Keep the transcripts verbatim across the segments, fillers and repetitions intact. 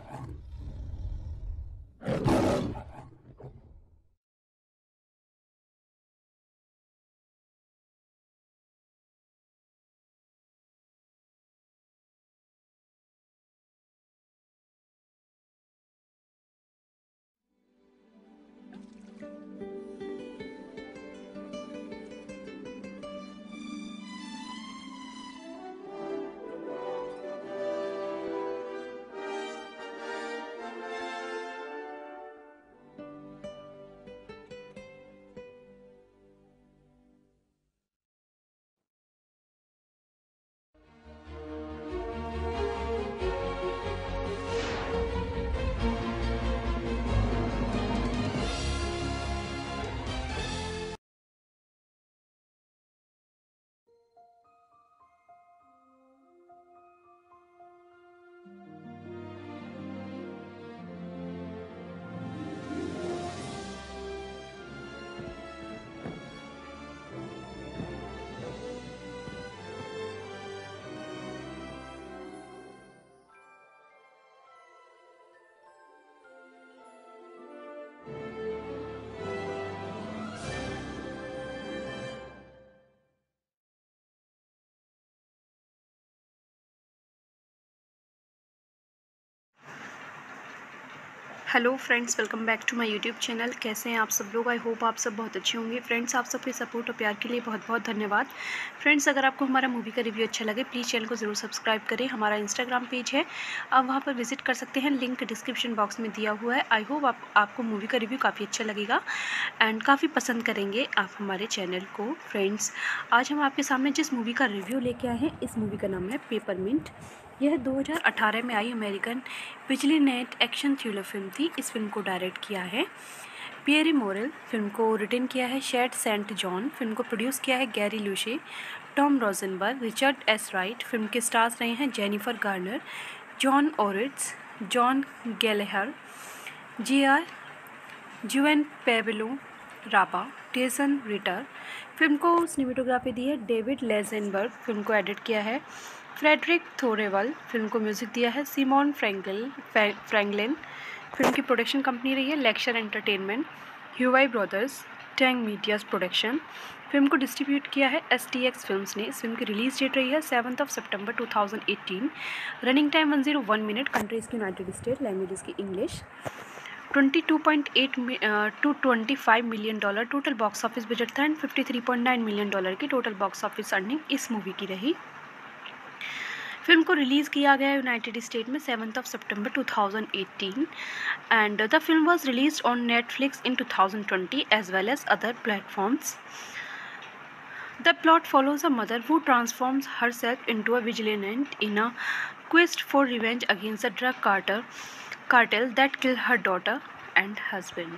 Hello friends, welcome back to my YouTube channel. कैसे हैं आप सब लोग? आई होप आप सब बहुत अच्छे होंगे। फ्रेंड्स, आप सबके सपोर्ट और प्यार के लिए बहुत बहुत धन्यवाद। फ्रेंड्स, अगर आपको हमारा मूवी का रिव्यू अच्छा लगे प्लीज़ चैनल को ज़रूर सब्सक्राइब करें। हमारा इंस्टाग्राम पेज है, आप वहां पर विजिट कर सकते हैं, लिंक डिस्क्रिप्शन बॉक्स में दिया हुआ है। आई होप आप, आपको मूवी का रिव्यू काफ़ी अच्छा लगेगा एंड काफ़ी पसंद करेंगे आप हमारे चैनल को। फ्रेंड्स, आज हम आपके सामने जिस मूवी का रिव्यू लेके आए हैं, इस मूवी का नाम है पेपरमिंट। यह दो हज़ार अठारह में आई American vigilante action thriller film थी। इस फिल्म को डायरेक्ट किया है पियरे मोरेल, फिल्म को रिटन किया है शैड सेंट जॉन, फिल्म को प्रोड्यूस किया है Gary Lucchesi, Tom Rosenberg, Richard S Wright. Film के स्टार्स रहे हैं Jennifer Garner, John Ortiz, John Gallagher, जी R Juan Pablo Raba, Tyson Ritter. Film को सिनेमेटोग्राफी दी है डेविड लेजेनबर्ग, फिल्म को एडिट किया है फ्रेडरिक थोरेवल, फिल्म को म्यूजिक दिया है सिमोन फ्रैंकल फ्रैंकलिन। फिल्म की प्रोडक्शन कंपनी रही है lecture entertainment, Huayi brothers, Tang medias production. Film को डिस्ट्रीब्यूट किया है एस टी एक्स फिल्म्स ने। इस फिल्म की रिलीज डेट रही है seventh of September two thousand eighteen. Running time one zero one minute. Countries की यूनाइटेड स्टेट, लैंग्वेजेस की English. Twenty two point eight to twenty five million dollar total box office budget था and fifty three point nine million dollar की total box office earning इस movie की रही। Film को release किया गया United state में seventh of September two thousand eighteen and the film was released on Netflix in two thousand twenty as well as other platforms. The plot follows a mother who transforms herself into a vigilante in a quest for revenge against the drug cartel, cartel that killed her daughter and husband.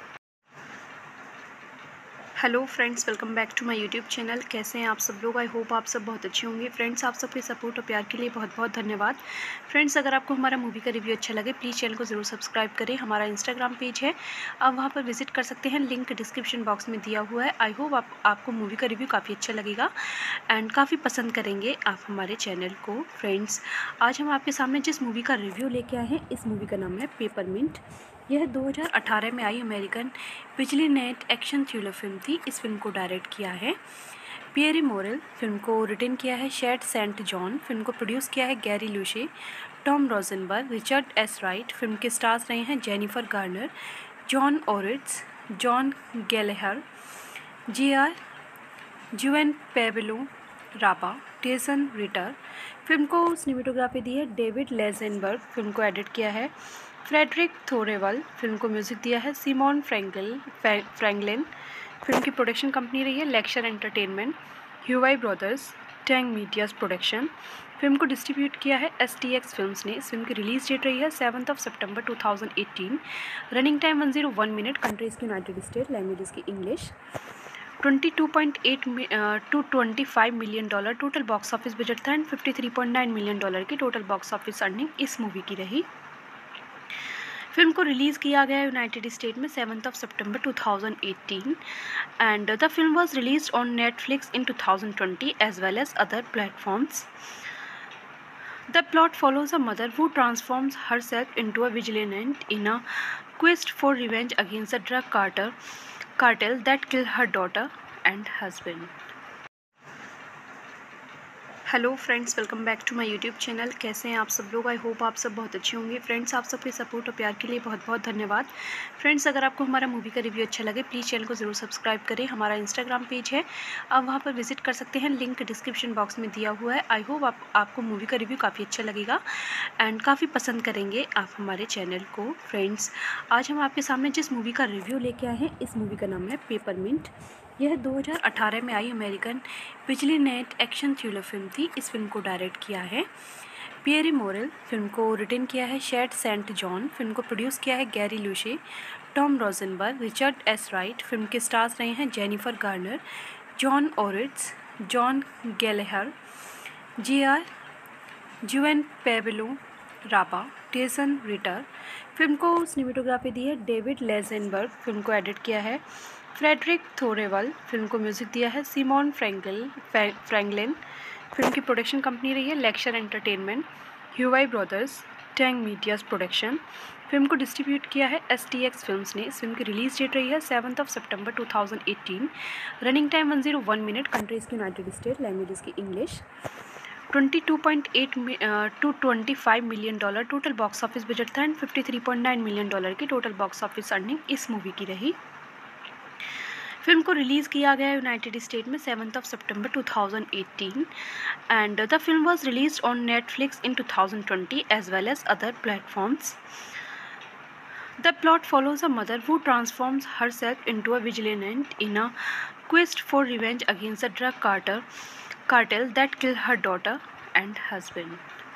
Hello friends, welcome back to my YouTube channel. कैसे हैं आप सब लोग? I hope आप सब बहुत अच्छे होंगे। फ्रेंड्स, आप सबके सपोर्ट और प्यार के लिए बहुत बहुत धन्यवाद। फ्रेंड्स, अगर आपको हमारा मूवी का रिव्यू अच्छा लगे प्लीज़ चैनल को ज़रूर सब्सक्राइब करें। हमारा इंस्टाग्राम पेज है, आप वहां पर विजिट कर सकते हैं, लिंक डिस्क्रिप्शन बॉक्स में दिया हुआ है। आई होप आप, आपको मूवी का रिव्यू काफ़ी अच्छा लगेगा एंड काफ़ी पसंद करेंगे आप हमारे चैनल को। फ्रेंड्स, आज हम आपके सामने जिस मूवी का रिव्यू लेके आए हैं, इस मूवी का नाम है पेपरमिंट। यह दो हज़ार अठारह में आई American vigilante action thriller film थी। इस फिल्म को डायरेक्ट किया है पियरे मोरेल, फिल्म को रिटन किया है शैड सेंट जॉन, फिल्म को प्रोड्यूस किया है Gary Lucchesi, Tom Rosenberg, Richard S Wright. Film के स्टार्स रहे हैं Jennifer Garner, John Ortiz, John Gallagher, जी R Juan Pablo Raba, Tyson Ritter. Film को सिनेमेटोग्राफी दी है डेविड लेजेनबर्ग, फिल्म को एडिट किया है फ्रेडरिक थोरेवल, फिल्म को म्यूजिक दिया है सिमोन फ्रैंकल फ्रैंकलिन। फिल्म की प्रोडक्शन कंपनी रही है lecture entertainment, Huayi brothers, Tang medias production. Film को डिस्ट्रीब्यूट किया है एस टी एक्स फिल्म्स ने। इस फिल्म की रिलीज डेट रही है seventh of September two thousand eighteen. Running time one zero one minute. Countries की यूनाइटेड स्टेट, लैंग्वेजेस की English. Twenty two point eight to twenty five million dollar total box office budget था and fifty three point nine million dollar की total box office earning इस movie की रही। Film को release किया गया United state में seventh of September two thousand eighteen and the film was released on Netflix in two thousand twenty as well as other platforms. The plot follows a mother who transforms herself into a vigilante in a quest for revenge against the drug cartel, cartel that killed her daughter and husband. Hello friends, welcome back to my YouTube channel. कैसे हैं आप सब लोग? I hope आप सब बहुत अच्छे होंगे। फ्रेंड्स, आप सबके सपोर्ट और प्यार के लिए बहुत बहुत धन्यवाद। फ्रेंड्स, अगर आपको हमारा मूवी का रिव्यू अच्छा लगे प्लीज़ चैनल को ज़रूर सब्सक्राइब करें। हमारा इंस्टाग्राम पेज है, आप वहां पर विजिट कर सकते हैं, लिंक डिस्क्रिप्शन बॉक्स में दिया हुआ है। आई होप आप, आपको मूवी का रिव्यू काफ़ी अच्छा लगेगा एंड काफ़ी पसंद करेंगे आप हमारे चैनल को। फ्रेंड्स, आज हम आपके सामने जिस मूवी का रिव्यू लेके आए हैं, इस मूवी का नाम है पेपरमिंट। यह दो हज़ार अठारह में आई American vigilante action thriller film थी। इस फिल्म को डायरेक्ट किया है पियरे मोरेल, फिल्म को रिटन किया है शैड सेंट जॉन, फिल्म को प्रोड्यूस किया है Gary Lucchesi, Tom Rosenberg, Richard S Wright. Film के स्टार्स रहे हैं Jennifer Garner, John Ortiz, John Gallagher, जी R Juan Pablo Raba, Tyson Ritter. Film को सिनेमेटोग्राफी दी है डेविड लेजेनबर्ग, फिल्म को एडिट किया है फ्रेडरिक थोरेवल, फिल्म को म्यूजिक दिया है सिमोन फ्रैंकल फ्रैंकलिन। फिल्म की प्रोडक्शन कंपनी रही है lecture entertainment, Huayi brothers, Tang medias production. Film को डिस्ट्रीब्यूट किया है एस टी एक्स फिल्म्स ने। इस फिल्म की रिलीज डेट रही है seventh of September two thousand eighteen. Running time one zero one minute. Countries की यूनाइटेड स्टेट, लैंग्वेजेस की English. Twenty two point eight to twenty five million dollar total box office budget था and fifty three point nine million dollar की total box office earning इस movie की रही। Film को release किया गया United state में seventh of September two thousand eighteen and the film was released on Netflix in two thousand twenty as well as other platforms. The plot follows a mother who transforms herself into a vigilante in a quest for revenge against the drug cartel, cartel that killed her daughter and husband.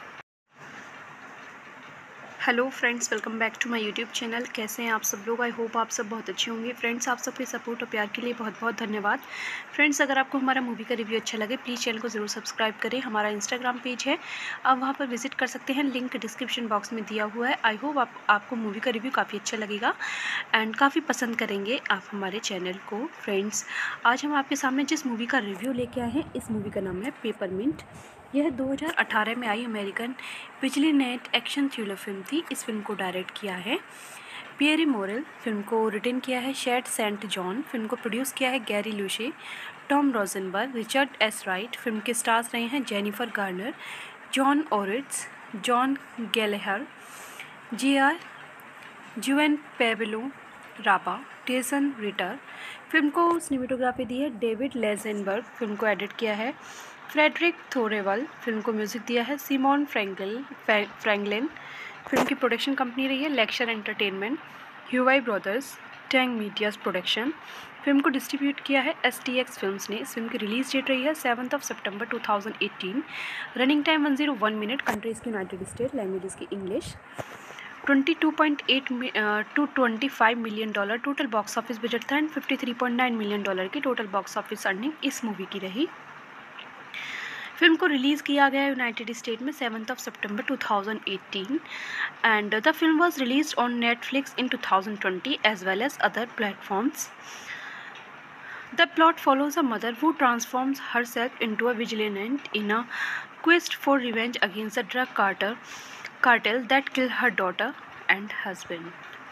Hello friends, welcome back to my YouTube channel. कैसे हैं आप सब लोग? I hope आप सब बहुत अच्छे होंगे। फ्रेंड्स, आप सबके सपोर्ट और प्यार के लिए बहुत बहुत धन्यवाद। फ्रेंड्स, अगर आपको हमारा मूवी का रिव्यू अच्छा लगे प्लीज़ चैनल को ज़रूर सब्सक्राइब करें। हमारा इंस्टाग्राम पेज है, आप वहां पर विजिट कर सकते हैं, लिंक डिस्क्रिप्शन बॉक्स में दिया हुआ है। आई होप आप, आपको मूवी का रिव्यू काफ़ी अच्छा लगेगा एंड काफ़ी पसंद करेंगे आप हमारे चैनल को। फ्रेंड्स, आज हम आपके सामने जिस मूवी का रिव्यू लेके आए हैं, इस मूवी का नाम है पेपरमिंट। यह दो हज़ार अठारह में आई American vigilante action thriller film थी। इस फिल्म को डायरेक्ट किया है पियरे मोरेल, फिल्म को रिटन किया है शैड सेंट जॉन, फिल्म को प्रोड्यूस किया है Gary Lucchesi, Tom Rosenberg, Richard S Wright. Film के स्टार्स रहे हैं Jennifer Garner, John Ortiz, John Gallagher, जी R Juan Pablo Raba, Tyson Ritter. Film को सिनेमेटोग्राफी दी है डेविड लेजेनबर्ग, फिल्म को एडिट किया है फ्रेडरिक थोरेवल, फिल्म को म्यूजिक दिया है सिमोन फ्रैंकल फ्रैंकलिन। फिल्म की प्रोडक्शन कंपनी रही है lecture entertainment, Huayi brothers, Tang medias production. Film को डिस्ट्रीब्यूट किया है एस टी एक्स फिल्म्स ने। इस फिल्म की रिलीज डेट रही है seventh of September two thousand eighteen. Running time one zero one minute. Countries की यूनाइटेड स्टेट, लैंग्वेजेस की English. Twenty two point eight to twenty five million dollar total box office budget था and fifty three point nine million dollar की total box office earning इस movie की रही। Film को release किया गया United state में seventh of September two thousand eighteen and the film was released on Netflix in two thousand twenty as well as other platforms. The plot follows a mother who transforms herself into a vigilante in a quest for revenge against the drug cartel, cartel that killed her daughter and husband.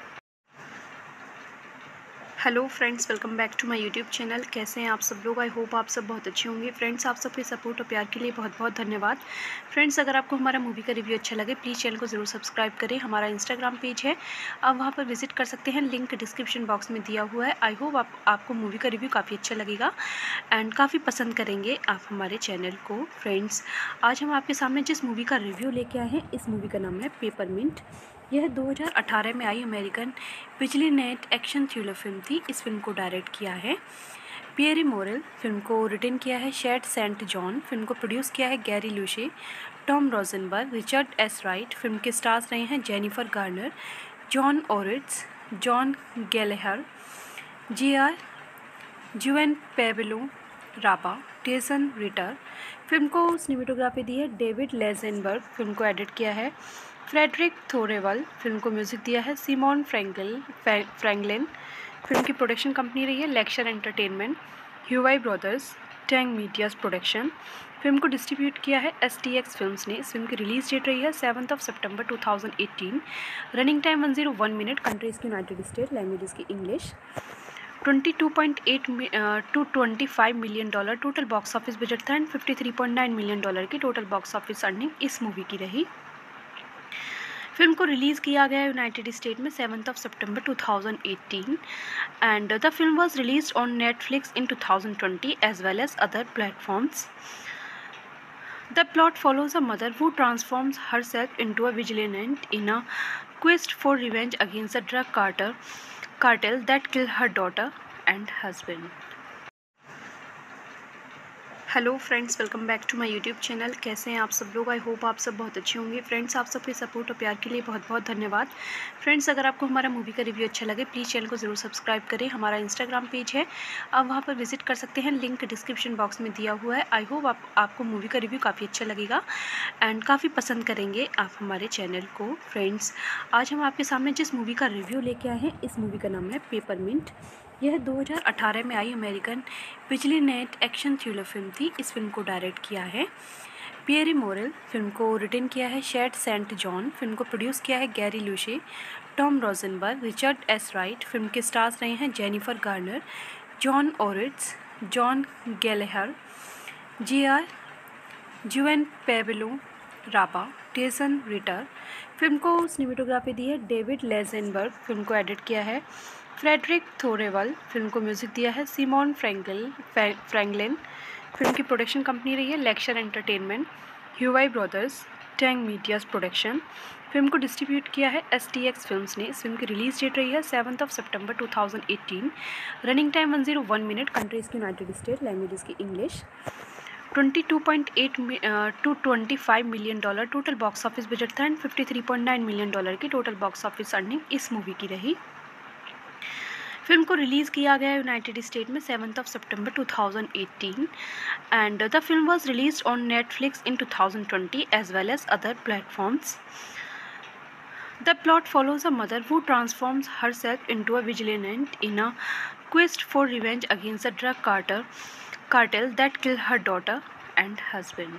Hello friends, welcome back to my YouTube channel. कैसे हैं आप सब लोग? I hope आप सब बहुत अच्छे होंगे। फ्रेंड्स, आप सबके सपोर्ट और प्यार के लिए बहुत बहुत धन्यवाद। फ्रेंड्स, अगर आपको हमारा मूवी का रिव्यू अच्छा लगे प्लीज़ चैनल को ज़रूर सब्सक्राइब करें। हमारा इंस्टाग्राम पेज है, आप वहां पर विजिट कर सकते हैं, लिंक डिस्क्रिप्शन बॉक्स में दिया हुआ है। आई होप आप, आपको मूवी का रिव्यू काफ़ी अच्छा लगेगा एंड काफ़ी पसंद करेंगे आप हमारे चैनल को। फ्रेंड्स, आज हम आपके सामने जिस मूवी का रिव्यू लेके आए हैं, इस मूवी का नाम है पेपरमिंट। यह दो हज़ार अठारह में आई American vigilante action thriller film थी। इस फिल्म को डायरेक्ट किया है पियरे मोरेल, फिल्म को रिटन किया है शैड सेंट जॉन, फिल्म को प्रोड्यूस किया है Gary Lucchesi, Tom Rosenberg, Richard S Wright. Film के स्टार्स रहे हैं Jennifer Garner, John Ortiz, John Gallagher, जी R Juan Pablo Raba, Tyson Ritter. Film को सिनेमेटोग्राफी दी है डेविड लेजेनबर्ग, फिल्म को एडिट किया है फ्रेडरिक थोरेवल, फिल्म को म्यूजिक दिया है सिमोन फ्रैंकल फ्रैंकलिन। फिल्म की प्रोडक्शन कंपनी रही है lecture entertainment, Huayi brothers, Tang medias production. Film को डिस्ट्रीब्यूट किया है एस टी एक्स फिल्म्स ने। इस फिल्म की रिलीज डेट रही है seventh of September two thousand eighteen. Running time one zero one minute. Country इसकी यूनाइटेड स्टेट। लैंग्वेज इसकी English. Twenty two point eight to twenty five million dollar total box office budget था and fifty three point nine million dollar की total box office earning इस movie की रही। Film को release किया गया United state में seventh of September two thousand eighteen and the film was released on Netflix in two thousand twenty as well as other platforms. The plot follows a mother who transforms herself into a vigilante in a quest for revenge against a drug cartel, cartel that killed her daughter and husband. Hello friends, welcome back to my YouTube channel. कैसे हैं आप सब लोग? I hope आप सब बहुत अच्छे होंगे। फ्रेंड्स, आप सबके सपोर्ट और प्यार के लिए बहुत बहुत धन्यवाद। फ्रेंड्स, अगर आपको हमारा मूवी का रिव्यू अच्छा लगे प्लीज़ चैनल को ज़रूर सब्सक्राइब करें। हमारा इंस्टाग्राम पेज है, आप वहाँ पर विजिट कर सकते हैं, लिंक डिस्क्रिप्शन बॉक्स में दिया हुआ है। आई होप आप, आपको मूवी का रिव्यू काफ़ी अच्छा लगेगा एंड काफ़ी पसंद करेंगे आप हमारे चैनल को। फ्रेंड्स, आज हम आपके सामने जिस मूवी का रिव्यू लेके आए हैं, इस मूवी का नाम है पेपरमिंट। यह दो हज़ार अठारह में आई American vigilante action thriller film थी। इस फिल्म को डायरेक्ट किया है पियरे मोरेल। फिल्म को रिटन किया है शैड सेंट जॉन। फिल्म को प्रोड्यूस किया है Gary Lucchesi, Tom Rosenberg, Richard S Wright. Film के स्टार्स रहे हैं Jennifer Garner, John Ortiz, John Gallagher, जी R Juan Pablo Raba, Tyson Ritter. Film को सिनेमेटोग्राफी दी है डेविड लेजेनबर्ग। फिल्म को एडिट किया है फ्रेडरिक थोरेवल। फिल्म को म्यूज़िक दिया है सिमोन फ्रैंकल फ्रैंकलिन। फिल्म की प्रोडक्शन कंपनी रही है lecture entertainment, Huayi brothers, Tang medias production. Film को डिस्ट्रीब्यूट किया है एस टी एक्स फिल्म्स ने। इस फिल्म की रिलीज डेट रही है seventh of September two thousand eighteen. Running time one zero one minute. Country इसकी यूनाइटेड स्टेट। लैंग्वेज इसकी English. Twenty two point eight to twenty five million dollar total box office budget था and fifty three point nine million dollar की total box office earning इस movie की रही। Film को release किया गया United state में seventh of September two thousand eighteen and the film was released on Netflix in two thousand twenty as well as other platforms. The plot follows a mother who transforms herself into a vigilante in a quest for revenge against a drug cartel, cartel that killed her daughter and husband.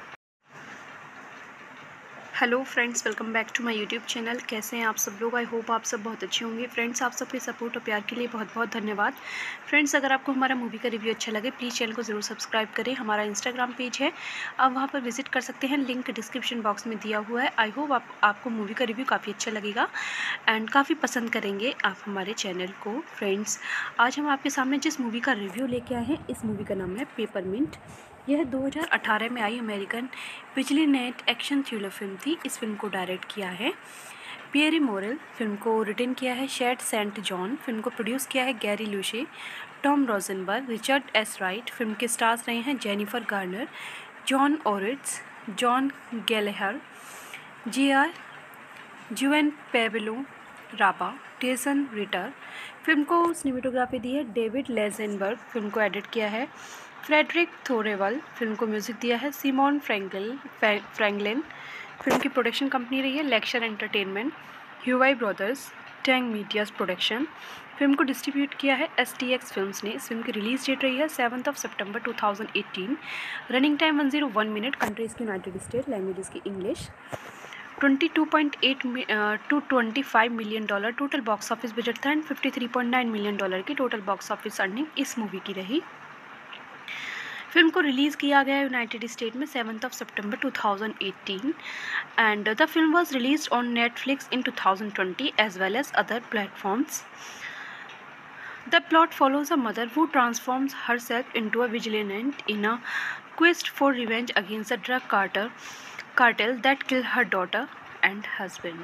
Hello friends, welcome back to my YouTube channel. कैसे हैं आप सब लोग? I hope आप सब बहुत अच्छे होंगे। फ्रेंड्स, आप सबके सपोर्ट और प्यार के लिए बहुत बहुत धन्यवाद। फ्रेंड्स, अगर आपको हमारा मूवी का रिव्यू अच्छा लगे प्लीज़ चैनल को ज़रूर सब्सक्राइब करें। हमारा इंस्टाग्राम पेज है, आप वहाँ पर विजिट कर सकते हैं, लिंक डिस्क्रिप्शन बॉक्स में दिया हुआ है। आई होप आप, आपको मूवी का रिव्यू काफ़ी अच्छा लगेगा एंड काफ़ी पसंद करेंगे आप हमारे चैनल को। फ्रेंड्स, आज हम आपके सामने जिस मूवी का रिव्यू लेके आए हैं, इस मूवी का नाम है पेपरमिंट। यह दो हज़ार अठारह में आई American vigilante action thriller film थी। इस फिल्म को डायरेक्ट किया है पियरे मोरेल। फिल्म को रिटन किया है शैड सेंट जॉन। फिल्म को प्रोड्यूस किया है Gary Lucchesi, Tom Rosenberg, Richard S Wright. Film के स्टार्स रहे हैं Jennifer Garner, John Ortiz, John Gallagher, जी R Juan Pablo Raba, Tyson Ritter. Film को सिनेमेटोग्राफी दी है डेविड लेजेनबर्ग। फिल्म को एडिट किया है फ्रेडरिक थोरेवल। फिल्म को म्यूज़िक दिया है सिमोन फ्रैंकल फ्रैंकलिन। फिल्म की प्रोडक्शन कंपनी रही है lecture entertainment, Huayi brothers, Tang medias production. Film को डिस्ट्रीब्यूट किया है एस टी एक्स फिल्म्स ने। इस फिल्म की रिलीज डेट रही है seventh of September two thousand eighteen. Running time one zero one minute. Country इसकी यूनाइटेड स्टेट। लैंग्वेज इसकी English. Twenty two point eight to twenty five million dollar total box office budget था and fifty three point nine million dollar की total box office earning इस movie की रही। Film को release किया गया United state में seventh of September two thousand eighteen and the film was released on Netflix in two thousand twenty as well as other platforms. The plot follows a mother who transforms herself into a vigilante in a quest for revenge against a drug cartel, cartel that killed her daughter and husband.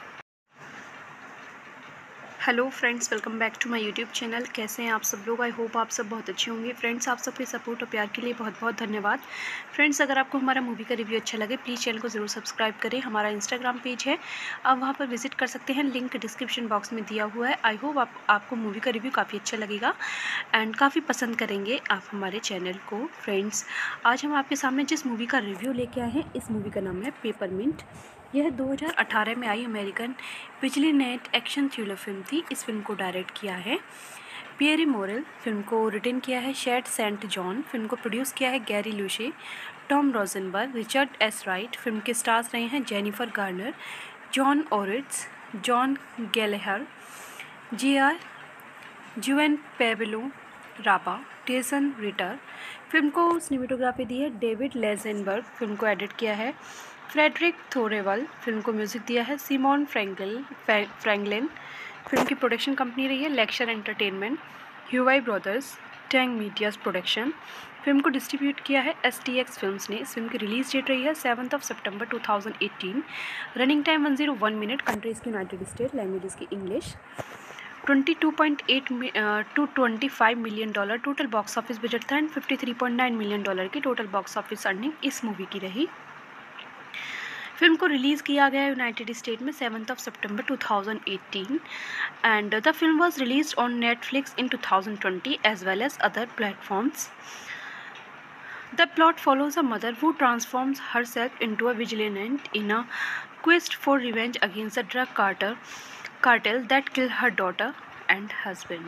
Hello friends, welcome back to my YouTube channel. कैसे हैं आप सब लोग? I hope आप सब बहुत अच्छे होंगे। फ्रेंड्स, आप सबके सपोर्ट और प्यार के लिए बहुत बहुत धन्यवाद। फ्रेंड्स, अगर आपको हमारा मूवी का रिव्यू अच्छा लगे प्लीज़ चैनल को ज़रूर सब्सक्राइब करें। हमारा इंस्टाग्राम पेज है, आप वहाँ पर विजिट कर सकते हैं, लिंक डिस्क्रिप्शन बॉक्स में दिया हुआ है। आई होप आप, आपको मूवी का रिव्यू काफ़ी अच्छा लगेगा एंड काफ़ी पसंद करेंगे आप हमारे चैनल को। फ्रेंड्स, आज हम आपके सामने जिस मूवी का रिव्यू लेके आए हैं, इस मूवी का नाम है पेपरमिंट। यह दो हज़ार अठारह में आई American vigilante action thriller film थी। इस फिल्म को डायरेक्ट किया है पियरी मोरेल, फिल्म को रिटन किया है शैड सेंट जॉन, फिल्म को प्रोड्यूस किया है Gary Lucchesi, Tom Rosenberg, Richard S Wright. Film के स्टार्स रहे हैं Jennifer Garner, John Ortiz, John Gallagher, जी R Juan Pablo Raba, Tyson Ritter. Film को सिनेमेटोग्राफी दी है डेविड लेजेनबर्ग, फिल्म को एडिट किया है फ्रेडरिक थोरेवल, फिल्म को म्यूजिक दिया है सिमोन फ्रैंकल फ्रैंकलिन। फिल्म की प्रोडक्शन कंपनी रही है lecture entertainment, Huayi brothers, Tang medias production. Film को डिस्ट्रीब्यूट किया है एस टी एक्स फिल्म्स ने। इस फिल्म की रिलीज डेट रही है seventh of September two thousand eighteen. Running time one zero one minute. Countries की यूनाइटेड स्टेट, लैंग्वेजेस की English. Twenty two point eight to twenty five million dollar total box office budget था and fifty three point nine million dollar की total box office earning इस movie की रही। Film को release किया गया United state में seventh of September two thousand eighteen and the film was released on Netflix in two thousand twenty as well as other platforms. The plot follows a mother who transforms herself into a vigilante in a quest for revenge against a drug cartel, cartel that killed her daughter and husband.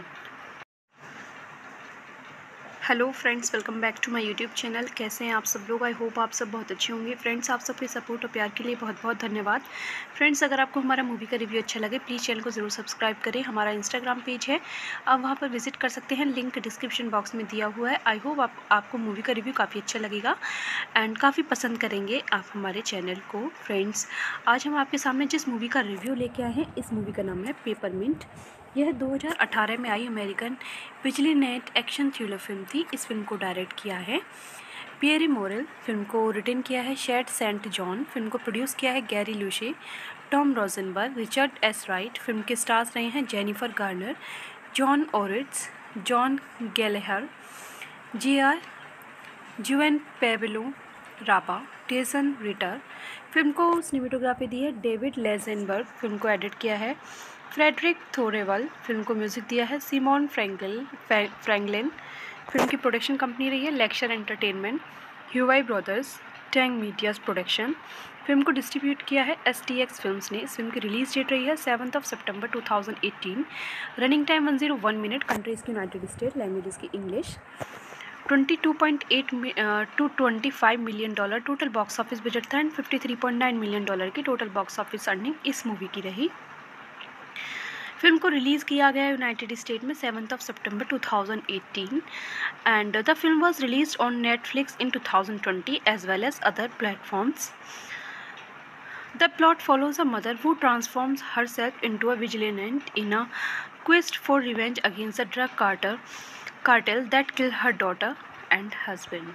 Hello friends, welcome back to my YouTube channel. कैसे हैं आप सब लोग? I hope आप सब बहुत अच्छे होंगे। फ्रेंड्स, आप सबके सपोर्ट और प्यार के लिए बहुत बहुत धन्यवाद। फ्रेंड्स, अगर आपको हमारा मूवी का रिव्यू अच्छा लगे प्लीज़ चैनल को ज़रूर सब्सक्राइब करें। हमारा इंस्टाग्राम पेज है, आप वहाँ पर विजिट कर सकते हैं, लिंक डिस्क्रिप्शन बॉक्स में दिया हुआ है। आई होप आप, आपको मूवी का रिव्यू काफ़ी अच्छा लगेगा एंड काफ़ी पसंद करेंगे आप हमारे चैनल को। फ्रेंड्स, आज हम आपके सामने जिस मूवी का रिव्यू लेके आए हैं, इस मूवी का नाम है पेपरमिंट। यह दो हज़ार अठारह में आई American vigilante action thriller film थी। इस फिल्म को डायरेक्ट किया है पियरी मोरेल, फिल्म को रिटन किया है शैड सेंट जॉन, फिल्म को प्रोड्यूस किया है Gary Lucchesi, Tom Rosenberg, Richard S Wright. Film के स्टार्स रहे हैं Jennifer Garner, John Ortiz, John Gallagher, जी R Juan Pablo Raba, Tyson Ritter. Film को सिनेमेटोग्राफी दी है डेविड लेजेनबर्ग, फिल्म को एडिट किया है फ्रेडरिक थोरेवल, फिल्म को म्यूजिक दिया है सिमोन फ्रैंकल फ्रैंकलिन। फिल्म की प्रोडक्शन कंपनी रही है lecture entertainment, Huayi brothers, Tang medias production. Film को डिस्ट्रीब्यूट किया है एस टी एक्स फिल्म्स ने। इस फिल्म की रिलीज डेट रही है seventh of September two thousand eighteen. Running time one zero one minute. Countries की यूनाइटेड स्टेट, लैंग्वेजेस की English. Twenty two point eight to twenty five million dollar total box office budget था and fifty three point nine million dollar की total box office earning इस movie की रही। Film को release किया गया United state में seventh of September two thousand eighteen and the film was released on Netflix in two thousand twenty as well as other platforms. The plot follows a mother who transforms herself into a vigilante in a quest for revenge against a drug cartel, cartel that killed her daughter and husband.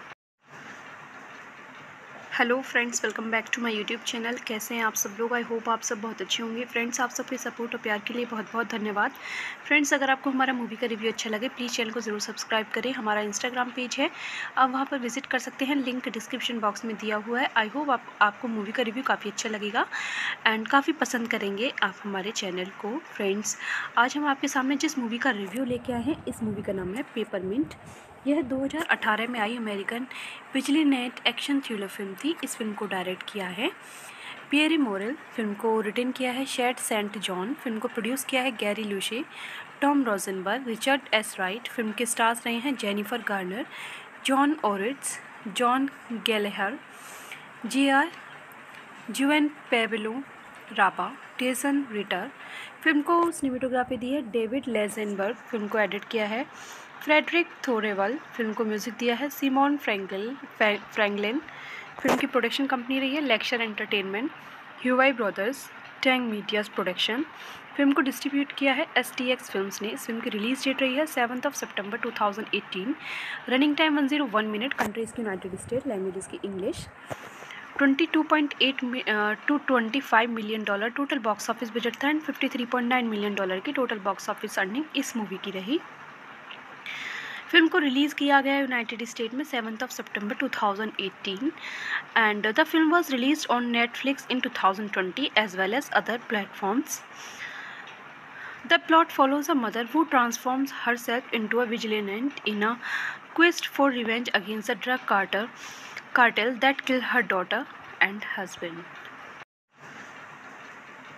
Hello friends, welcome back to my YouTube channel. कैसे हैं आप सब लोग? I hope आप सब बहुत अच्छे होंगे। फ्रेंड्स, आप सबके सपोर्ट और प्यार के लिए बहुत बहुत धन्यवाद। फ्रेंड्स, अगर आपको हमारा मूवी का रिव्यू अच्छा लगे प्लीज़ चैनल को ज़रूर सब्सक्राइब करें। हमारा इंस्टाग्राम पेज है, आप वहाँ पर विजिट कर सकते हैं, लिंक डिस्क्रिप्शन बॉक्स में दिया हुआ है। आई होप आप, आपको मूवी का रिव्यू काफ़ी अच्छा लगेगा एंड काफ़ी पसंद करेंगे आप हमारे चैनल को। फ्रेंड्स, आज हम आपके सामने जिस मूवी का रिव्यू लेके आए हैं, इस मूवी का नाम है पेपरमिंट। यह दो हज़ार अठारह में आई American vigilante action thriller film थी। इस फिल्म को डायरेक्ट किया है पियरी मोरेल, फिल्म को रिटन किया है शैड सेंट जॉन, फिल्म को प्रोड्यूस किया है Gary Lucchesi, Tom Rosenberg, Richard S Wright. Film के स्टार्स रहे हैं Jennifer Garner, John Ortiz, John Gallagher, जी R Juan Pablo Raba, Tyson Ritter. Film को सिनेमेटोग्राफी दी है डेविड लेजेनबर्ग, फिल्म को एडिट किया है फ्रेडरिक थोरेवल, फिल्म को म्यूजिक दिया है सिमोन फ्रैंकल फ्रैंकलिन। फिल्म की प्रोडक्शन कंपनी रही है lecture entertainment, Huayi brothers, Tang medias production. Film को डिस्ट्रीब्यूट किया है एस टी एक्स फिल्म्स ने। इस फिल्म की रिलीज डेट रही है seventh of September two thousand eighteen. Running time one zero one minute. Countries की यूनाइटेड स्टेट, लैंग्वेजेस की English. Twenty two point eight to twenty five million dollar total box office budget था and fifty three point nine million dollar की total box office earning इस movie की रही। Film को release किया गया United state में seventh of September two thousand eighteen and the film was released on Netflix in two thousand twenty as well as other platforms. The plot follows a mother who transforms herself into a vigilante in a quest for revenge against a drug cartel, cartel that killed her daughter and husband.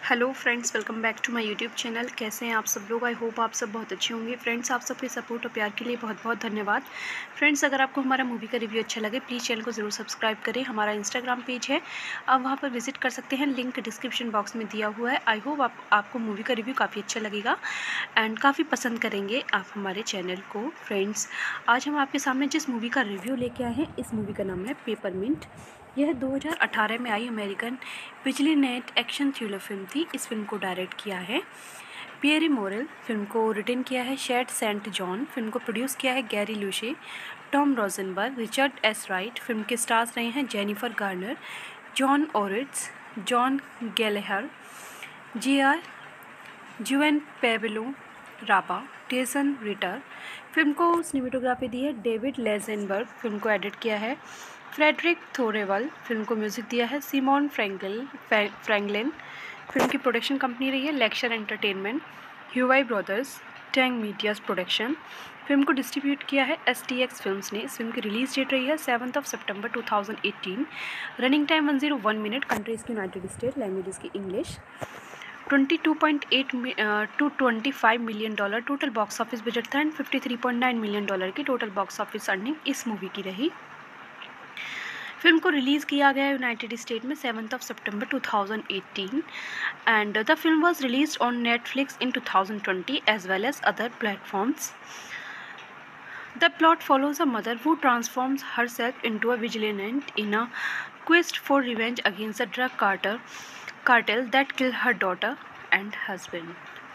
Hello friends, welcome back to my YouTube channel. कैसे हैं आप सब लोग? I hope आप सब बहुत अच्छे होंगे। फ्रेंड्स, आप सबके सपोर्ट और प्यार के लिए बहुत बहुत धन्यवाद। फ्रेंड्स, अगर आपको हमारा मूवी का रिव्यू अच्छा लगे प्लीज़ चैनल को ज़रूर सब्सक्राइब करें। हमारा इंस्टाग्राम पेज है, आप वहाँ पर विजिट कर सकते हैं, लिंक डिस्क्रिप्शन बॉक्स में दिया हुआ है। आई होप आप, आपको मूवी का रिव्यू काफ़ी अच्छा लगेगा एंड काफ़ी पसंद करेंगे आप हमारे चैनल को। फ्रेंड्स, आज हम आपके सामने जिस मूवी का रिव्यू लेके आए हैं, इस मूवी का नाम है पेपरमिंट। यह दो हज़ार अठारह में आई American vigilante action thriller film थी। इस फिल्म को डायरेक्ट किया है पियरे मोरेल, फिल्म को रिटन किया है शैड सेंट जॉन, फिल्म को प्रोड्यूस किया है Gary Lucchesi, Tom Rosenberg, Richard S Wright. Film के स्टार्स रहे हैं Jennifer Garner, John Ortiz, John Gallagher, जी R Juan Pablo Raba, Tyson Ritter. Film को सिनेमेटोग्राफी दी है डेविड लेजेनबर्ग, फिल्म को एडिट किया है फ्रेडरिक थोरेवल, फिल्म को म्यूज़िक दिया है सिमोन फ्रैंकल फ्रैंकलिन। फिल्म की प्रोडक्शन कंपनी रही है lecture entertainment, Huayi brothers, Tang medias production. Film को डिस्ट्रीब्यूट किया है एस टी एक्स फिल्म्स ने। इस फिल्म की रिलीज डेट रही है seventh of September two thousand eighteen. Running time one zero one minute. Countries की यूनाइटेड स्टेट, लैंग्वेजेस की English. Twenty two point eight to twenty five million dollar total box office budget था and fifty three point nine million dollar की total box office earning इस movie की रही। Film को release किया गया United state में seventh of September two thousand eighteen and the film was released on Netflix in two thousand twenty as well as other platforms. The plot follows a mother who transforms herself into a vigilante in a quest for revenge against a drug cartel, cartel that killed her daughter and husband.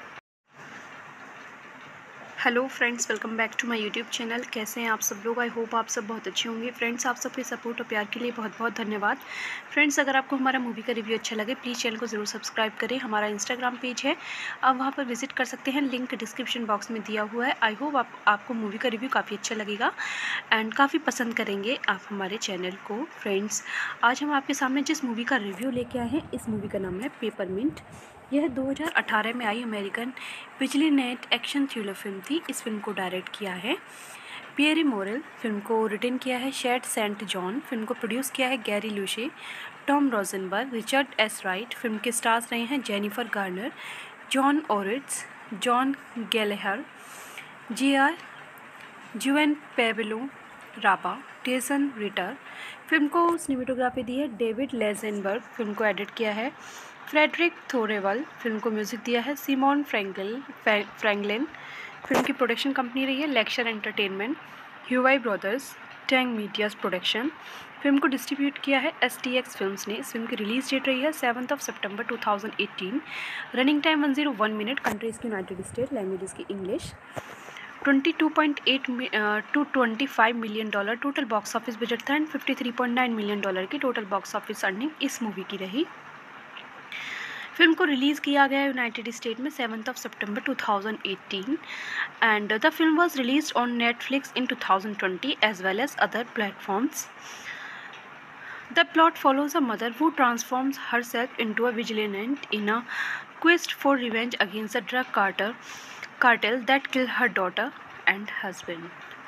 Hello friends, welcome back to my YouTube channel. कैसे हैं आप सब लोग? I hope आप सब बहुत अच्छे होंगे। फ्रेंड्स, आप सबके सपोर्ट और प्यार के लिए बहुत बहुत धन्यवाद। फ्रेंड्स, अगर आपको हमारा मूवी का रिव्यू अच्छा लगे प्लीज़ चैनल को ज़रूर सब्सक्राइब करें। हमारा इंस्टाग्राम पेज है, आप वहाँ पर विजिट कर सकते हैं, लिंक डिस्क्रिप्शन बॉक्स में दिया हुआ है। आई होप आप, आपको मूवी का रिव्यू काफ़ी अच्छा लगेगा एंड काफ़ी पसंद करेंगे आप हमारे चैनल को। फ्रेंड्स, आज हम आपके सामने जिस मूवी का रिव्यू लेके आए हैं, इस मूवी का नाम है पेपरमिंट। यह दो हज़ार अठारह में आई American vigilante action thriller film थी। इस फिल्म को डायरेक्ट किया है पियरे मोरेल, फिल्म को रिटन किया है शैड सेंट जॉन, फिल्म को प्रोड्यूस किया है Gary Lucchesi, Tom Rosenberg, Richard S Wright. Film के स्टार्स रहे हैं Jennifer Garner, John Ortiz, John Gallagher, जी R Juan Pablo Raba, Tyson Ritter. Film को सिनेमेटोग्राफी दी है डेविड लेजेनबर्ग, फिल्म को एडिट किया है फ्रेडरिक थोरेवल, फिल्म को म्यूज़िक दिया है सिमोन फ्रैंकल फ्रैंकलिन। फिल्म की प्रोडक्शन कंपनी रही है lecture entertainment, Huayi brothers, Tang medias production. Film को डिस्ट्रीब्यूट किया है एस टी एक्स फिल्म्स ने। इस फिल्म की रिलीज डेट रही है seventh of September two thousand eighteen. Running time one zero one minute. Countries की यूनाइटेड स्टेट, लैंग्वेजेस की English. Twenty two point eight to twenty five million dollar total box office budget था and fifty three point nine million dollar की total box office earning इस movie की रही। Film को release किया गया United state में seventh of September two thousand eighteen and the film was released on Netflix in two thousand twenty as well as other platforms. The plot follows a mother who transforms herself into a vigilante in a quest for revenge against a drug cartel, cartel that killed her daughter and husband.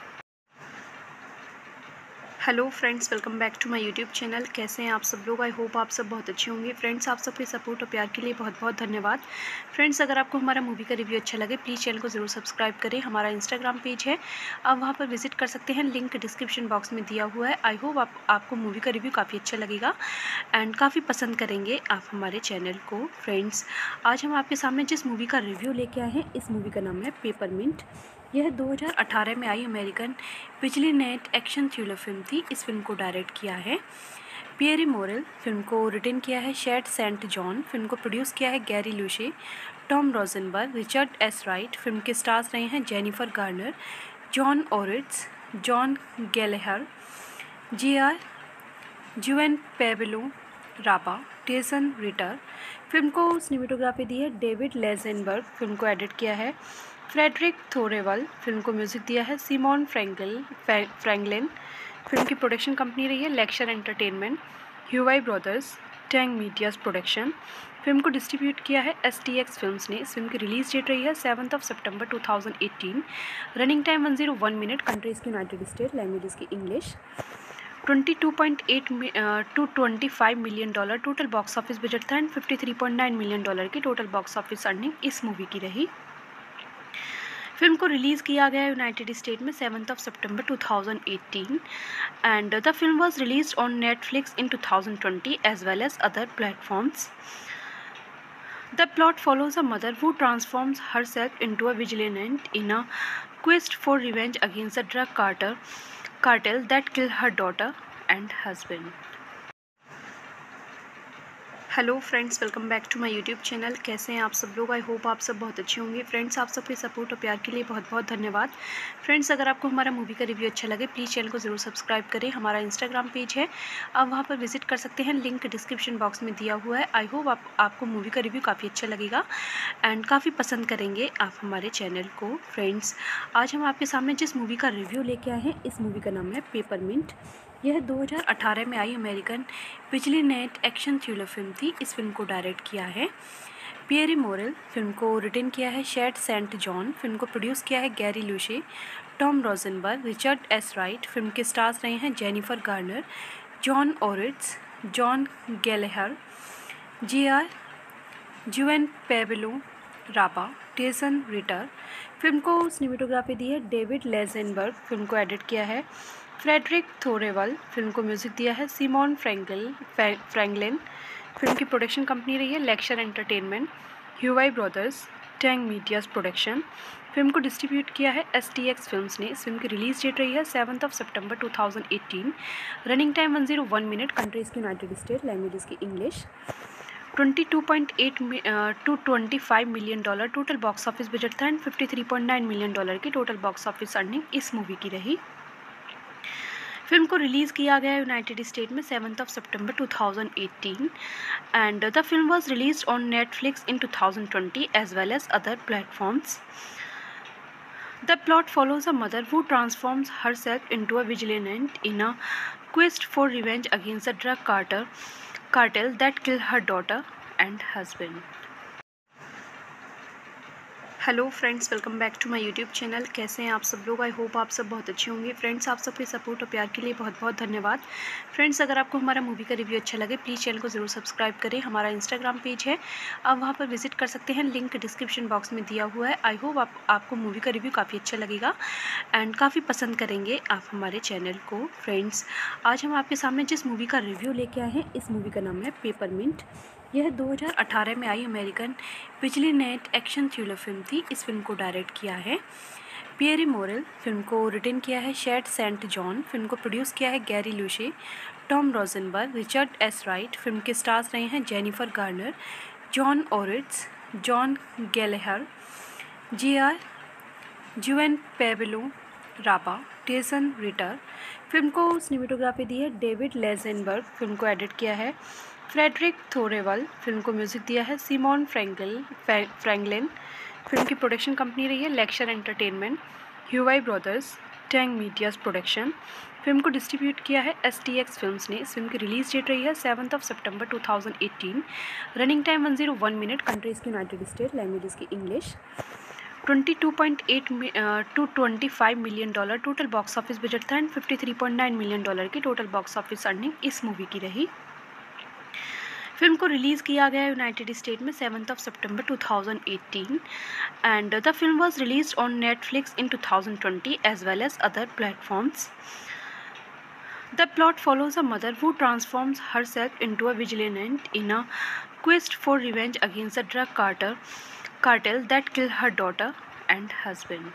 Hello friends, welcome back to my YouTube channel. कैसे हैं आप सब लोग? I hope आप सब बहुत अच्छे होंगे। फ्रेंड्स, आप सबके सपोर्ट और प्यार के लिए बहुत बहुत धन्यवाद। फ्रेंड्स, अगर आपको हमारा मूवी का रिव्यू अच्छा लगे प्लीज़ चैनल को ज़रूर सब्सक्राइब करें। हमारा इंस्टाग्राम पेज है, आप वहाँ पर विजिट कर सकते हैं, लिंक डिस्क्रिप्शन बॉक्स में दिया हुआ है। आई होप आप, आपको मूवी का रिव्यू काफ़ी अच्छा लगेगा एंड काफ़ी पसंद करेंगे आप हमारे चैनल को। फ्रेंड्स, आज हम आपके सामने जिस मूवी का रिव्यू लेके आए हैं, इस मूवी का नाम है पेपरमिंट। यह दो हज़ार अठारह में आई American vigilante action thriller film थी। इस फिल्म को डायरेक्ट किया है पियरे मोरेल, फिल्म को रिटन किया है शैड सेंट जॉन, फिल्म को प्रोड्यूस किया है Gary Lucchesi, Tom Rosenberg, Richard S Wright. Film के स्टार्स रहे हैं Jennifer Garner, John Ortiz, John Gallagher, जी R Juan Pablo Raba, Tyson Ritter. Film को सिनेमेटोग्राफी दी है डेविड लेजेनबर्ग, फिल्म को एडिट किया है फ्रेडरिक थोरेवल, फिल्म को म्यूज़िक दिया है सिमोन फ्रैंकल फ्रैंकलिन। फिल्म की प्रोडक्शन कंपनी रही है lecture entertainment, Huayi brothers, Tang medias production. Film को डिस्ट्रीब्यूट किया है एस टी एक्स फिल्म्स ने। इस फिल्म की रिलीज डेट रही है seventh of September two thousand eighteen. Running time one zero one minute. Countries की यूनाइटेड स्टेट, लैंग्वेजेस की English. Twenty two point eight to twenty five million dollar total box office budget था and fifty three point nine million dollar की total box office earning इस movie की रही। Film को release किया गया United state में seventh of September two thousand eighteen and the film was released on Netflix in two thousand twenty as well as other platforms. The plot follows a mother who transforms herself into a vigilante in a quest for revenge against a drug cartel, cartel that killed her daughter and husband. Hello friends, welcome back to my YouTube channel. कैसे हैं आप सब लोग? I hope आप सब बहुत अच्छे होंगे। फ्रेंड्स, आप सबके सपोर्ट और प्यार के लिए बहुत बहुत धन्यवाद। फ्रेंड्स, अगर आपको हमारा मूवी का रिव्यू अच्छा लगे प्लीज़ चैनल को ज़रूर सब्सक्राइब करें। हमारा इंस्टाग्राम पेज है, आप वहाँ पर विजिट कर सकते हैं, लिंक डिस्क्रिप्शन बॉक्स में दिया हुआ है। आई होप आप, आपको मूवी का रिव्यू काफ़ी अच्छा लगेगा एंड काफ़ी पसंद करेंगे आप हमारे चैनल को। फ्रेंड्स, आज हम आपके सामने जिस मूवी का रिव्यू लेके आए हैं, इस मूवी का नाम है पेपरमिंट। यह दो हज़ार अठारह में आई American vigilante action thriller film थी। इस फिल्म को डायरेक्ट किया है पियरे मोरेल, फिल्म को रिटन किया है शैड सेंट जॉन, फिल्म को प्रोड्यूस किया है Gary Lucchesi, Tom Rosenberg, Richard S Wright. Film के स्टार्स रहे हैं Jennifer Garner, John Ortiz, John Gallagher, जी R Juan Pablo Raba, Tyson Ritter. Film को सिनेमेटोग्राफी दी है डेविड लेजेनबर्ग, फिल्म को एडिट किया है फ्रेडरिक थोरेवल, फिल्म को म्यूज़िक दिया है सिमोन फ्रैंकल फ्रैंकलिन। फिल्म की प्रोडक्शन कंपनी रही है lecture entertainment, Huayi brothers, Tang medias production. Film को डिस्ट्रीब्यूट किया है एस टी एक्स फिल्म्स ने। इस फिल्म की रिलीज डेट रही है seventh of September two thousand eighteen. Running time one zero one minute. Countries की यूनाइटेड स्टेट, लैंग्वेजेस की English. Twenty two point eight to twenty five million dollar total box office budget था and fifty three point nine million dollar की total box office earning इस movie की रही। Film को release किया गया United state में seventh of September two thousand eighteen and the film was released on Netflix in two thousand twenty as well as other platforms. The plot follows a mother who transforms herself into a vigilante in a quest for revenge against a drug cartel, cartel that killed her daughter and husband. Hello friends, welcome back to my YouTube channel. कैसे हैं आप सब लोग? I hope आप सब बहुत अच्छे होंगे। फ्रेंड्स, आप सबके सपोर्ट और प्यार के लिए बहुत बहुत धन्यवाद। फ्रेंड्स, अगर आपको हमारा मूवी का रिव्यू अच्छा लगे प्लीज़ चैनल को ज़रूर सब्सक्राइब करें। हमारा इंस्टाग्राम पेज है, आप वहाँ पर विजिट कर सकते हैं, लिंक डिस्क्रिप्शन बॉक्स में दिया हुआ है। आई होप आप, आपको मूवी का रिव्यू काफ़ी अच्छा लगेगा एंड काफ़ी पसंद करेंगे आप हमारे चैनल को। फ्रेंड्स, आज हम आपके सामने जिस मूवी का रिव्यू लेके आए हैं, इस मूवी का नाम है पेपरमिंट। यह दो हज़ार अठारह में आई American vigilante action thriller film थी। इस फिल्म को डायरेक्ट किया है पियरे मोरेल, फिल्म को रिटन किया है शैड सेंट जॉन, फिल्म को प्रोड्यूस किया है Gary Lucchesi, Tom Rosenberg, Richard S Wright. Film के स्टार्स रहे हैं Jennifer Garner, John Ortiz, John Gallagher, जी R Juan Pablo Raba, Tyson Ritter. Film को सिनेमेटोग्राफी दी है डेविड लेजेनबर्ग, फिल्म को म्यूज़िक दिया है सिमोन फ्रैंकल फ्रैंकलिन। फिल्म की प्रोडक्शन कंपनी रही है lecture entertainment, Huayi brothers, Tang medias production. Film को डिस्ट्रीब्यूट किया है एस टी एक्स फिल्म्स ने। इस फिल्म की रिलीज डेट रही है seventh of September two thousand eighteen. Running time one zero one minute. Countries की यूनाइटेड स्टेट, लैंग्वेजेस की English. Twenty two point eight to twenty five million dollar total box office budget था and fifty three point nine million dollar की total box office earning इस movie की रही। Film को release किया गया United state में seventh of September two thousand eighteen and the film was released on Netflix in two thousand twenty as well as other platforms. The plot follows a mother who transforms herself into a vigilante in a quest for revenge against a drug cartel, cartel that killed her daughter and husband.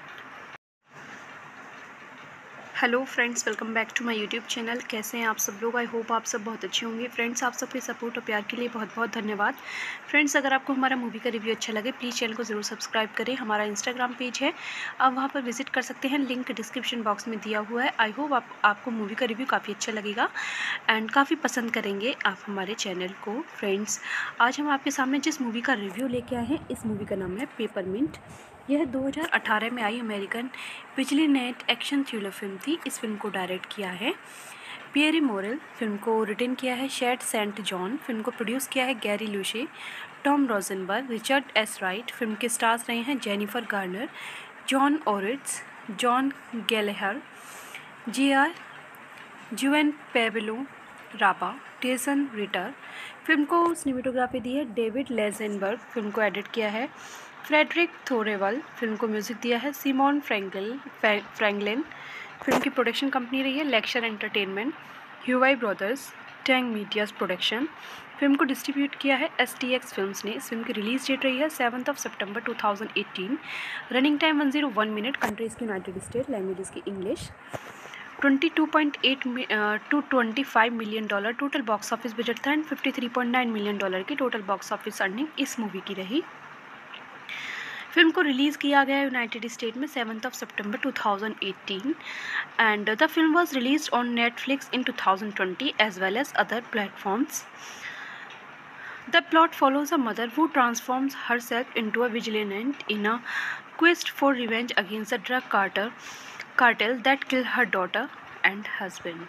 Hello friends, welcome back to my YouTube channel. कैसे हैं आप सब लोग? I hope आप सब बहुत अच्छे होंगे। फ्रेंड्स, आप सबके सपोर्ट और प्यार के लिए बहुत बहुत धन्यवाद। फ्रेंड्स, अगर आपको हमारा मूवी का रिव्यू अच्छा लगे प्लीज़ चैनल को ज़रूर सब्सक्राइब करें। हमारा इंस्टाग्राम पेज है, आप वहाँ पर विजिट कर सकते हैं, लिंक डिस्क्रिप्शन बॉक्स में दिया हुआ है। आई होप आप, आपको मूवी का रिव्यू काफ़ी अच्छा लगेगा एंड काफ़ी पसंद करेंगे आप हमारे चैनल को। फ्रेंड्स, आज हम आपके सामने जिस मूवी का रिव्यू लेके आए हैं, इस मूवी का नाम है पेपरमिंट। यह दो हज़ार अठारह में आई American vigilante action thriller film थी। इस फिल्म को डायरेक्ट किया है पियरे मोरेल, फिल्म को रिटन किया है शैड सेंट जॉन, फिल्म को प्रोड्यूस किया है Gary Lucchesi, Tom Rosenberg, Richard S Wright. Film के स्टार्स रहे हैं Jennifer Garner, John Ortiz, John Gallagher, जी R Juan Pablo Raba, Tyson Ritter. Film को सिनेमेटोग्राफी दी है डेविड लेजेनबर्ग। फिल्म को एडिट किया है फ्रेडरिक थोरेवल। फिल्म को म्यूजिक दिया है सिमोन फ्रैंकल फ्रैंकलिन। फिल्म की प्रोडक्शन कंपनी रही है lecture entertainment, Huayi brothers, Tang medias production. Film को डिस्ट्रीब्यूट किया है एस टी एक्स फिल्म्स ने। इस फिल्म की रिलीज डेट रही है seventh of September two thousand eighteen. Running time one zero one minute. Countries की यूनाइटेड स्टेट, लैंग्वेजेस की English. Twenty two point eight to twenty five million dollar total box office budget था and fifty three point nine million dollar की total box office earning इस movie की रही। Film को release किया गया United state में seventh of September two thousand eighteen and the film was released on Netflix in two thousand twenty as well as other platforms. The plot follows a mother who transforms herself into a vigilante in a quest for revenge against a drug cartel, cartel that killed her daughter and husband.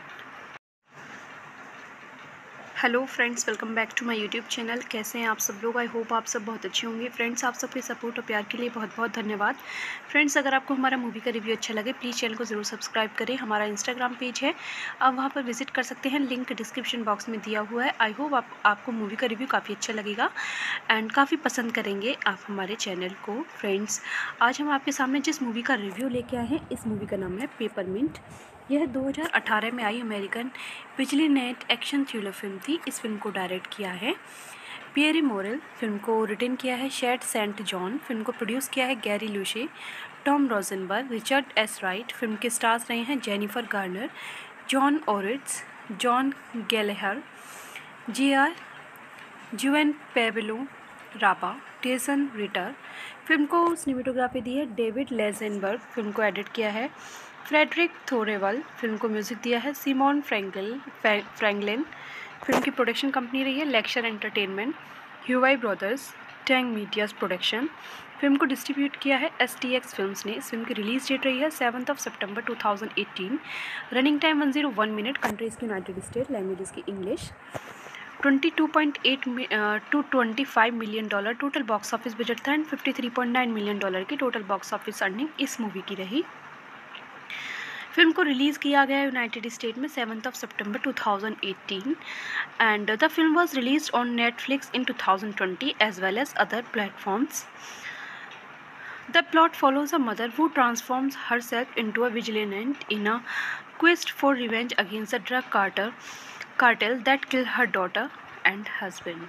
Hello friends, welcome back to my YouTube channel. कैसे हैं आप सब लोग? I hope आप सब बहुत अच्छे होंगे। फ्रेंड्स, आप सबके सपोर्ट और प्यार के लिए बहुत बहुत धन्यवाद। फ्रेंड्स, अगर आपको हमारा मूवी का रिव्यू अच्छा लगे प्लीज़ चैनल को ज़रूर सब्सक्राइब करें। हमारा इंस्टाग्राम पेज है, आप वहाँ पर विजिट कर सकते हैं, लिंक डिस्क्रिप्शन बॉक्स में दिया हुआ है। आई होप आप, आपको मूवी का रिव्यू काफ़ी अच्छा लगेगा एंड काफ़ी पसंद करेंगे आप हमारे चैनल को। फ्रेंड्स, आज हम आपके सामने जिस मूवी का रिव्यू लेके आए हैं, इस मूवी का नाम है पेपरमिंट। यह दो हज़ार अठारह में आई American vigilante action thriller film थी। इस फिल्म को डायरेक्ट किया है पियरे मोरेल। फिल्म को रिटन किया है शैड सेंट जॉन। फिल्म को प्रोड्यूस किया है Gary Lucchesi, Tom Rosenberg, Richard S Wright. Film के स्टार्स रहे हैं Jennifer Garner, John Ortiz, John Gallagher, जी R Juan Pablo Raba, Tyson Ritter. Film को सिनेमेटोग्राफी दी है डेविड लेजेनबर्ग। फिल्म को एडिट किया है फ्रेडरिक थोरेवल। फिल्म को म्यूजिक दिया है सिमोन फ्रैंकल फ्रैंकलिन। फिल्म की प्रोडक्शन कंपनी रही है lecture entertainment, Huayi brothers, Tang medias production. Film को डिस्ट्रीब्यूट किया है एस टी एक्स फिल्म्स ने। इस फिल्म की रिलीज डेट रही है seventh of September two thousand eighteen. Running time one zero one minute. Countries की यूनाइटेड स्टेट, लैंग्वेजेस की English. Twenty two point eight to twenty five million dollar total box office budget था and fifty three point nine million dollar की total box office earning इस movie की रही। Film को release किया गया United state में seventh of September two thousand eighteen and the film was released on Netflix in two thousand twenty as well as other platforms. The plot follows a mother who transforms herself into a vigilante in a quest for revenge against a drug cartel, cartel that killed her daughter and husband.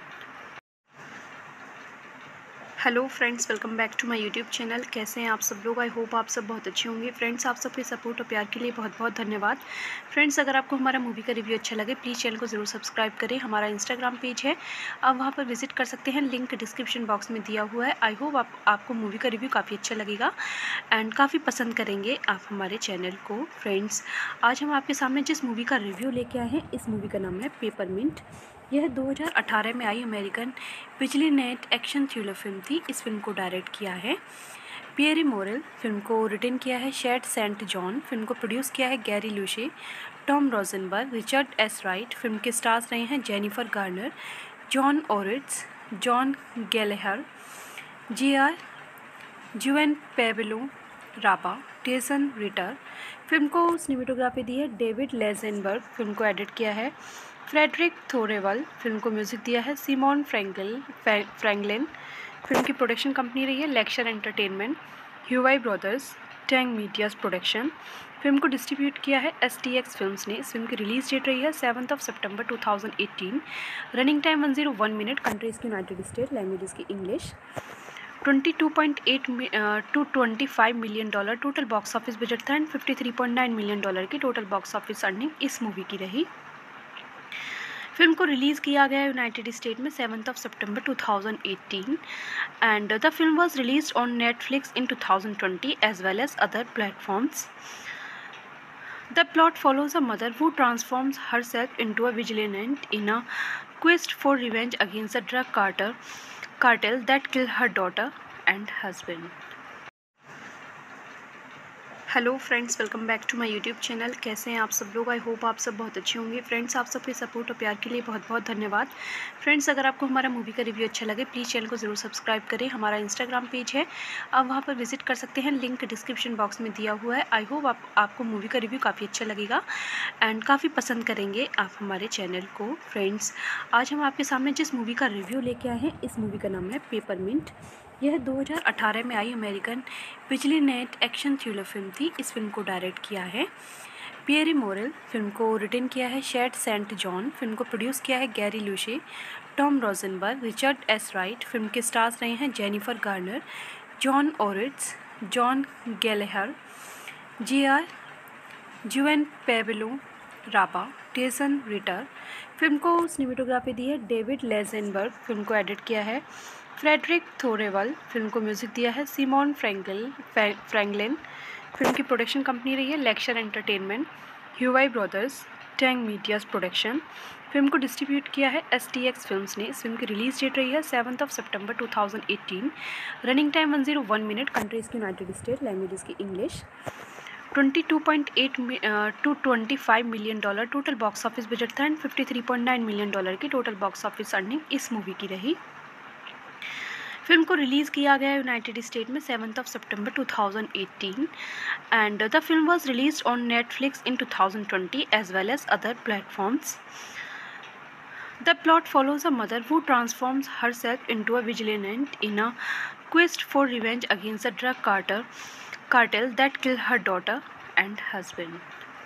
Hello friends, welcome back to my YouTube channel. कैसे हैं आप सब लोग? I hope आप सब बहुत अच्छे होंगे। फ्रेंड्स, आप सबके सपोर्ट और प्यार के लिए बहुत बहुत धन्यवाद। फ्रेंड्स, अगर आपको हमारा मूवी का रिव्यू अच्छा लगे प्लीज़ चैनल को ज़रूर सब्सक्राइब करें। हमारा इंस्टाग्राम पेज है, आप वहाँ पर विजिट कर सकते हैं, लिंक डिस्क्रिप्शन बॉक्स में दिया हुआ है। आई होप आप, आपको मूवी का रिव्यू काफ़ी अच्छा लगेगा एंड काफ़ी पसंद करेंगे आप हमारे चैनल को। फ्रेंड्स, आज हम आपके सामने जिस मूवी का रिव्यू लेके आए हैं, इस मूवी का नाम है पेपरमिंट। यह दो हज़ार अठारह में आई American vigilante action thriller film थी। इस फिल्म को डायरेक्ट किया है पियरे मोरेल। फिल्म को रिटन किया है शैड सेंट जॉन। फिल्म को प्रोड्यूस किया है Gary Lucchesi, Tom Rosenberg, Richard S Wright. Film के स्टार्स रहे हैं Jennifer Garner, John Ortiz, John Gallagher, जी R Juan Pablo Raba, Tyson Ritter. Film को सिनेमेटोग्राफी दी है डेविड लेजेनबर्ग। फिल्म को एडिट किया है फ्रेडरिक थोरेवल। फिल्म को म्यूजिक दिया है सिमोन फ्रैंकल फ्रैंकलिन। फिल्म की प्रोडक्शन कंपनी रही है lecture entertainment, Huayi brothers, Tang medias production. Film को डिस्ट्रीब्यूट किया है एस टी एक्स फिल्म्स ने। इस फिल्म की रिलीज डेट रही है seventh of September two thousand eighteen. Running time one zero one minute. Countries की यूनाइटेड स्टेट, लैंग्वेजेस की English. Twenty two point eight to twenty five million dollar total box office budget था and fifty three point nine million dollar की total box office earning इस movie की रही। Film को release किया गया United state में seventh of September two thousand eighteen and the film was released on Netflix in two thousand twenty as well as other platforms. The plot follows a mother who transforms herself into a vigilante in a quest for revenge against a drug cartel, cartel that killed her daughter and husband. Hello friends, welcome back to my YouTube channel. कैसे हैं आप सब लोग? I hope आप सब बहुत अच्छे होंगे। फ्रेंड्स, आप सबके सपोर्ट और प्यार के लिए बहुत बहुत धन्यवाद। फ्रेंड्स, अगर आपको हमारा मूवी का रिव्यू अच्छा लगे प्लीज़ चैनल को ज़रूर सब्सक्राइब करें। हमारा इंस्टाग्राम पेज है, आप वहाँ पर विजिट कर सकते हैं, लिंक डिस्क्रिप्शन बॉक्स में दिया हुआ है। आई होप आप, आपको मूवी का रिव्यू काफ़ी अच्छा लगेगा एंड काफ़ी पसंद करेंगे आप हमारे चैनल को। फ्रेंड्स, आज हम आपके सामने जिस मूवी का रिव्यू लेके आए हैं, इस मूवी का नाम है पेपरमिंट। यह दो हज़ार अठारह में आई American vigilante action thriller film थी। इस फिल्म को डायरेक्ट किया है पियरे मोरेल, फिल्म को रिटन किया है शैड सेंट जॉन, फिल्म को प्रोड्यूस किया है Gary Lucchesi, Tom Rosenberg, Richard S Wright. Film के स्टार्स रहे हैं Jennifer Garner, John Ortiz, John Gallagher, जी R Juan Pablo Raba, Tyson Ritter. Film को सिनेमेटोग्राफी दी है डेविड लेजेनबर्ग, फिल्म को एडिट किया है फ्रेडरिक थोरेवल, फिल्म को म्यूज़िक दिया है सिमोन फ्रैंकल फ्रैंकलिन। फिल्म की प्रोडक्शन कंपनी रही है lecture entertainment, Huayi brothers, Tang medias production. Film को डिस्ट्रीब्यूट किया है एस टी एक्स फिल्म्स ने। इस फिल्म की रिलीज डेट रही है seventh of September two thousand eighteen. Running time one zero one minute. Countries की यूनाइटेड स्टेट, लैंग्वेजेस की English. Twenty two point eight to twenty five million dollar total box office budget था and fifty three point nine million dollar की total box office earning इस movie की रही। Film को release किया गया United state में seventh of September two thousand eighteen and the film was released on Netflix in two thousand twenty as well as other platforms. The plot follows a mother who transforms herself into a vigilante in a quest for revenge against a drug cartel, cartel that killed her daughter and husband.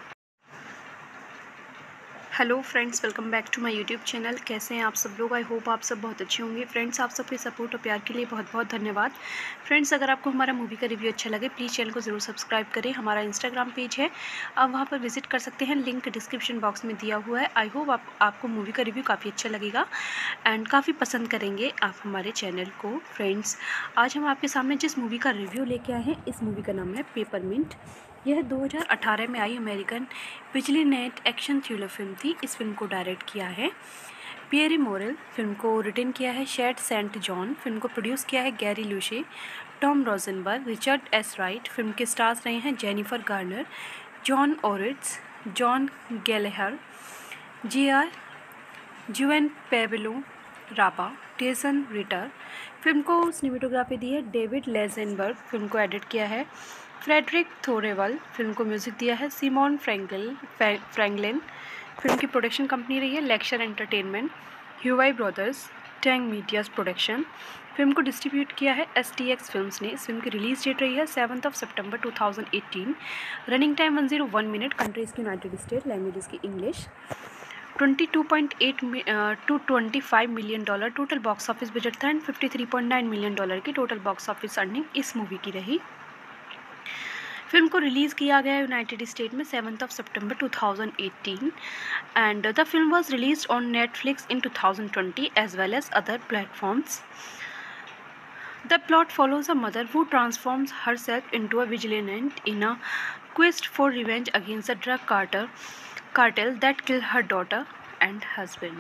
Hello friends, welcome back to my YouTube channel. कैसे हैं आप सब लोग? I hope आप सब बहुत अच्छे होंगे। फ्रेंड्स, आप सबके सपोर्ट और प्यार के लिए बहुत बहुत धन्यवाद। फ्रेंड्स, अगर आपको हमारा मूवी का रिव्यू अच्छा लगे प्लीज़ चैनल को ज़रूर सब्सक्राइब करें। हमारा इंस्टाग्राम पेज है, आप वहाँ पर विजिट कर सकते हैं, लिंक डिस्क्रिप्शन बॉक्स में दिया हुआ है। आई होप आप, आपको मूवी का रिव्यू काफ़ी अच्छा लगेगा एंड काफ़ी पसंद करेंगे आप हमारे चैनल को। फ्रेंड्स, आज हम आपके सामने जिस मूवी का रिव्यू लेके आए हैं, इस मूवी का नाम है पेपरमिंट। यह दो हज़ार अठारह में आई American vigilante action thriller film थी। इस फिल्म को डायरेक्ट किया है पियरे मोरेल, फिल्म को रिटन किया है शैड सेंट जॉन, फिल्म को प्रोड्यूस किया है Gary Lucchesi, Tom Rosenberg, Richard S Wright. Film के स्टार्स रहे हैं Jennifer Garner, John Ortiz, John Gallagher, जी R Juan Pablo Raba, Tyson Ritter. Film को सिनेमेटोग्राफी दी है डेविड लेजेनबर्ग, फिल्म को एडिट किया है फ्रेडरिक थोरेवल, फिल्म को म्यूज़िक दिया है सिमोन फ्रैंकल फ्रैंकलिन। फिल्म की प्रोडक्शन कंपनी रही है lecture entertainment, Huayi brothers, Tang medias production. Film को डिस्ट्रीब्यूट किया है एस टी एक्स फिल्म्स ने। इस फिल्म की रिलीज डेट रही है seventh of September two thousand eighteen. Running time one zero one minute. Countries की यूनाइटेड स्टेट, लैंग्वेजेस की English. Twenty two point eight to twenty five million dollar total box office budget था and fifty three point nine million dollar की total box office earning इस movie की रही। Film को release किया गया United state में seventh of September two thousand eighteen and the film was released on Netflix in two thousand twenty as well as other platforms. The plot follows a mother who transforms herself into a vigilante in a quest for revenge against a drug cartel, cartel that killed her daughter and husband.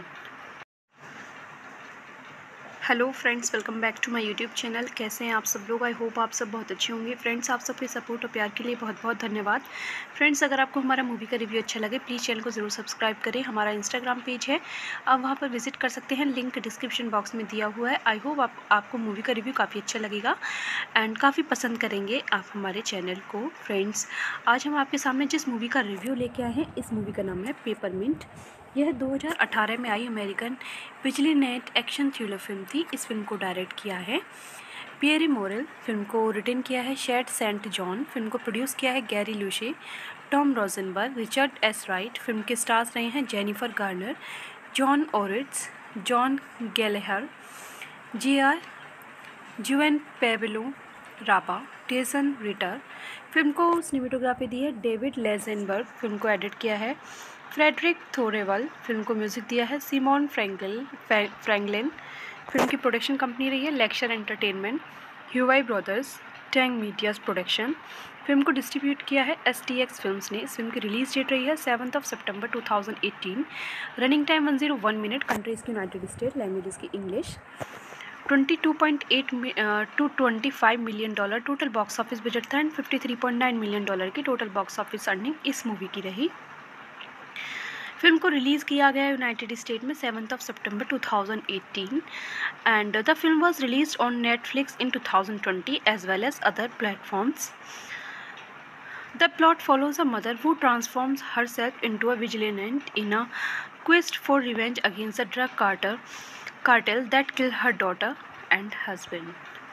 Hello friends, welcome back to my YouTube channel. कैसे हैं आप सब लोग? I hope आप सब बहुत अच्छे होंगे। फ्रेंड्स, आप सबके सपोर्ट और प्यार के लिए बहुत बहुत धन्यवाद। फ्रेंड्स, अगर आपको हमारा मूवी का रिव्यू अच्छा लगे प्लीज़ चैनल को ज़रूर सब्सक्राइब करें। हमारा इंस्टाग्राम पेज है, आप वहाँ पर विजिट कर सकते हैं, लिंक डिस्क्रिप्शन बॉक्स में दिया हुआ है। आई होप आप, आपको मूवी का रिव्यू काफ़ी अच्छा लगेगा एंड काफ़ी पसंद करेंगे आप हमारे चैनल को। फ्रेंड्स, आज हम आपके सामने जिस मूवी का रिव्यू लेके आए हैं, इस मूवी का नाम है पेपरमिंट। यह दो हज़ार अठारह में आई American vigilante action thriller film थी। इस फिल्म को डायरेक्ट किया है पियरे मोरेल, फिल्म को रिटन किया है शैड सेंट जॉन, फिल्म को प्रोड्यूस किया है Gary Lucchesi, Tom Rosenberg, Richard S Wright. Film के स्टार्स रहे हैं Jennifer Garner, John Ortiz, John Gallagher, जी R Juan Pablo Raba, Tyson Ritter. Film को सिनेमेटोग्राफी दी है डेविड लेजेनबर्ग, फिल्म को एडिट किया है फ्रेडरिक थोरेवल, फिल्म को म्यूज़िक दिया है सिमोन फ्रैंकल फ्रैंकलिन। फिल्म की प्रोडक्शन कंपनी रही है lecture entertainment, Huayi brothers, Tang medias production. Film को डिस्ट्रीब्यूट किया है एस टी एक्स फिल्म्स ने। इस फिल्म की रिलीज डेट रही है seventh of September two thousand eighteen. Running time one zero one minute. Countries की यूनाइटेड स्टेट, लैंग्वेजेस की English. Twenty two point eight to twenty five million dollar total box office budget था and fifty three point nine million dollar की total box office earning इस movie की रही। Film को release किया गया United state में seventh of September two thousand eighteen and the film was released on Netflix in two thousand twenty as well as other platforms. The plot follows a mother who transforms herself into a vigilante in a quest for revenge against a drug cartel, cartel that killed her daughter and husband.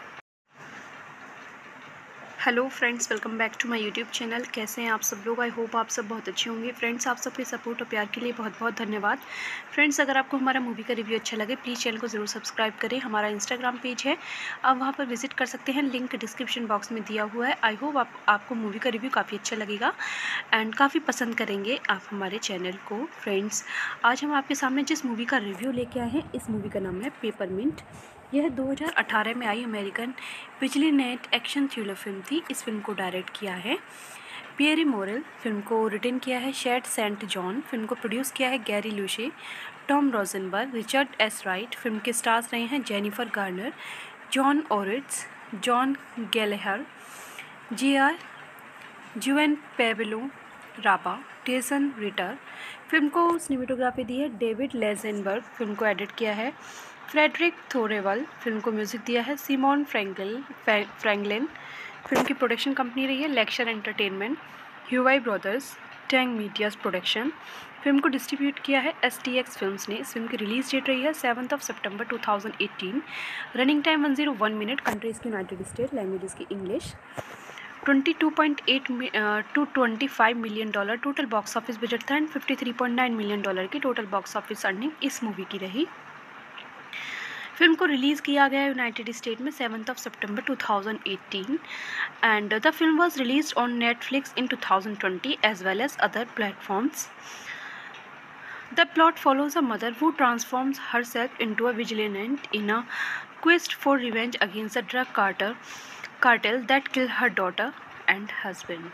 Hello friends, welcome back to my YouTube channel. कैसे हैं आप सब लोग? I hope आप सब बहुत अच्छे होंगे। फ्रेंड्स, आप सबके सपोर्ट और प्यार के लिए बहुत बहुत धन्यवाद। फ्रेंड्स, अगर आपको हमारा मूवी का रिव्यू अच्छा लगे प्लीज़ चैनल को ज़रूर सब्सक्राइब करें। हमारा इंस्टाग्राम पेज है, आप वहाँ पर विजिट कर सकते हैं, लिंक डिस्क्रिप्शन बॉक्स में दिया हुआ है। आई होप आप, आपको मूवी का रिव्यू काफ़ी अच्छा लगेगा एंड काफ़ी पसंद करेंगे आप हमारे चैनल को। फ्रेंड्स, आज हम आपके सामने जिस मूवी का रिव्यू लेके आए हैं, इस मूवी का नाम है पेपरमिंट। यह दो हज़ार अठारह में आई American vigilante action thriller film थी। इस फिल्म को डायरेक्ट किया है पियरे मोरेल, फिल्म को रिटन किया है शैड सेंट जॉन, फिल्म को प्रोड्यूस किया है Gary Lucchesi, Tom Rosenberg, Richard S Wright. Film के स्टार्स रहे हैं Jennifer Garner, John Ortiz, John Gallagher, जी R Juan Pablo Raba, Tyson Ritter. Film को सिनेमेटोग्राफी दी है डेविड लेजेनबर्ग, फिल्म को एडिट किया है फ्रेडरिक थोरेवल, फिल्म को म्यूज़िक दिया है सिमोन फ्रैंकल फ्रैंकलिन। फिल्म की प्रोडक्शन कंपनी रही है lecture entertainment, Huayi brothers, Tang medias production. Film को डिस्ट्रीब्यूट किया है एस टी एक्स फिल्म्स ने। इस फिल्म की रिलीज डेट रही है seventh of September two thousand eighteen. Running time one zero one minute. Countries की यूनाइटेड स्टेट, लैंग्वेजेस की English. Twenty two point eight to twenty five million dollar total box office budget था and fifty three point nine million dollar की total box office earning इस movie की रही। Film को release किया गया United state में seventh of September two thousand eighteen and the film was released on Netflix in two thousand twenty as well as other platforms. The plot follows a mother who transforms herself into a vigilante in a quest for revenge against a drug cartel, cartel that killed her daughter and husband.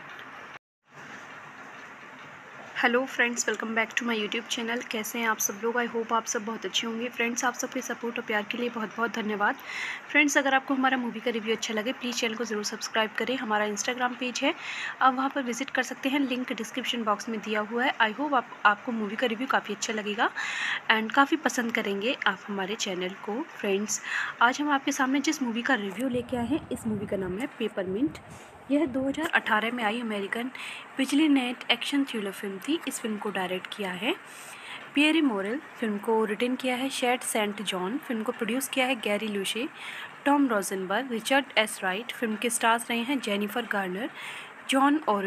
Hello friends, welcome back to my YouTube channel. कैसे हैं आप सब लोग? I hope आप सब बहुत अच्छे होंगे। फ्रेंड्स, आप सबके सपोर्ट और प्यार के लिए बहुत बहुत धन्यवाद। फ्रेंड्स, अगर आपको हमारा मूवी का रिव्यू अच्छा लगे प्लीज़ चैनल को ज़रूर सब्सक्राइब करें। हमारा इंस्टाग्राम पेज है, आप वहाँ पर विजिट कर सकते हैं, लिंक डिस्क्रिप्शन बॉक्स में दिया हुआ है। आई होप आप, आपको मूवी का रिव्यू काफ़ी अच्छा लगेगा एंड काफ़ी पसंद करेंगे आप हमारे चैनल को। फ्रेंड्स, आज हम आपके सामने जिस मूवी का रिव्यू लेके आए हैं, इस मूवी का नाम है पेपरमिंट। यह दो हज़ार अठारह में आई American vigilante action thriller film थी। इस फिल्म को डायरेक्ट किया है पियरे मोरेल, फिल्म को रिटन किया है शैड सेंट जॉन, फिल्म को प्रोड्यूस किया है Gary Lucchesi, Tom Rosenberg, Richard S Wright. Film के स्टार्स रहे हैं Jennifer Garner, John Ortiz, John Gallagher, जी R Juan Pablo Raba, Tyson Ritter. Film को सिनेमेटोग्राफी दी है डेविड लेजेनबर्ग, फिल्म को म्यूज़िक दिया है सिमोन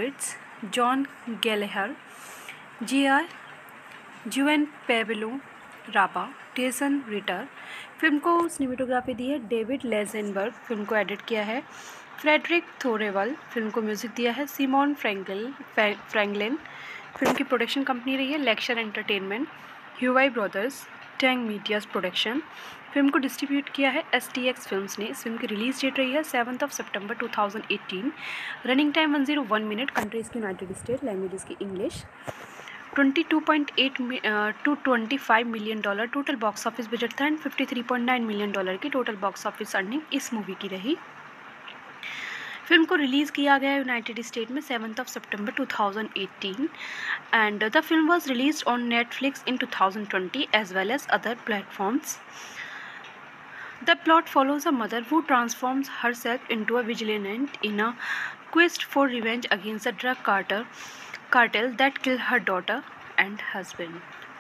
फ्रैंकल फ्रैंकलिन। फिल्म की प्रोडक्शन कंपनी रही है lecture entertainment, Huayi brothers, Tang medias production. Film को डिस्ट्रीब्यूट किया है एस टी एक्स फिल्म्स ने। इस फिल्म की रिलीज डेट रही है seventh of September two thousand eighteen. Running time one zero one minute. Countries की यूनाइटेड स्टेट, लैंग्वेजेस की English. Twenty two point eight to twenty five million dollar total box office budget था and fifty three point nine million dollar की total box office earning इस movie की रही। Film को release किया गया United state में seventh of September two thousand eighteen and the film was released on Netflix in two thousand twenty as well as other platforms. The plot follows a mother who transforms herself into a vigilante in a quest for revenge against a drug cartel, cartel that killed her daughter and husband.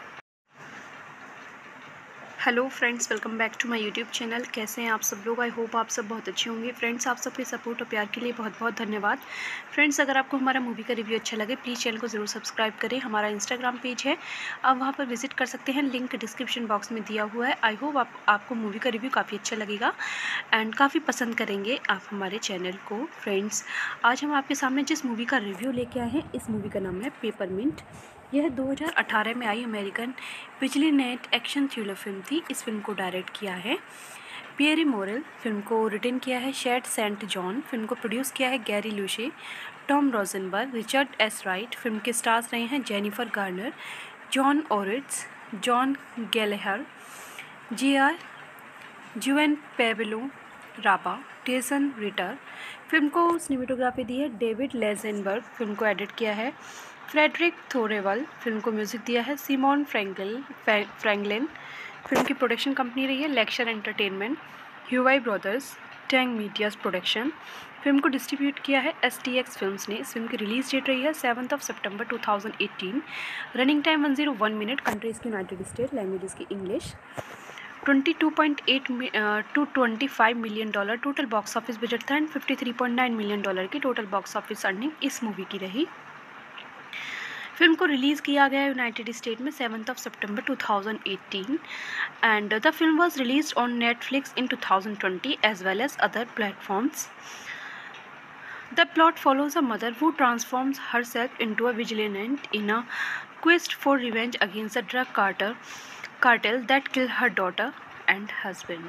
Hello friends, welcome back to my YouTube channel. कैसे हैं आप सब लोग? I hope आप सब बहुत अच्छे होंगे। फ्रेंड्स, आप सबके सपोर्ट और प्यार के लिए बहुत बहुत धन्यवाद। फ्रेंड्स, अगर आपको हमारा मूवी का रिव्यू अच्छा लगे प्लीज़ चैनल को ज़रूर सब्सक्राइब करें। हमारा इंस्टाग्राम पेज है, आप वहाँ पर विजिट कर सकते हैं, लिंक डिस्क्रिप्शन बॉक्स में दिया हुआ है। आई होप आप, आपको मूवी का रिव्यू काफ़ी अच्छा लगेगा एंड काफ़ी पसंद करेंगे आप हमारे चैनल को। फ्रेंड्स, आज हम आपके सामने जिस मूवी का रिव्यू लेके आए हैं, इस मूवी का नाम है पेपरमिंट। यह दो हज़ार अठारह में आई American vigilante action thriller film थी। इस फिल्म को डायरेक्ट किया है पियरे मोरेल, फिल्म को रिटन किया है शैड सेंट जॉन, फिल्म को प्रोड्यूस किया है Gary Lucchesi, Tom Rosenberg, Richard S Wright. Film के स्टार्स रहे हैं Jennifer Garner, John Ortiz, John Gallagher, जी R Juan Pablo Raba, Tyson Ritter. Film को सिनेमेटोग्राफी दी है डेविड लेजेनबर्ग। फिल्म को एडिट किया है फ्रेडरिक थोरेवल। फिल्म को म्यूजिक दिया है सिमोन फ्रैंकल फ्रैंकलिन। फिल्म की प्रोडक्शन कंपनी रही है lecture entertainment, Huayi brothers, Tang medias production. Film को डिस्ट्रीब्यूट किया है एस टी एक्स फिल्म्स ने। इस फिल्म की रिलीज डेट रही है seventh of September two thousand eighteen. Running time one zero one minute. Countries की यूनाइटेड स्टेट, लैंग्वेजेस की English. Twenty two point eight to twenty five million dollar total box office budget था and fifty three point nine million dollar की total box office earning इस movie की रही। Film को release किया गया United state में seventh of September two thousand eighteen and the film was released on Netflix in two thousand twenty as well as other platforms. The plot follows a mother who transforms herself into a vigilante in a quest for revenge against a drug cartel, cartel that killed her daughter and husband.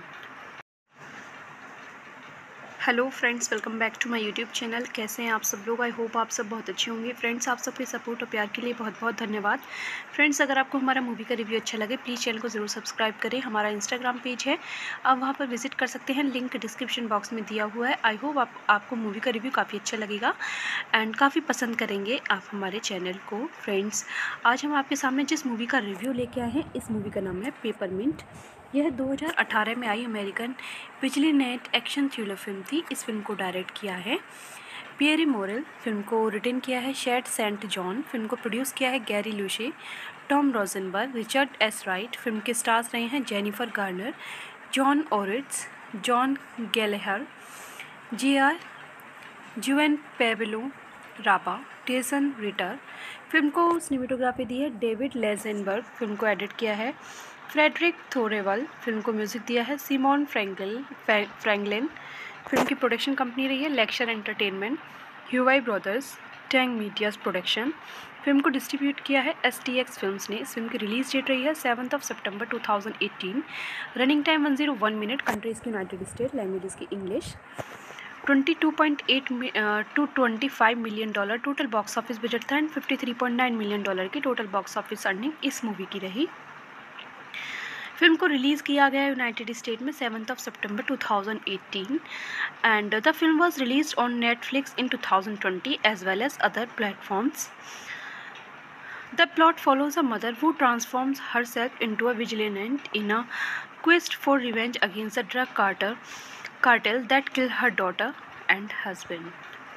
Hello friends, welcome back to my YouTube channel. कैसे हैं आप सब लोग? I hope आप सब बहुत अच्छे होंगे। फ्रेंड्स, आप सबके सपोर्ट और प्यार के लिए बहुत बहुत धन्यवाद। फ्रेंड्स, अगर आपको हमारा मूवी का रिव्यू अच्छा लगे प्लीज़ चैनल को ज़रूर सब्सक्राइब करें। हमारा इंस्टाग्राम पेज है, आप वहाँ पर विजिट कर सकते हैं, लिंक डिस्क्रिप्शन बॉक्स में दिया हुआ है। आई होप आप, आपको मूवी का रिव्यू काफ़ी अच्छा लगेगा एंड काफ़ी पसंद करेंगे आप हमारे चैनल को। फ्रेंड्स, आज हम आपके सामने जिस मूवी का रिव्यू लेके आए हैं, इस मूवी का नाम है पेपरमिंट। यह दो हज़ार अठारह में आई American vigilante action thriller film थी। इस फिल्म को डायरेक्ट किया है पियरे मोरेल। फिल्म को रिटन किया है शैड सेंट जॉन। फिल्म को प्रोड्यूस किया है Gary Lucchesi, Tom Rosenberg, Richard S Wright. Film के स्टार्स रहे हैं Jennifer Garner, John Ortiz, John Gallagher, जी R Juan Pablo Raba, Tyson Ritter. Film को सिनेमेटोग्राफी दी है डेविड लेजेनबर्ग। फिल्म को एडिट किया है फ्रेडरिक थोरेवल। फिल्म को म्यूजिक दिया है सिमोन फ्रैंकल फ्रैंकलिन। फिल्म की प्रोडक्शन कंपनी रही है lecture entertainment, Huayi brothers, Tang medias production. Film को डिस्ट्रीब्यूट किया है एस टी एक्स फिल्म्स ने। इस फिल्म की रिलीज डेट रही है seventh of September two thousand eighteen. Running time one zero one minute. Countries की यूनाइटेड स्टेट, लैंग्वेजेस की English. Twenty two point eight to twenty five million dollar total box office budget था and fifty three point nine million dollar की total box office earning इस movie की रही। Film को release किया गया United state में seventh of September two thousand eighteen and the film was released on Netflix in two thousand twenty as well as other platforms. The plot follows a mother who transforms herself into a vigilante in a quest for revenge against a drug cartel, cartel that killed her daughter and husband.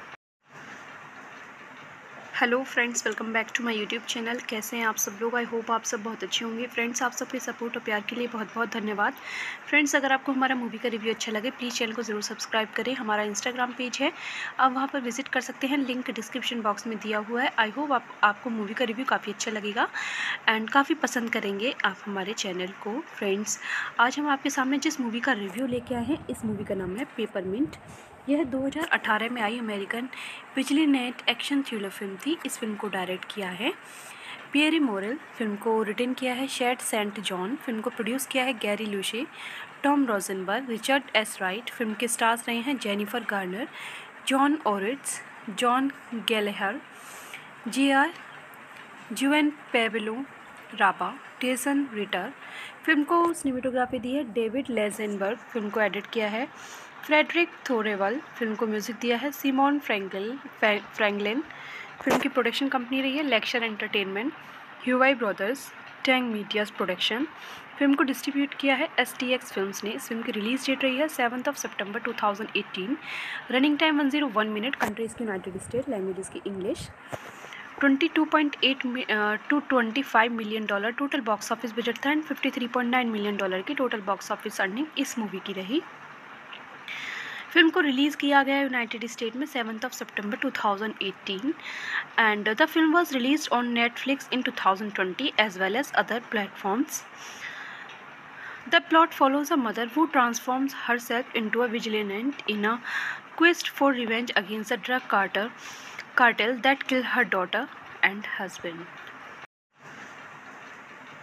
Hello friends, welcome back to my YouTube channel. कैसे हैं आप सब लोग? I hope आप सब बहुत अच्छे होंगे। फ्रेंड्स, आप सबके सपोर्ट और प्यार के लिए बहुत बहुत धन्यवाद। फ्रेंड्स, अगर आपको हमारा मूवी का रिव्यू अच्छा लगे प्लीज़ चैनल को ज़रूर सब्सक्राइब करें। हमारा इंस्टाग्राम पेज है, आप वहाँ पर विजिट कर सकते हैं, लिंक डिस्क्रिप्शन बॉक्स में दिया हुआ है। आई होप आप, आपको मूवी का रिव्यू काफ़ी अच्छा लगेगा एंड काफ़ी पसंद करेंगे आप हमारे चैनल को। फ्रेंड्स, आज हम आपके सामने जिस मूवी का रिव्यू लेके आए हैं, इस मूवी का नाम है पेपरमिंट। यह दो हज़ार अठारह में आई American vigilante action thriller film थी। इस फिल्म को डायरेक्ट किया है पियरे मोरेल। फिल्म को रिटन किया है शैड सेंट जॉन। फिल्म को प्रोड्यूस किया है Gary Lucchesi, Tom Rosenberg, Richard S Wright. Film के स्टार्स रहे हैं Jennifer Garner, John Ortiz, John Gallagher, जी R Juan Pablo Raba, Tyson Ritter. Film को सिनेमेटोग्राफी दी है डेविड लेजेनबर्ग। फिल्म को एडिट किया है फ्रेडरिक थोरेवल। फिल्म को म्यूजिक दिया है सिमोन फ्रैंकल फ्रैंकलिन। फिल्म की प्रोडक्शन कंपनी रही है lecture entertainment, Huayi brothers, Tang medias production. Film को डिस्ट्रीब्यूट किया है एस टी एक्स फिल्म्स ने। इस फिल्म की रिलीज डेट रही है seventh of September two thousand eighteen. Running time one zero one minute. Countries की यूनाइटेड स्टेट, लैंग्वेजेस की English. Twenty two point eight to twenty five million dollar total box office budget था and fifty three point nine million dollar की total box office earning इस movie की रही। Film को release किया गया United state में seventh of September two thousand eighteen and the film was released on Netflix in two thousand twenty as well as other platforms. The plot follows a mother who transforms herself into a vigilante in a quest for revenge against a drug cartel, cartel that killed her daughter and husband.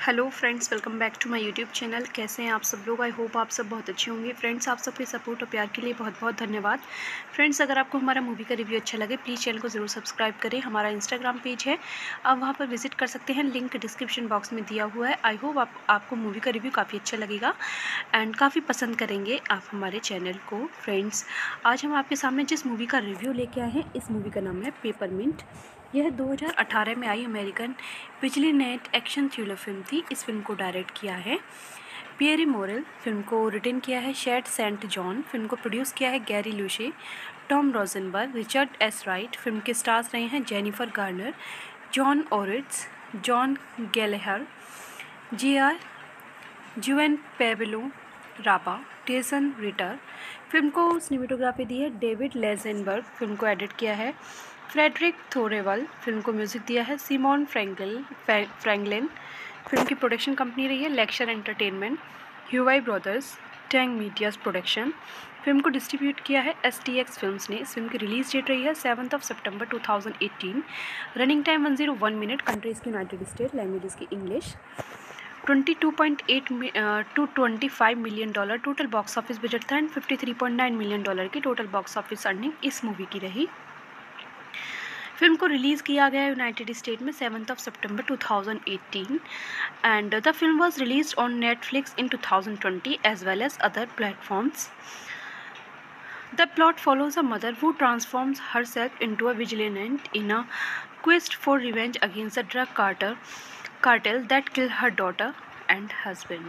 Hello friends, welcome back to my YouTube channel. कैसे हैं आप सब लोग? I hope आप सब बहुत अच्छे होंगे। फ्रेंड्स, आप सबके सपोर्ट और प्यार के लिए बहुत बहुत धन्यवाद। फ्रेंड्स, अगर आपको हमारा मूवी का रिव्यू अच्छा लगे प्लीज़ चैनल को ज़रूर सब्सक्राइब करें। हमारा इंस्टाग्राम पेज है, आप वहाँ पर विजिट कर सकते हैं, लिंक डिस्क्रिप्शन बॉक्स में दिया हुआ है। आई होप आप, आपको मूवी का रिव्यू काफ़ी अच्छा लगेगा एंड काफ़ी पसंद करेंगे आप हमारे चैनल को। फ्रेंड्स, आज हम आपके सामने जिस मूवी का रिव्यू लेके आए हैं, इस मूवी का नाम है पेपरमिंट। यह दो हज़ार अठारह में आई American vigilante action thriller film थी। इस फिल्म को डायरेक्ट किया है पियरे मोरेल, फिल्म को रिटन किया है शैड सेंट जॉन, फिल्म को प्रोड्यूस किया है Gary Lucchesi, Tom Rosenberg, Richard S Wright. Film के स्टार्स रहे हैं Jennifer Garner, John Ortiz, John Gallagher, जी R Juan Pablo Raba, Tyson Ritter. Film को सिनेमेटोग्राफी दी है डेविड लेजेनबर्ग, फिल्म को एडिट किया है फ्रेडरिक थोरेवल, फिल्म को म्यूज़िक दिया है सिमोन फ्रैंकल फ्रैंकलिन। फिल्म की प्रोडक्शन कंपनी रही है lecture entertainment, Huayi brothers, Tang medias production. Film को डिस्ट्रीब्यूट किया है एस टी एक्स फिल्म्स ने। इस फिल्म की रिलीज डेट रही है seventh of September two thousand eighteen. Running time one zero one minute. Countries की यूनाइटेड स्टेट, लैंग्वेजेस की English. Twenty two point eight to twenty five million dollar total box office budget था and fifty three point nine million dollar की total box office earning इस movie की रही। Film को release किया गया United state में seventh of September two thousand eighteen and the film was released on Netflix in two thousand twenty as well as other platforms. The plot follows a mother who transforms herself into a vigilante in a quest for revenge against a drug cartel, cartel that killed her daughter and husband.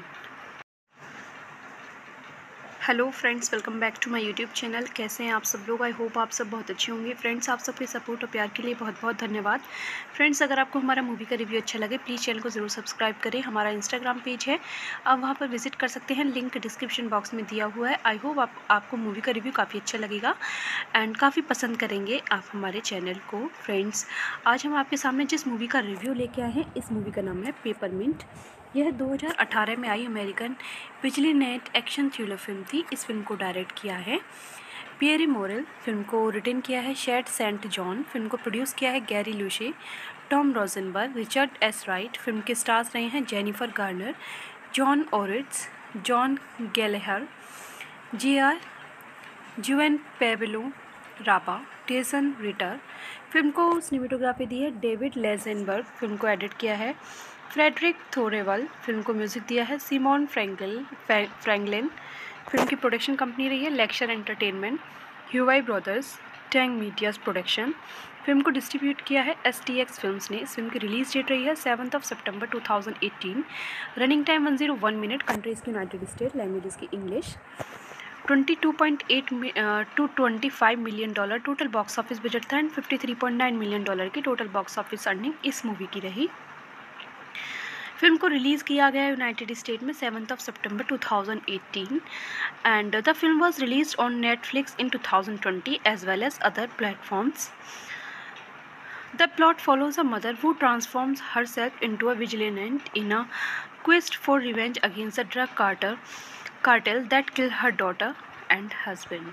Hello friends, welcome back to my YouTube channel. कैसे हैं आप सब लोग? I hope आप सब बहुत अच्छे होंगे। फ्रेंड्स, आप सबके सपोर्ट और प्यार के लिए बहुत बहुत धन्यवाद। फ्रेंड्स, अगर आपको हमारा मूवी का रिव्यू अच्छा लगे प्लीज़ चैनल को ज़रूर सब्सक्राइब करें। हमारा इंस्टाग्राम पेज है, आप वहाँ पर विजिट कर सकते हैं, लिंक डिस्क्रिप्शन बॉक्स में दिया हुआ है। आई होप आप, आपको मूवी का रिव्यू काफ़ी अच्छा लगेगा एंड काफ़ी पसंद करेंगे आप हमारे चैनल को। फ्रेंड्स, आज हम आपके सामने जिस मूवी का रिव्यू लेके आए हैं, इस मूवी का नाम है पेपरमिंट। यह दो हज़ार अठारह में आई American vigilante action thriller film थी। इस फिल्म को डायरेक्ट किया है पियरे मोरेल, फिल्म को रिटन किया है शैड सेंट जॉन, फिल्म को प्रोड्यूस किया है Gary Lucchesi, Tom Rosenberg, Richard S Wright. Film के स्टार्स रहे हैं Jennifer Garner, John Ortiz, John Gallagher, जी R Juan Pablo Raba, Tyson Ritter. Film को सिनेमेटोग्राफी दी है डेविड लेजेनबर्ग, फिल्म को एडिट किया है फ्रेडरिक थोरेवल, फिल्म को म्यूज़िक दिया है सिमोन फ्रैंकल फ्रैंकलिन। फिल्म की प्रोडक्शन कंपनी रही है lecture entertainment, Huayi brothers, Tang medias production. Film को डिस्ट्रीब्यूट किया है एस टी एक्स फिल्म्स ने। इस फिल्म की रिलीज डेट रही है seventh of September two thousand eighteen. Running time one zero one minute. Countries की यूनाइटेड स्टेट, लैंग्वेजेस की English. Twenty two point eight to twenty five million dollar total box office budget था and fifty three point nine million dollar की total box office earning इस movie की रही। Film को release किया गया United state में seventh of September two thousand eighteen and the film was released on Netflix in two thousand twenty as well as other platforms. The plot follows a mother who transforms herself into a vigilante in a quest for revenge against a drug cartel, cartel that killed her daughter and husband.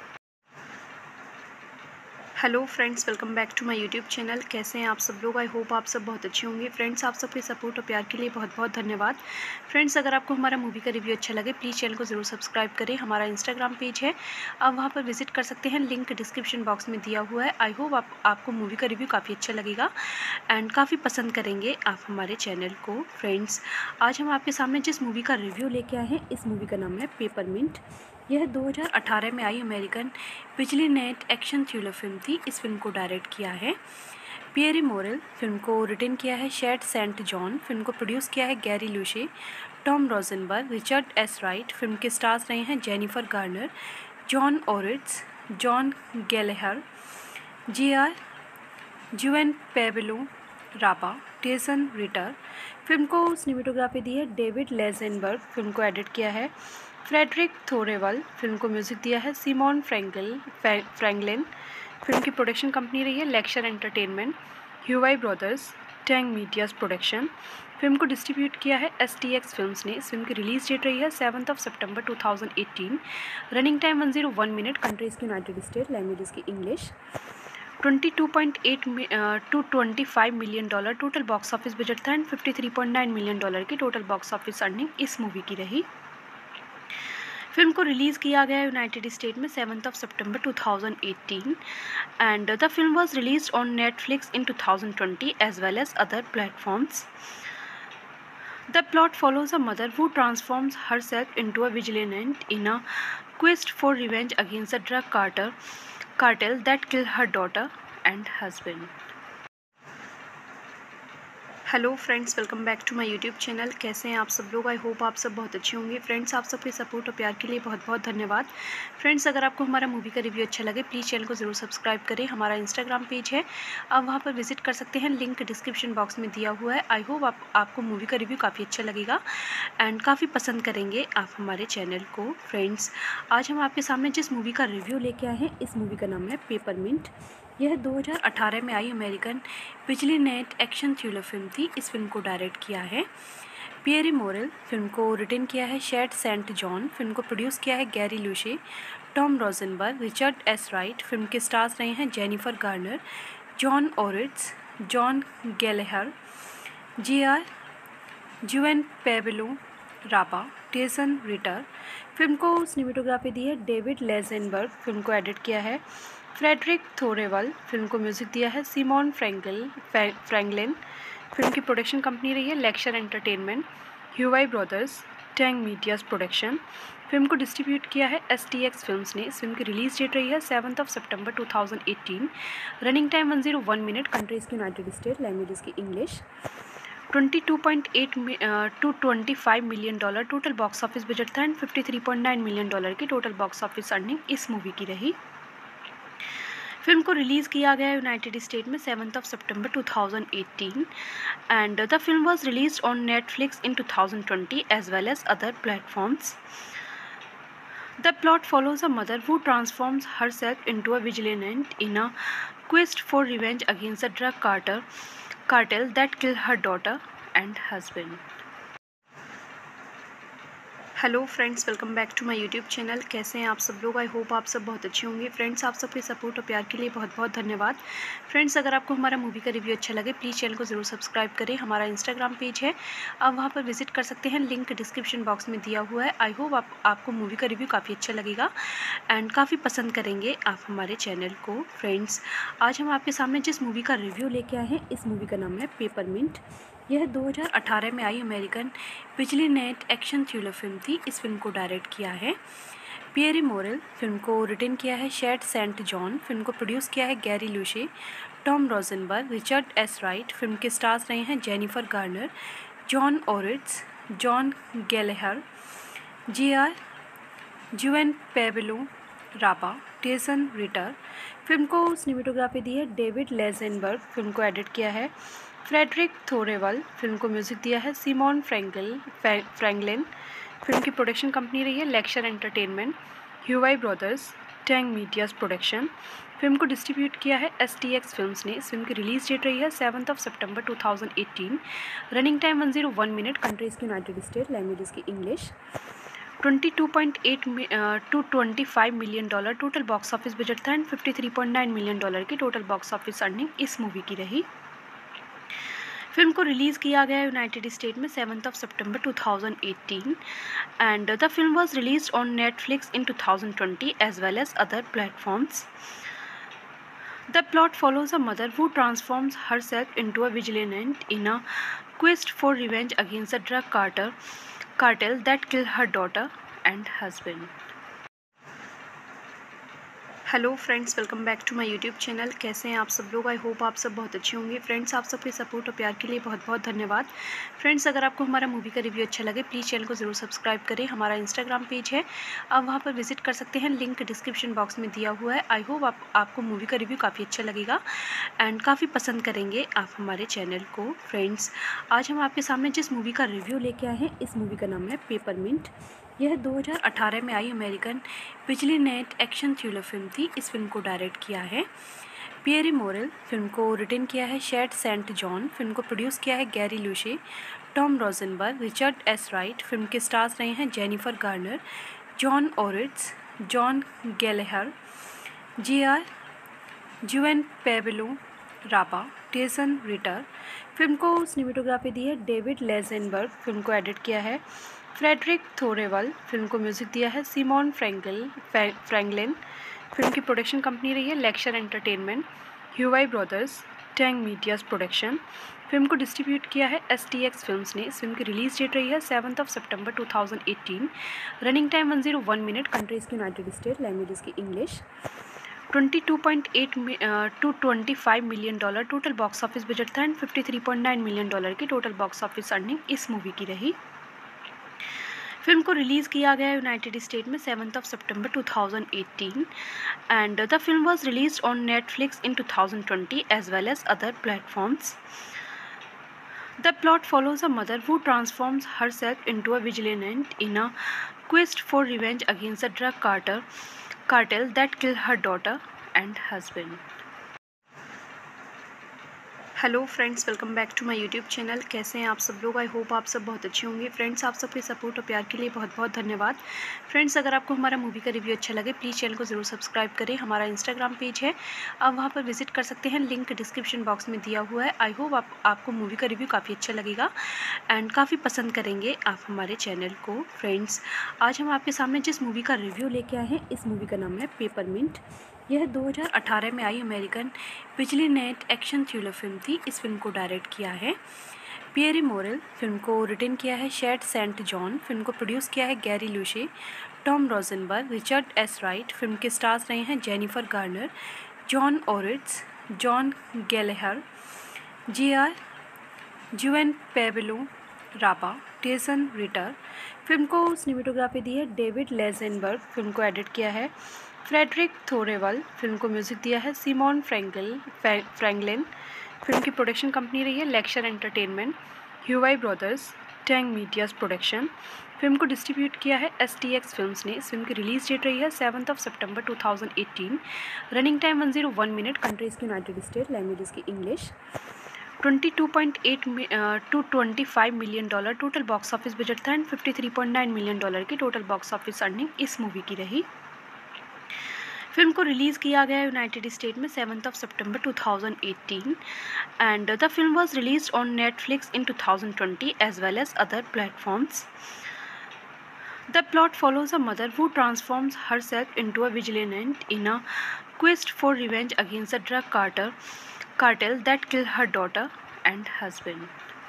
Hello friends, welcome back to my YouTube channel. कैसे हैं आप सब लोग? I hope आप सब बहुत अच्छे होंगे। फ्रेंड्स, आप सबके सपोर्ट और प्यार के लिए बहुत बहुत धन्यवाद। फ्रेंड्स, अगर आपको हमारा मूवी का रिव्यू अच्छा लगे प्लीज़ चैनल को ज़रूर सब्सक्राइब करें। हमारा इंस्टाग्राम पेज है, आप वहाँ पर विजिट कर सकते हैं, लिंक डिस्क्रिप्शन बॉक्स में दिया हुआ है। आई होप आप, आपको मूवी का रिव्यू काफ़ी अच्छा लगेगा एंड काफ़ी पसंद करेंगे आप हमारे चैनल को। फ्रेंड्स, आज हम आपके सामने जिस मूवी का रिव्यू लेके आए हैं, इस मूवी का नाम है पेपरमिंट। यह दो हज़ार अठारह में आई American vigilante action thriller film थी। इस फिल्म को डायरेक्ट किया है पियरे मोरेल, फिल्म को रिटन किया है शैड सेंट जॉन, फिल्म को प्रोड्यूस किया है Gary Lucchesi, Tom Rosenberg, Richard S Wright. Film के स्टार्स रहे हैं Jennifer Garner, John Ortiz, John Gallagher, जी R Juan Pablo Raba, Tyson Ritter. Film को सिनेमेटोग्राफी दी है डेविड लेजेनबर्ग, फिल्म को एडिट किया है फ्रेडरिक थोरेवल, फिल्म को म्यूज़िक दिया है सिमोन फ्रैंकल फ्रैंकलिन। फिल्म की प्रोडक्शन कंपनी रही है lecture entertainment, Huayi brothers, Tang medias production. Film को डिस्ट्रीब्यूट किया है एस टी एक्स फिल्म्स ने। इस फिल्म की रिलीज डेट रही है seventh of September two thousand eighteen. Running time one zero one minute. Countries की यूनाइटेड स्टेट, लैंग्वेजेस की English. Twenty two point eight to twenty five million dollar total box office budget था and fifty three point nine million dollar की total box office earning इस movie की रही। Film को release किया गया United state में seventh of September two thousand eighteen and the film was released on Netflix in two thousand twenty as well as other platforms. The plot follows a mother who transforms herself into a vigilante in a quest for revenge against a drug cartel, cartel that killed her daughter and husband. Hello friends, welcome back to my YouTube channel. कैसे हैं आप सब लोग? I hope आप सब बहुत अच्छे होंगे। फ्रेंड्स, आप सबके सपोर्ट और प्यार के लिए बहुत बहुत धन्यवाद। फ्रेंड्स, अगर आपको हमारा मूवी का रिव्यू अच्छा लगे प्लीज़ चैनल को ज़रूर सब्सक्राइब करें। हमारा इंस्टाग्राम पेज है, आप वहाँ पर विजिट कर सकते हैं, लिंक डिस्क्रिप्शन बॉक्स में दिया हुआ है। आई होप आप, आपको मूवी का रिव्यू काफ़ी अच्छा लगेगा एंड काफ़ी पसंद करेंगे आप हमारे चैनल को। फ्रेंड्स, आज हम आपके सामने जिस मूवी का रिव्यू लेके आए हैं, इस मूवी का नाम है पेपरमिंट। यह दो हज़ार अठारह में आई American vigilante action thriller film थी। इस फिल्म को डायरेक्ट किया है पियरे मोरेल, फिल्म को रिटन किया है शैड सेंट जॉन, फिल्म को प्रोड्यूस किया है Gary Lucchesi, Tom Rosenberg, Richard S Wright. Film के स्टार्स रहे हैं Jennifer Garner, John Ortiz, John Gallagher, जी R Juan Pablo Raba, Tyson Ritter. Film को सिनेमेटोग्राफी दी है डेविड लेजेनबर्ग, फिल्म को एडिट किया है फ्रेडरिक थोरेवल, फिल्म को म्यूज़िक दिया है सिमोन फ्रैंकल फ्रैंकलिन। फिल्म की प्रोडक्शन कंपनी रही है lecture entertainment, Huayi brothers, Tang medias production. Film को डिस्ट्रीब्यूट किया है एस टी एक्स फिल्म्स ने। इस फिल्म की रिलीज डेट रही है seventh of September two thousand eighteen. Running time one zero one minute, countries की यूनाइटेड स्टेट, लैंग्वेजेस की English. Twenty two point eight to twenty five million dollar total box office budget था and fifty three point nine million dollar की total box office earning इस movie की रही। Film को release किया गया United state में seventh of September two thousand eighteen and the film was released on Netflix in two thousand twenty as well as other platforms. The plot follows a mother who transforms herself into a vigilante in a quest for revenge against a drug cartel, cartel that killed her daughter and husband. Hello friends, welcome back to my YouTube channel. कैसे हैं आप सब लोग? I hope आप सब बहुत अच्छे होंगे। फ्रेंड्स, आप सबके सपोर्ट और प्यार के लिए बहुत बहुत धन्यवाद। फ्रेंड्स, अगर आपको हमारा मूवी का रिव्यू अच्छा लगे प्लीज़ चैनल को ज़रूर सब्सक्राइब करें। हमारा इंस्टाग्राम पेज है, आप वहाँ पर विजिट कर सकते हैं, लिंक डिस्क्रिप्शन बॉक्स में दिया हुआ है। आई होप आप, आपको मूवी का रिव्यू काफ़ी अच्छा लगेगा एंड काफ़ी पसंद करेंगे आप हमारे चैनल को। फ्रेंड्स, आज हम आपके सामने जिस मूवी का रिव्यू लेके आए हैं, इस मूवी का नाम है पेपरमिंट। यह दो हज़ार अठारह में आई American vigilante action thriller film थी। इस फिल्म को डायरेक्ट किया है पियरे मोरेल, फिल्म को रिटन किया है शैड सेंट जॉन, फिल्म को प्रोड्यूस किया है Gary Lucchesi, Tom Rosenberg, Richard S Wright. Film के स्टार्स रहे हैं Jennifer Garner, John Ortiz, John Gallagher, जी R Juan Pablo Raba, Tyson Ritter. Film को सिनेमेटोग्राफी दी है डेविड लेजेनबर्ग, फिल्म को म्यूज़िक दिया है सिमोन फ्रैंकल फ्रैंकलिन। फिल्म की प्रोडक्शन कंपनी रही है lecture entertainment, Huayi brothers, Tang medias production. Film को डिस्ट्रीब्यूट किया है एस टी एक्स फिल्म्स ने। इस फिल्म की रिलीज डेट रही है seventh of September two thousand eighteen. Running time one zero one minute, countries की यूनाइटेड स्टेट, लैंग्वेजेस की English. Twenty two point eight to twenty five million dollar total box office budget था and fifty three point nine million dollar की total box office earning इस movie की रही। Film को release किया गया United state में seventh of September two thousand eighteen and the film was released on Netflix in two thousand twenty as well as other platforms. The plot follows a mother who transforms herself into a vigilante in a quest for revenge against a drug cartel, cartel that killed her daughter and husband. Hello friends, welcome back to my YouTube channel. कैसे हैं आप सब लोग? I hope आप सब बहुत अच्छे होंगे। फ्रेंड्स, आप सबके सपोर्ट और प्यार के लिए बहुत बहुत धन्यवाद। फ्रेंड्स, अगर आपको हमारा मूवी का रिव्यू अच्छा लगे प्लीज़ चैनल को ज़रूर सब्सक्राइब करें। हमारा इंस्टाग्राम पेज है, आप वहाँ पर विजिट कर सकते हैं, लिंक डिस्क्रिप्शन बॉक्स में दिया हुआ है। आई होप आप, आपको मूवी का रिव्यू काफ़ी अच्छा लगेगा एंड काफ़ी पसंद करेंगे आप हमारे चैनल को। फ्रेंड्स, आज हम आपके सामने जिस मूवी का रिव्यू लेके आए हैं, इस मूवी का नाम है पेपरमिंट। यह दो हज़ार अठारह में आई American vigilante action thriller film थी। इस फिल्म को डायरेक्ट किया है पियरे मोरेल, फिल्म को रिटन किया है शैड सेंट जॉन, फिल्म को प्रोड्यूस किया है Gary Lucchesi, Tom Rosenberg, Richard S Wright. Film के स्टार्स रहे हैं Jennifer Garner, John Ortiz, John Gallagher, जी R Juan Pablo Raba, Tyson Ritter. Film को सिनेमेटोग्राफी दी है डेविड लेजेनबर्ग। फिल्म को एडिट किया है फ्रेडरिक थोरेवल। फिल्म को म्यूजिक दिया है सिमोन फ्रैंकल फ्रैंकलिन। फिल्म की प्रोडक्शन कंपनी रही है lecture entertainment, Huayi brothers, Tang medias production. Film को डिस्ट्रीब्यूट किया है एस टी एक्स फिल्म्स ने। इस फिल्म की रिलीज डेट रही है seventh of September two thousand eighteen. Running time one zero one minute. Countries की यूनाइटेड स्टेट, लैंग्वेजेस की English. Twenty two point eight to twenty five million dollar total box office budget था and fifty three point nine million dollar की total box office earning इस movie की रही। Film को release किया गया United state में seventh of September two thousand eighteen and the film was released on Netflix in two thousand twenty as well as other platforms. The plot follows a mother who transforms herself into a vigilante in a quest for revenge against a drug cartel, cartel that killed her daughter and husband. Hello friends, welcome back to my YouTube channel. कैसे हैं आप सब लोग? I hope आप सब बहुत अच्छे होंगे। फ्रेंड्स, आप सबके सपोर्ट और प्यार के लिए बहुत बहुत धन्यवाद। फ्रेंड्स, अगर आपको हमारा मूवी का रिव्यू अच्छा लगे प्लीज़ चैनल को ज़रूर सब्सक्राइब करें। हमारा इंस्टाग्राम पेज है, आप वहाँ पर विजिट कर सकते हैं, लिंक डिस्क्रिप्शन बॉक्स में दिया हुआ है। आई होप आप, आपको मूवी का रिव्यू काफ़ी अच्छा लगेगा एंड काफ़ी पसंद करेंगे आप हमारे चैनल को। फ्रेंड्स, आज हम आपके सामने जिस मूवी का रिव्यू लेके आए हैं, इस मूवी का नाम है पेपरमिंट। यह दो हज़ार अठारह में आई American vigilante action thriller film थी। इस फिल्म को डायरेक्ट किया है पियरे मोरेल। फिल्म को रिटन किया है शैड सेंट जॉन। फिल्म को प्रोड्यूस किया है Gary Lucchesi, Tom Rosenberg, Richard S Wright. Film के स्टार्स रहे हैं Jennifer Garner, John Ortiz, John Gallagher, जी R Juan Pablo Raba, Tyson Ritter. Film को सिनेमेटोग्राफी दी है डेविड लेजेनबर्ग। फिल्म को एडिट किया है फ्रेडरिक थोरेवल। फिल्म को म्यूजिक दिया है सिमोन फ्रैंकल फ्रैंकलिन। फिल्म की प्रोडक्शन कंपनी रही है lecture entertainment, Huayi brothers, Tang medias production. Film को डिस्ट्रीब्यूट किया है एस टी एक्स फिल्म्स ने। इस फिल्म की रिलीज डेट रही है seventh of September two thousand eighteen. Running time one zero one minute. Countries की यूनाइटेड स्टेट, लैंग्वेजेस की English. Twenty two point eight to twenty five million dollar total box office budget था and fifty three point nine million dollar की total box office earning इस movie की रही। Film को release किया गया United state में seventh of September two thousand eighteen and the film was released on Netflix in two thousand twenty as well as other platforms. The plot follows a mother who transforms herself into a vigilante in a quest for revenge against a drug cartel, cartel that killed her daughter and husband.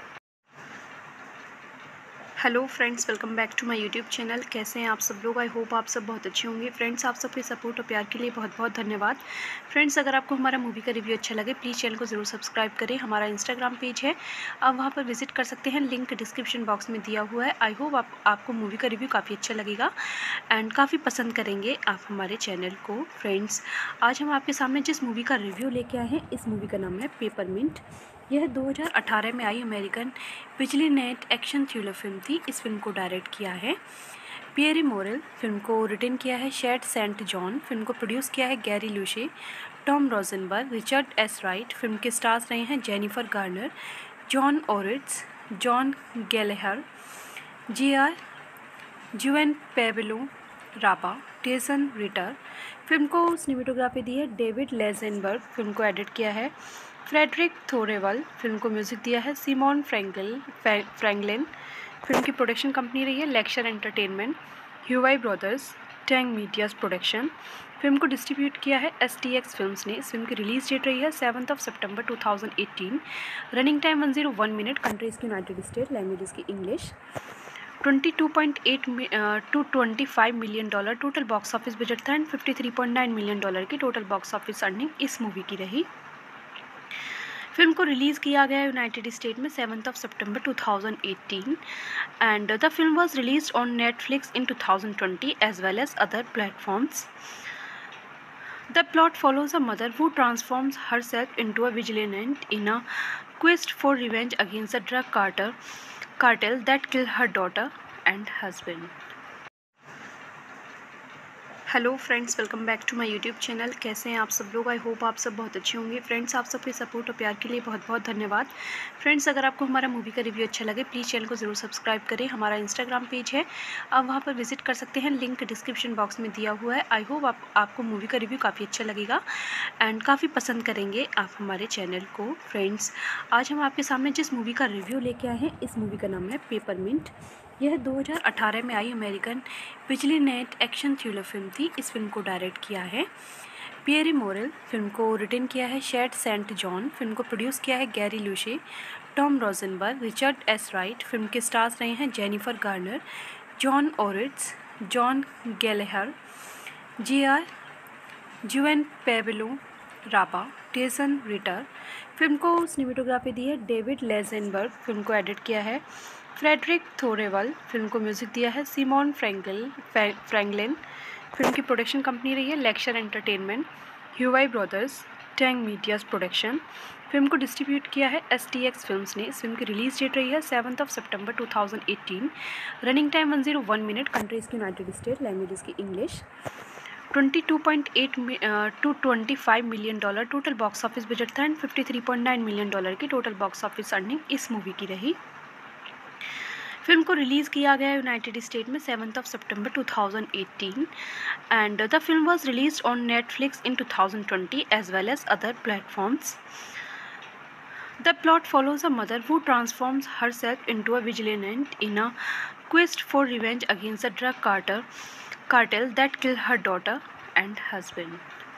Hello friends, welcome back to my YouTube channel. कैसे हैं आप सब लोग? I hope आप सब बहुत अच्छे होंगे। फ्रेंड्स, आप सबके सपोर्ट और प्यार के लिए बहुत बहुत धन्यवाद। फ्रेंड्स, अगर आपको हमारा मूवी का रिव्यू अच्छा लगे प्लीज़ चैनल को ज़रूर सब्सक्राइब करें। हमारा इंस्टाग्राम पेज है, आप वहाँ पर विजिट कर सकते हैं, लिंक डिस्क्रिप्शन बॉक्स में दिया हुआ है। आई होप आप, आपको मूवी का रिव्यू काफ़ी अच्छा लगेगा एंड काफ़ी पसंद करेंगे आप हमारे चैनल को। फ्रेंड्स, आज हम आपके सामने जिस मूवी का रिव्यू लेके आए हैं, इस मूवी का नाम है पेपरमिंट। यह दो हज़ार अठारह में आई American vigilante action thriller film थी। इस फिल्म को डायरेक्ट किया है पियरे मोरेल। फिल्म को रिटन किया है शैड सेंट जॉन। फिल्म को प्रोड्यूस किया है Gary Lucchesi, Tom Rosenberg, Richard S Wright. Film के स्टार्स रहे हैं Jennifer Garner, John Ortiz, John Gallagher, जी R Juan Pablo Raba, Tyson Ritter. Film को सिनेमेटोग्राफी दी है डेविड लेजेनबर्ग। फिल्म को एडिट किया है फ्रेडरिक थोरेवल। फिल्म को म्यूजिक दिया है सिमोन फ्रैंकल फ्रैंकलिन। फिल्म की प्रोडक्शन कंपनी रही है lecture entertainment, Huayi brothers, Tang medias production. Film को डिस्ट्रीब्यूट किया है एस टी एक्स फिल्म्स ने। इस फिल्म की रिलीज डेट रही है seventh of September two thousand eighteen. Running time one zero one minute. Countries की यूनाइटेड स्टेट, लैंग्वेजेस की English. Twenty two point eight to twenty five million dollar total box office budget था and fifty three point nine million dollar की total box office earning इस movie की रही। Film को release किया गया United state में seventh of September two thousand eighteen and the film was released on Netflix in two thousand twenty as well as other platforms. The plot follows a mother who transforms herself into a vigilante in a quest for revenge against a drug cartel, cartel that killed her daughter and husband. Hello friends, welcome back to my YouTube channel. कैसे हैं आप सब लोग? I hope आप सब बहुत अच्छे होंगे। फ्रेंड्स, आप सबके सपोर्ट और प्यार के लिए बहुत बहुत धन्यवाद। फ्रेंड्स, अगर आपको हमारा मूवी का रिव्यू अच्छा लगे प्लीज़ चैनल को ज़रूर सब्सक्राइब करें। हमारा इंस्टाग्राम पेज है, आप वहाँ पर विजिट कर सकते हैं, लिंक डिस्क्रिप्शन बॉक्स में दिया हुआ है। आई होप आप, आपको मूवी का रिव्यू काफ़ी अच्छा लगेगा एंड काफ़ी पसंद करेंगे आप हमारे चैनल को। फ्रेंड्स, आज हम आपके सामने जिस मूवी का रिव्यू लेके आए हैं, इस मूवी का नाम है पेपरमिंट। यह दो हज़ार अठारह में आई American vigilante action thriller film थी। इस फिल्म को डायरेक्ट किया है पियरे मोरेल, फिल्म को रिटन किया है शैड सेंट जॉन, फिल्म को प्रोड्यूस किया है Gary Lucchesi, Tom Rosenberg, Richard S Wright. Film के स्टार्स रहे हैं Jennifer Garner, John Ortiz, John Gallagher, जी R Juan Pablo Raba, Tyson Ritter. Film को सिनेमेटोग्राफी दी है डेविड लेजेनबर्ग, फिल्म को एडिट किया है फ्रेडरिक थोरेवल, फिल्म को म्यूज़िक दिया है सिमोन फ्रैंकल फ्रैंकलिन। फिल्म की प्रोडक्शन कंपनी रही है lecture entertainment, Huayi brothers, Tang medias production. Film को डिस्ट्रीब्यूट किया है एस टी एक्स फिल्म्स ने। इस फिल्म की रिलीज डेट रही है seventh of September two thousand eighteen. Running time one zero one minute. Countries की यूनाइटेड स्टेट, लैंग्वेजेस की English. Twenty two point eight to twenty five million dollar total box office budget था and fifty three point nine million dollar की total box office earning इस movie की रही। Film को release किया गया United state में seventh of September two thousand eighteen and the film was released on Netflix in two thousand twenty as well as other platforms. The plot follows a mother who transforms herself into a vigilante in a quest for revenge against a drug cartel, cartel that killed her daughter and husband.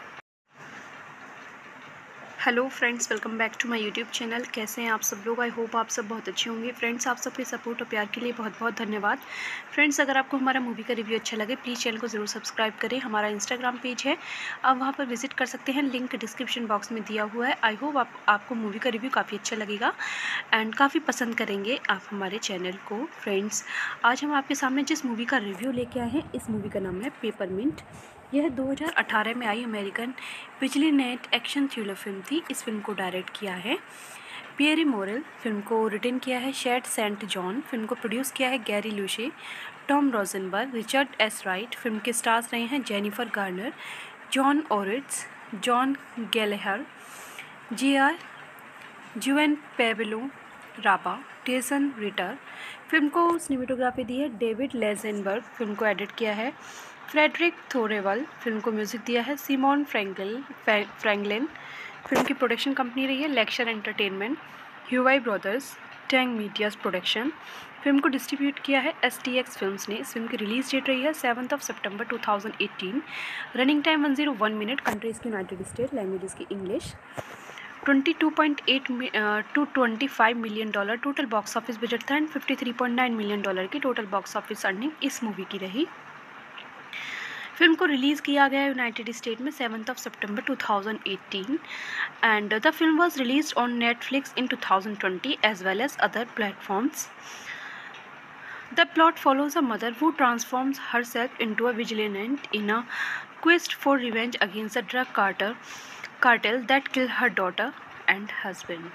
Hello friends, welcome back to my YouTube channel. कैसे हैं आप सब लोग? I hope आप सब बहुत अच्छे होंगे। फ्रेंड्स, आप सबके सपोर्ट और प्यार के लिए बहुत बहुत धन्यवाद। फ्रेंड्स, अगर आपको हमारा मूवी का रिव्यू अच्छा लगे प्लीज़ चैनल को ज़रूर सब्सक्राइब करें। हमारा इंस्टाग्राम पेज है, आप वहाँ पर विजिट कर सकते हैं, लिंक डिस्क्रिप्शन बॉक्स में दिया हुआ है। आई होप आप, आपको मूवी का रिव्यू काफ़ी अच्छा लगेगा एंड काफ़ी पसंद करेंगे आप हमारे चैनल को। फ्रेंड्स, आज हम आपके सामने जिस मूवी का रिव्यू लेके आए हैं, इस मूवी का नाम है पेपरमिंट। यह दो हज़ार अठारह में आई American vigilante action thriller film थी। इस फिल्म को डायरेक्ट किया है पियरे मोरेल, फिल्म को रिटन किया है शैड सेंट जॉन, फिल्म को प्रोड्यूस किया है Gary Lucchesi, Tom Rosenberg, Richard S Wright. Film के स्टार्स रहे हैं Jennifer Garner, John Ortiz, John Gallagher, जी R Juan Pablo Raba, Tyson Ritter. Film को सिनेमेटोग्राफी दी है डेविड लेजेनबर्ग, फिल्म को एडिट किया है फ्रेडरिक थोरेवल, फिल्म को म्यूज़िक दिया है सिमोन फ्रैंकल फ्रैंकलिन। फिल्म की प्रोडक्शन कंपनी रही है lecture entertainment, Huayi brothers, Tang medias production. Film को डिस्ट्रीब्यूट किया है एस टी एक्स फिल्म्स ने। इस फिल्म की रिलीज डेट रही है seventh of September two thousand eighteen. Running time one zero one minute. Countries की यूनाइटेड स्टेट, लैंग्वेजेस की English. Twenty two point eight to twenty five million dollar total box office budget था and fifty three point nine million dollar की total box office earning इस movie की रही। Film को release किया गया United state में seventh of September two thousand eighteen and the film was released on Netflix in two thousand twenty as well as other platforms. The plot follows a mother who transforms herself into a vigilante in a quest for revenge against a drug cartel, cartel that killed her daughter and husband.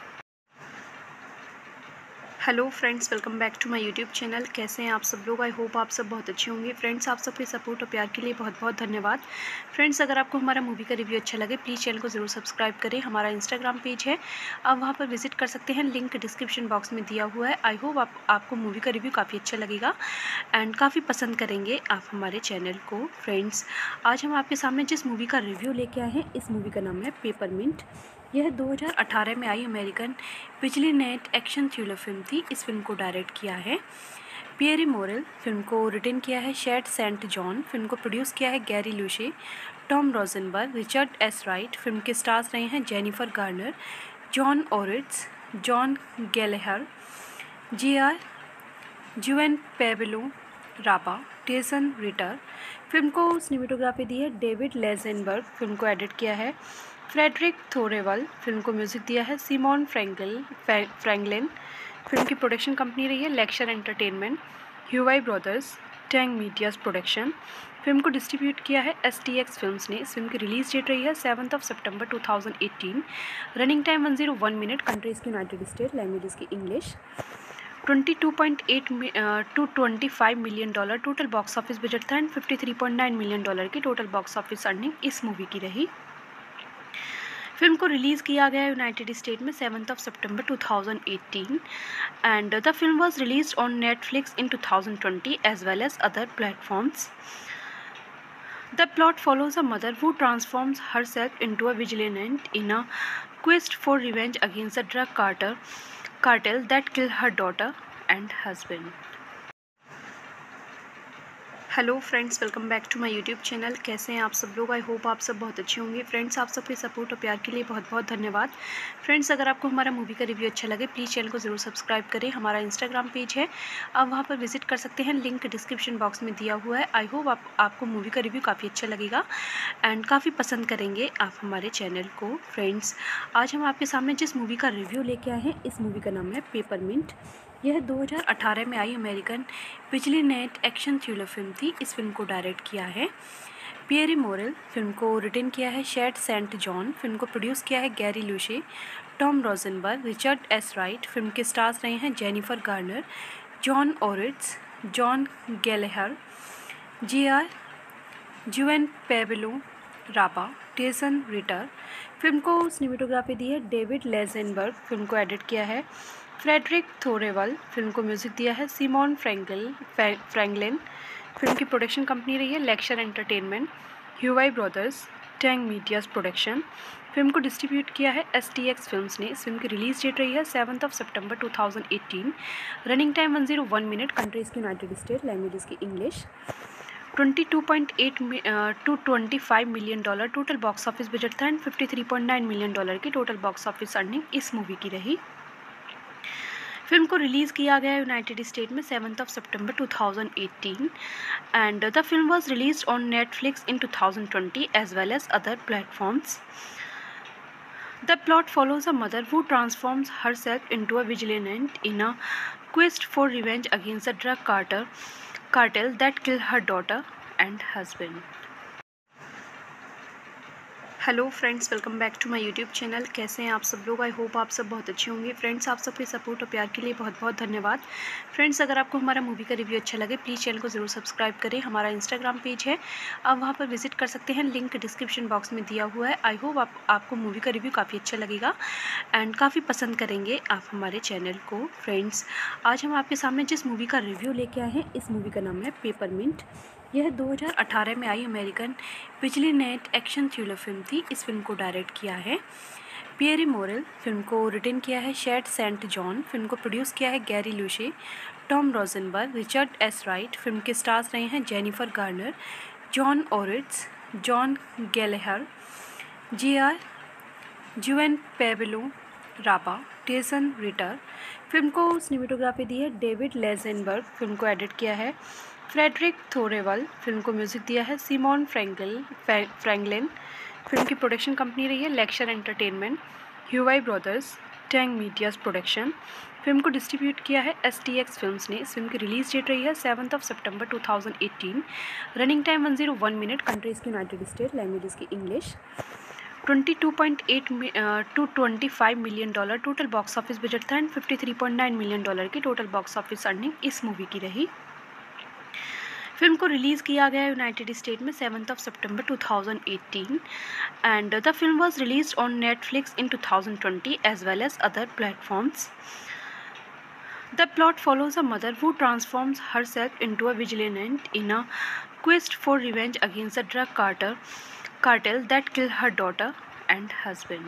Hello friends, welcome back to my YouTube channel. कैसे हैं आप सब लोग? I hope आप सब बहुत अच्छे होंगे। फ्रेंड्स, आप सबके सपोर्ट और प्यार के लिए बहुत बहुत धन्यवाद। फ्रेंड्स, अगर आपको हमारा मूवी का रिव्यू अच्छा लगे प्लीज़ चैनल को ज़रूर सब्सक्राइब करें। हमारा इंस्टाग्राम पेज है, आप वहाँ पर विजिट कर सकते हैं, लिंक डिस्क्रिप्शन बॉक्स में दिया हुआ है। आई होप आप, आपको मूवी का रिव्यू काफ़ी अच्छा लगेगा एंड काफ़ी पसंद करेंगे आप हमारे चैनल को। फ्रेंड्स, आज हम आपके सामने जिस मूवी का रिव्यू लेके आए हैं, इस मूवी का नाम है पेपरमिंट। यह दो हज़ार अठारह में आई American vigilante action thriller film थी। इस फिल्म को डायरेक्ट किया है पियरे मोरेल, फिल्म को रिटन किया है शैड सेंट जॉन, फिल्म को प्रोड्यूस किया है Gary Lucchesi, Tom Rosenberg, Richard S Wright. Film के स्टार्स रहे हैं Jennifer Garner, John Ortiz, John Gallagher, जी R Juan Pablo Raba, Tyson Ritter. Film को सिनेमेटोग्राफी दी है डेविड लेजेनबर्ग, फिल्म को एडिट किया है फ्रेडरिक थोरेवल, फिल्म को म्यूज़िक दिया है सिमोन फ्रैंकल फ्रैंकलिन। फिल्म की प्रोडक्शन कंपनी रही है lecture entertainment, Huayi brothers, Tang medias production. Film को डिस्ट्रीब्यूट किया है एस टी एक्स फिल्म्स ने। इस फिल्म की रिलीज डेट रही है seventh of September two thousand eighteen. Running time one zero one minute. Countries की यूनाइटेड स्टेट, लैंग्वेजेस की English. Twenty two point eight to twenty five million dollar total box office budget था and fifty three point nine million dollar की total box office earning इस movie की रही। Film को release किया गया United state में seventh of September two thousand eighteen and the film was released on Netflix in two thousand twenty as well as other platforms. The plot follows a mother who transforms herself into a vigilante in a quest for revenge against a drug cartel, cartel that killed her daughter and husband. Hello friends, welcome back to my YouTube channel. कैसे हैं आप सब लोग? I hope आप सब बहुत अच्छे होंगे। फ्रेंड्स, आप सबके सपोर्ट और प्यार के लिए बहुत बहुत धन्यवाद। फ्रेंड्स, अगर आपको हमारा मूवी का रिव्यू अच्छा लगे प्लीज़ चैनल को ज़रूर सब्सक्राइब करें। हमारा इंस्टाग्राम पेज है, आप वहाँ पर विजिट कर सकते हैं, लिंक डिस्क्रिप्शन बॉक्स में दिया हुआ है। आई होप आप, आपको मूवी का रिव्यू काफ़ी अच्छा लगेगा एंड काफ़ी पसंद करेंगे आप हमारे चैनल को। फ्रेंड्स, आज हम आपके सामने जिस मूवी का रिव्यू लेके आए हैं, इस मूवी का नाम है पेपरमिंट। यह दो हज़ार अठारह में आई American vigilante action thriller film थी। इस फिल्म को डायरेक्ट किया है पियरे मोरेल, फिल्म को रिटन किया है शैड सेंट जॉन, फिल्म को प्रोड्यूस किया है Gary Lucchesi, Tom Rosenberg, Richard S Wright. Film के स्टार्स रहे हैं Jennifer Garner, John Ortiz, John Gallagher, जी R Juan Pablo Raba, Tyson Ritter. Film को सिनेमेटोग्राफी दी है डेविड लेजेनबर्ग, फिल्म को एडिट किया है फ्रेडरिक थोरेवल, फिल्म को म्यूज़िक दिया है सिमोन फ्रैंकल फ्रैंकलिन। फिल्म की प्रोडक्शन कंपनी रही है lecture entertainment, Huayi brothers, Tang medias production. Film को डिस्ट्रीब्यूट किया है एस टी एक्स फिल्म्स ने। इस फिल्म की रिलीज डेट रही है seventh of September two thousand eighteen. Running time one zero one minute, countries की यूनाइटेड स्टेट, लैंग्वेजेस की English. Twenty two point eight to twenty five million dollar total box office budget था and fifty three point nine million dollar की total box office earning इस movie की रही। Film को release किया गया United state में seventh of September two thousand eighteen and the film was released on Netflix in two thousand twenty as well as other platforms. The plot follows a mother who transforms herself into a vigilante in a quest for revenge against a drug cartel, cartel that killed her daughter and husband. Hello friends, welcome back to my YouTube channel. कैसे हैं आप सब लोग? I hope आप सब बहुत अच्छे होंगे। फ्रेंड्स, आप सबके सपोर्ट और प्यार के लिए बहुत बहुत धन्यवाद। फ्रेंड्स, अगर आपको हमारा मूवी का रिव्यू अच्छा लगे प्लीज़ चैनल को ज़रूर सब्सक्राइब करें। हमारा इंस्टाग्राम पेज है, आप वहाँ पर विजिट कर सकते हैं, लिंक डिस्क्रिप्शन बॉक्स में दिया हुआ है। आई होप आप, आपको मूवी का रिव्यू काफ़ी अच्छा लगेगा एंड काफ़ी पसंद करेंगे आप हमारे चैनल को। फ्रेंड्स, आज हम आपके सामने जिस मूवी का रिव्यू लेके आए हैं, इस मूवी का नाम है पेपरमिंट। यह दो हज़ार अठारह में आई American vigilante action thriller film थी। इस फिल्म को डायरेक्ट किया है पियरे मोरेल, फिल्म को रिटन किया है शैड सेंट जॉन, फिल्म को प्रोड्यूस किया है Gary Lucchesi, Tom Rosenberg, Richard S Wright. Film के स्टार्स रहे हैं Jennifer Garner, John Ortiz, John Gallagher, जी R Juan Pablo Raba, Tyson Ritter. Film को सिनेमेटोग्राफी दी है डेविड लेजेनबर्ग, फिल्म को म्यूज़िक दिया है सिमोन फ्रैंकल फ्रैंकलिन। फिल्म की प्रोडक्शन कंपनी रही है lecture entertainment, Huayi brothers, Tang medias production. Film को डिस्ट्रीब्यूट किया है एस टी एक्स फिल्म्स ने। इस फिल्म की रिलीज डेट रही है seventh of September two thousand eighteen. Running time one zero one minute, countries की यूनाइटेड स्टेट, लैंग्वेजेस की English. Twenty two point eight to twenty five million dollar total box office budget था and fifty three point nine million dollar की total box office earning इस movie की रही। Film को release किया गया United state में seventh of September two thousand eighteen and the film was released on Netflix in two thousand twenty as well as other platforms. The plot follows a mother who transforms herself into a vigilante in a quest for revenge against a drug cartel, cartel that killed her daughter and husband.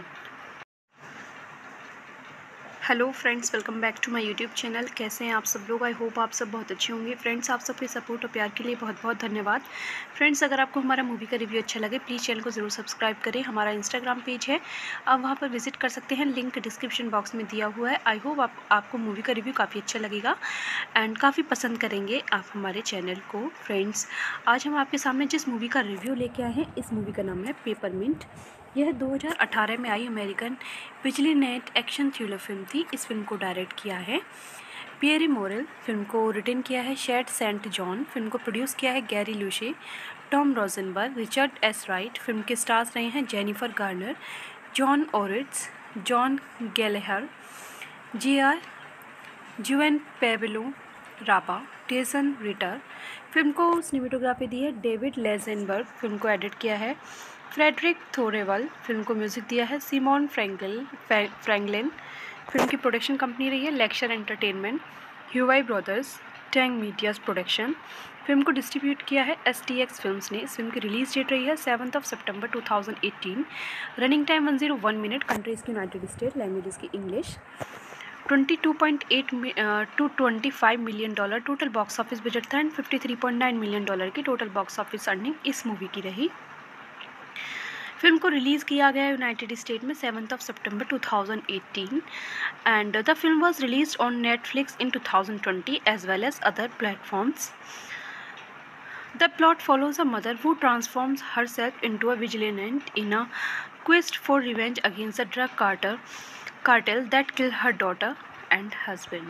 Hello friends, welcome back to my YouTube channel. कैसे हैं आप सब लोग? I hope आप सब बहुत अच्छे होंगे। फ्रेंड्स, आप सबके सपोर्ट और प्यार के लिए बहुत बहुत धन्यवाद। फ्रेंड्स, अगर आपको हमारा मूवी का रिव्यू अच्छा लगे प्लीज़ चैनल को ज़रूर सब्सक्राइब करें। हमारा इंस्टाग्राम पेज है, आप वहाँ पर विजिट कर सकते हैं, लिंक डिस्क्रिप्शन बॉक्स में दिया हुआ है। आई होप आप, आपको मूवी का रिव्यू काफ़ी अच्छा लगेगा एंड काफ़ी पसंद करेंगे आप हमारे चैनल को। फ्रेंड्स, आज हम आपके सामने जिस मूवी का रिव्यू लेके आए हैं, इस मूवी का नाम है पेपरमिंट। यह दो हज़ार अठारह में आई American vigilante action thriller film थी। इस फिल्म को डायरेक्ट किया है पियरे मोरेल, फिल्म को रिटन किया है शैड सेंट जॉन, फिल्म को प्रोड्यूस किया है Gary Lucchesi, Tom Rosenberg, Richard S Wright. Film के स्टार्स रहे हैं Jennifer Garner, John Ortiz, John Gallagher, जी R Juan Pablo Raba, Tyson Ritter. Film को सिनेमेटोग्राफी दी है डेविड लेजेनबर्ग। फिल्म को एडिट किया है फ्रेडरिक थोरेवल। फिल्म को म्यूजिक दिया है सिमोन फ्रैंकल फ्रैंकलिन। फिल्म की प्रोडक्शन कंपनी रही है lecture entertainment, Huayi brothers, Tang medias production. Film को डिस्ट्रीब्यूट किया है एस टी एक्स फिल्म्स ने। इस फिल्म की रिलीज डेट रही है seventh of September two thousand eighteen. Running time one zero one minute. Countries की यूनाइटेड स्टेट, लैंग्वेजेस की English. Twenty two point eight to twenty five million dollar total box office budget था and fifty three point nine million dollar की total box office earning इस movie की रही। Film को release किया गया United state में seventh of September two thousand eighteen and the film was released on Netflix in two thousand twenty as well as other platforms. The plot follows a mother who transforms herself into a vigilante in a quest for revenge against a drug cartel, cartel that killed her daughter and husband.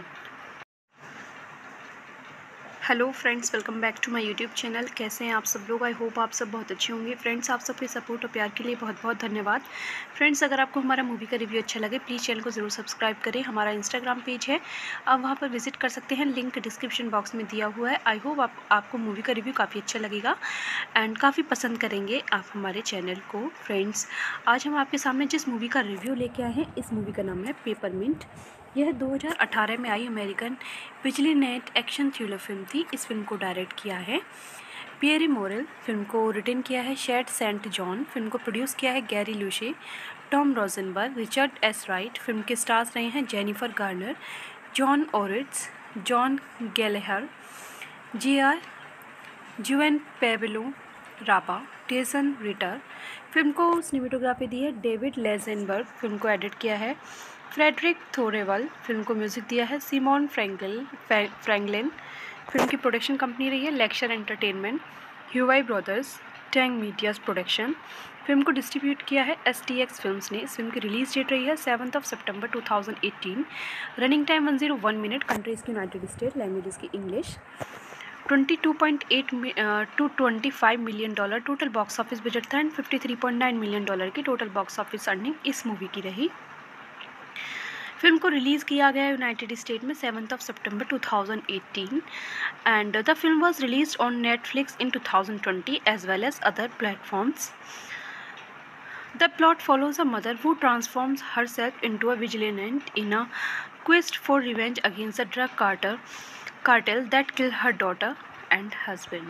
Hello friends, welcome back to my YouTube channel. कैसे हैं आप सब लोग? I hope आप सब बहुत अच्छे होंगे। फ्रेंड्स, आप सबके सपोर्ट और प्यार के लिए बहुत बहुत धन्यवाद। फ्रेंड्स, अगर आपको हमारा मूवी का रिव्यू अच्छा लगे प्लीज़ चैनल को ज़रूर सब्सक्राइब करें। हमारा इंस्टाग्राम पेज है, आप वहाँ पर विजिट कर सकते हैं, लिंक डिस्क्रिप्शन बॉक्स में दिया हुआ है। आई होप आप, आपको मूवी का रिव्यू काफ़ी अच्छा लगेगा एंड काफ़ी पसंद करेंगे आप हमारे चैनल को। फ्रेंड्स, आज हम आपके सामने जिस मूवी का रिव्यू लेके आए हैं, इस मूवी का नाम है पेपरमिंट। यह दो हज़ार अठारह में आई American vigilante action thriller film थी। इस फिल्म को डायरेक्ट किया है पियरे मोरेल। फिल्म को रिटन किया है शैड सेंट जॉन। फिल्म को प्रोड्यूस किया है Gary Lucchesi, Tom Rosenberg, Richard S Wright. Film के स्टार्स रहे हैं Jennifer Garner, John Ortiz, John Gallagher, जी R Juan Pablo Raba, Tyson Ritter. Film को सिनेमेटोग्राफी दी है डेविड लेजेनबर्ग। फिल्म को एडिट किया है फ्रेडरिक थोरेवल। फिल्म को म्यूजिक दिया है सिमोन फ्रैंकल फ्रैंकलिन। फिल्म की प्रोडक्शन कंपनी रही है lecture entertainment, Huayi brothers, Tang medias production. Film को डिस्ट्रीब्यूट किया है एस टी एक्स फिल्म्स ने। इस फिल्म की रिलीज डेट रही है seventh of September two thousand eighteen. Running time one zero one minute. Countries की यूनाइटेड स्टेट, लैंग्वेजेस की English. Twenty two point eight to twenty five million dollar total box office budget था and fifty three point nine million dollar की total box office earning इस movie की रही। Film को release किया गया United state में seventh of September two thousand eighteen and the film was released on Netflix in two thousand twenty as well as other platforms. The plot follows a mother who transforms herself into a vigilante in a quest for revenge against a drug cartel, cartel that killed her daughter and husband.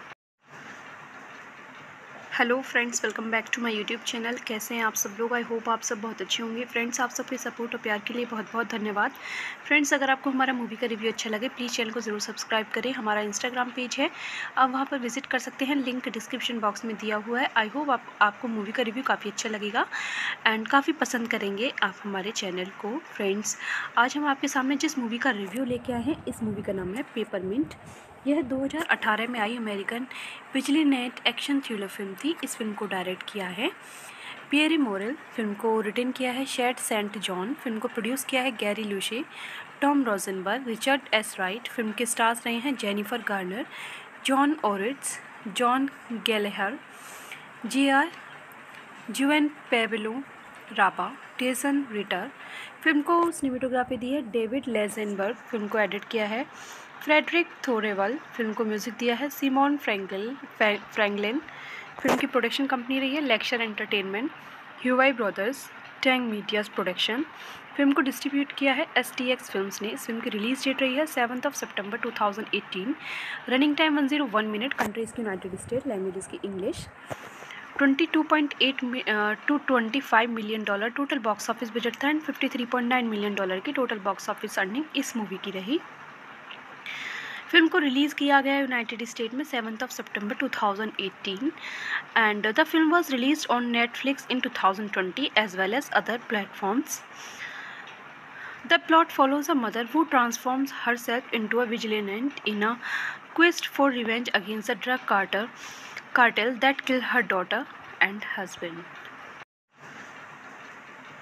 Hello friends, welcome back to my YouTube channel. कैसे हैं आप सब लोग? I hope आप सब बहुत अच्छे होंगे। फ्रेंड्स, आप सबके सपोर्ट और प्यार के लिए बहुत बहुत धन्यवाद। फ्रेंड्स, अगर आपको हमारा मूवी का रिव्यू अच्छा लगे प्लीज़ चैनल को ज़रूर सब्सक्राइब करें। हमारा इंस्टाग्राम पेज है, आप वहाँ पर विजिट कर सकते हैं, लिंक डिस्क्रिप्शन बॉक्स में दिया हुआ है। आई होप आप, आपको मूवी का रिव्यू काफ़ी अच्छा लगेगा एंड काफ़ी पसंद करेंगे आप हमारे चैनल को। फ्रेंड्स, आज हम आपके सामने जिस मूवी का रिव्यू लेके आए हैं, इस मूवी का नाम है पेपरमिंट। यह दो हज़ार अठारह में आई American vigilante action thriller film थी। इस फिल्म को डायरेक्ट किया है पियरे मोरेल। फिल्म को रिटन किया है शैड सेंट जॉन। फिल्म को प्रोड्यूस किया है Gary Lucchesi, Tom Rosenberg, Richard S Wright. Film के स्टार्स रहे हैं Jennifer Garner, John Ortiz, John Gallagher, जी R Juan Pablo Raba, Tyson Ritter. Film को सिनेमेटोग्राफी दी है डेविड लेजेनबर्ग। फिल्म को एडिट किया है फ्रेडरिक थोरेवल। फिल्म को म्यूजिक दिया है सिमोन फ्रैंकल फ्रैंकलिन। फिल्म की प्रोडक्शन कंपनी रही है lecture entertainment, Huayi brothers, Tang medias production. Film को डिस्ट्रीब्यूट किया है एस टी एक्स फिल्म्स ने। इस फिल्म की रिलीज डेट रही है seventh of September two thousand eighteen. Running time one zero one minute. Countries की यूनाइटेड स्टेट, लैंग्वेजेस की English. Twenty two point eight to twenty five million dollar total box office budget था and fifty three point nine million dollar की total box office earning इस movie की रही। Film को release किया गया United state में seventh of September two thousand eighteen and the film was released on Netflix in two thousand twenty as well as other platforms. The plot follows a mother who transforms herself into a vigilante in a quest for revenge against a drug cartel, cartel that killed her daughter and husband.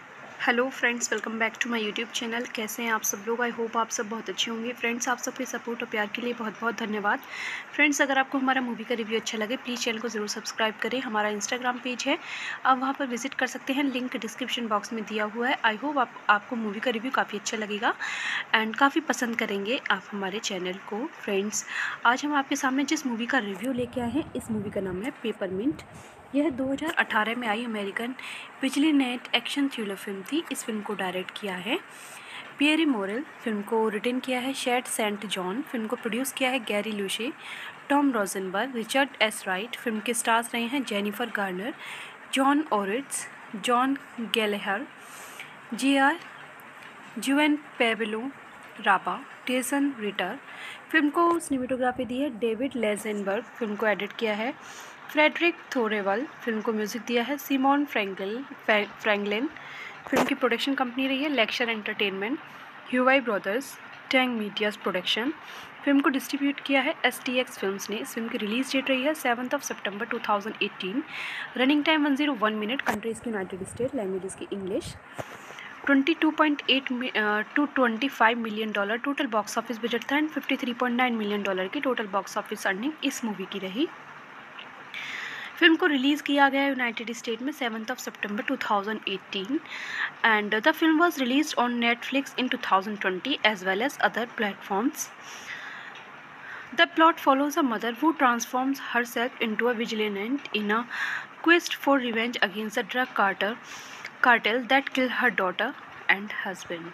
Hello friends, welcome back to my YouTube channel. कैसे हैं आप सब लोग? I hope आप सब बहुत अच्छे होंगे। फ्रेंड्स, आप सबके सपोर्ट और प्यार के लिए बहुत बहुत धन्यवाद। फ्रेंड्स, अगर आपको हमारा मूवी का रिव्यू अच्छा लगे प्लीज़ चैनल को ज़रूर सब्सक्राइब करें। हमारा इंस्टाग्राम पेज है, आप वहाँ पर विजिट कर सकते हैं, लिंक डिस्क्रिप्शन बॉक्स में दिया हुआ है। आई होप आप, आपको मूवी का रिव्यू काफ़ी अच्छा लगेगा एंड काफ़ी पसंद करेंगे आप हमारे चैनल को। फ्रेंड्स, आज हम आपके सामने जिस मूवी का रिव्यू लेके आए हैं, इस मूवी का नाम है पेपरमिंट। यह दो हज़ार अठारह में आई American vigilante action thriller film थी। इस फिल्म को डायरेक्ट किया है पियरे मोरेल, फिल्म को रिटन किया है शैड सेंट जॉन, फिल्म को प्रोड्यूस किया है Gary Lucchesi, Tom Rosenberg, Richard S Wright. Film के स्टार्स रहे हैं Jennifer Garner, John Ortiz, John Gallagher, जी R Juan Pablo Raba, Tyson Ritter. Film को सिनेमेटोग्राफी दी है डेविड लेजेनबर्ग, फिल्म को एडिट किया है फ्रेडरिक थोरेवल, फिल्म को म्यूज़िक दिया है सिमोन फ्रैंकल फ्रैंकलिन। फिल्म की प्रोडक्शन कंपनी रही है lecture entertainment, Huayi brothers, Tang medias production. Film को डिस्ट्रीब्यूट किया है एस टी एक्स फिल्म्स ने। इस फिल्म की रिलीज डेट रही है seventh of September two thousand eighteen. Running time one zero one minute. Countries की यूनाइटेड स्टेट, लैंग्वेजेस की English. Twenty two point eight to twenty five million dollar total box office budget था and fifty three point nine million dollar की total box office earning इस movie की रही। Film को release किया गया United state में seventh of September two thousand eighteen and the film was released on Netflix in two thousand twenty as well as other platforms. The plot follows a mother who transforms herself into a vigilante in a quest for revenge against a drug cartel, cartel that killed her daughter and husband.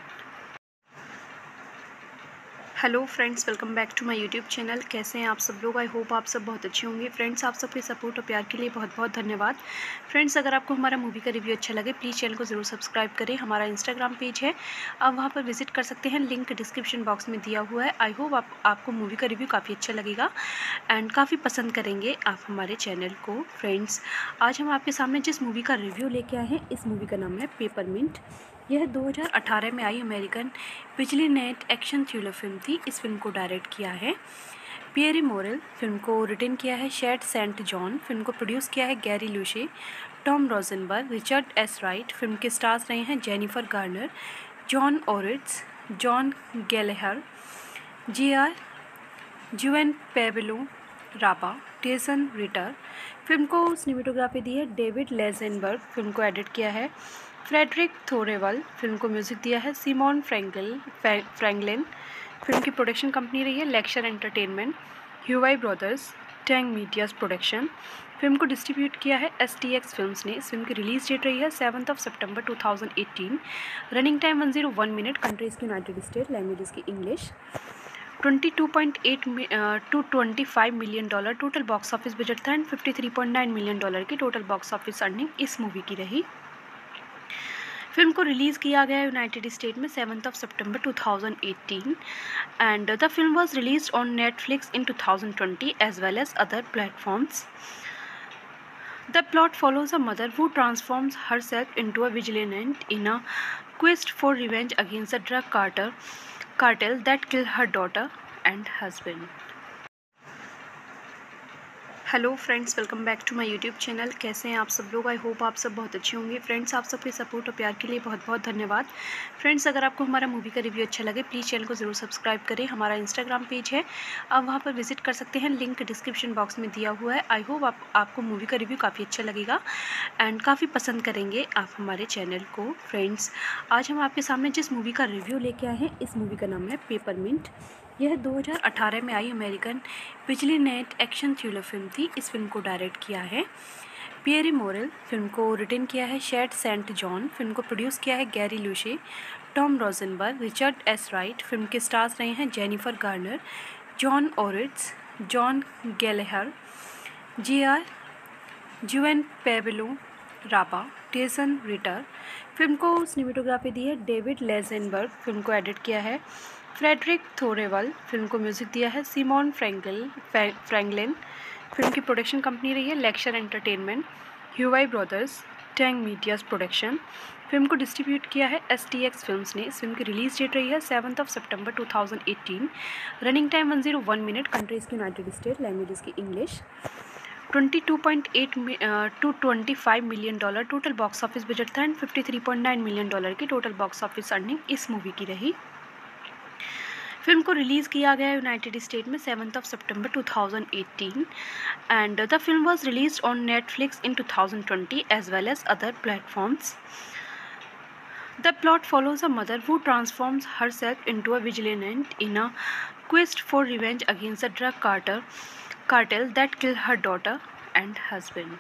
Hello friends, welcome back to my YouTube channel. कैसे हैं आप सब लोग? I hope आप सब बहुत अच्छे होंगे। फ्रेंड्स, आप सबके सपोर्ट और प्यार के लिए बहुत बहुत धन्यवाद। फ्रेंड्स, अगर आपको हमारा मूवी का रिव्यू अच्छा लगे प्लीज़ चैनल को ज़रूर सब्सक्राइब करें। हमारा इंस्टाग्राम पेज है, आप वहाँ पर विजिट कर सकते हैं, लिंक डिस्क्रिप्शन बॉक्स में दिया हुआ है। आई होप आप, आपको मूवी का रिव्यू काफ़ी अच्छा लगेगा एंड काफ़ी पसंद करेंगे आप हमारे चैनल को। फ्रेंड्स, आज हम आपके सामने जिस मूवी का रिव्यू लेके आए हैं, इस मूवी का नाम है पेपरमिंट। यह दो हज़ार अठारह में आई American vigilante action thriller film थी। इस फिल्म को डायरेक्ट किया है पियरे मोरेल, फिल्म को रिटन किया है शैड सेंट जॉन, फिल्म को प्रोड्यूस किया है Gary Lucchesi, Tom Rosenberg, Richard S Wright. Film के स्टार्स रहे हैं Jennifer Garner, John Ortiz, John Gallagher, जी R Juan Pablo Raba, Tyson Ritter. Film को सिनेमेटोग्राफी दी है डेविड लेजेनबर्ग, फिल्म को एडिट किया है फ्रेडरिक थोरेवल, फिल्म को म्यूज़िक दिया है सिमोन फ्रैंकल फ्रैंकलिन। फिल्म की प्रोडक्शन कंपनी रही है lecture entertainment, Huayi brothers, Tang medias production. Film को डिस्ट्रीब्यूट किया है एस टी एक्स फिल्म्स ने। इस फिल्म की रिलीज डेट रही है seventh of September two thousand eighteen. Running time one zero one minute. Countries की यूनाइटेड स्टेट, लैंग्वेजेस की English. Twenty two point eight to twenty five million dollar total box office budget था and fifty three point nine million dollar की total box office earning इस movie की रही। Film को release किया गया United state में seventh of September two thousand eighteen and the film was released on Netflix in two thousand twenty as well as other platforms. The plot follows a mother who transforms herself into a vigilante in a quest for revenge against a drug cartel, cartel that killed her daughter and husband. Hello friends, welcome back to my YouTube channel. कैसे हैं आप सब लोग? I hope आप सब बहुत अच्छे होंगे। फ्रेंड्स, आप सबके सपोर्ट और प्यार के लिए बहुत बहुत धन्यवाद। फ्रेंड्स, अगर आपको हमारा मूवी का रिव्यू अच्छा लगे प्लीज़ चैनल को ज़रूर सब्सक्राइब करें। हमारा इंस्टाग्राम पेज है, आप वहाँ पर विजिट कर सकते हैं, लिंक डिस्क्रिप्शन बॉक्स में दिया हुआ है। आई होप आप, आपको मूवी का रिव्यू काफ़ी अच्छा लगेगा एंड काफ़ी पसंद करेंगे आप हमारे चैनल को। फ्रेंड्स, आज हम आपके सामने जिस मूवी का रिव्यू लेके आए हैं, इस मूवी का नाम है पेपरमिंट। यह दो हज़ार अठारह में आई American vigilante action thriller film थी। इस फिल्म को डायरेक्ट किया है पियरे मोरेल, फिल्म को रिटन किया है शैड सेंट जॉन, फिल्म को प्रोड्यूस किया है Gary Lucchesi, Tom Rosenberg, Richard S Wright. Film के स्टार्स रहे हैं Jennifer Garner, John Ortiz, John Gallagher, जी R Juan Pablo Raba, Tyson Ritter. Film को सिनेमेटोग्राफी दी है डेविड लेजेनबर्ग, फिल्म को एडिट किया है फ्रेडरिक थोरेवल, फिल्म को म्यूज़िक दिया है सिमोन फ्रैंकल फ्रैंकलिन। फिल्म की प्रोडक्शन कंपनी रही है lecture entertainment, Huayi brothers, Tang medias production. Film को डिस्ट्रीब्यूट किया है एस टी एक्स फिल्म्स ने। इस फिल्म की रिलीज डेट रही है seventh of September two thousand eighteen. Running time one zero one minute. Countries की यूनाइटेड स्टेट, लैंग्वेजेस की English. Twenty two point eight to twenty five million dollar total box office budget था and fifty three point nine million dollar की total box office earning इस movie की रही। Film को release किया गया United state में seventh of September two thousand eighteen and the film was released on Netflix in two thousand twenty as well as other platforms. The plot follows a mother who transforms herself into a vigilante in a quest for revenge against a drug cartel, cartel that killed her daughter and husband.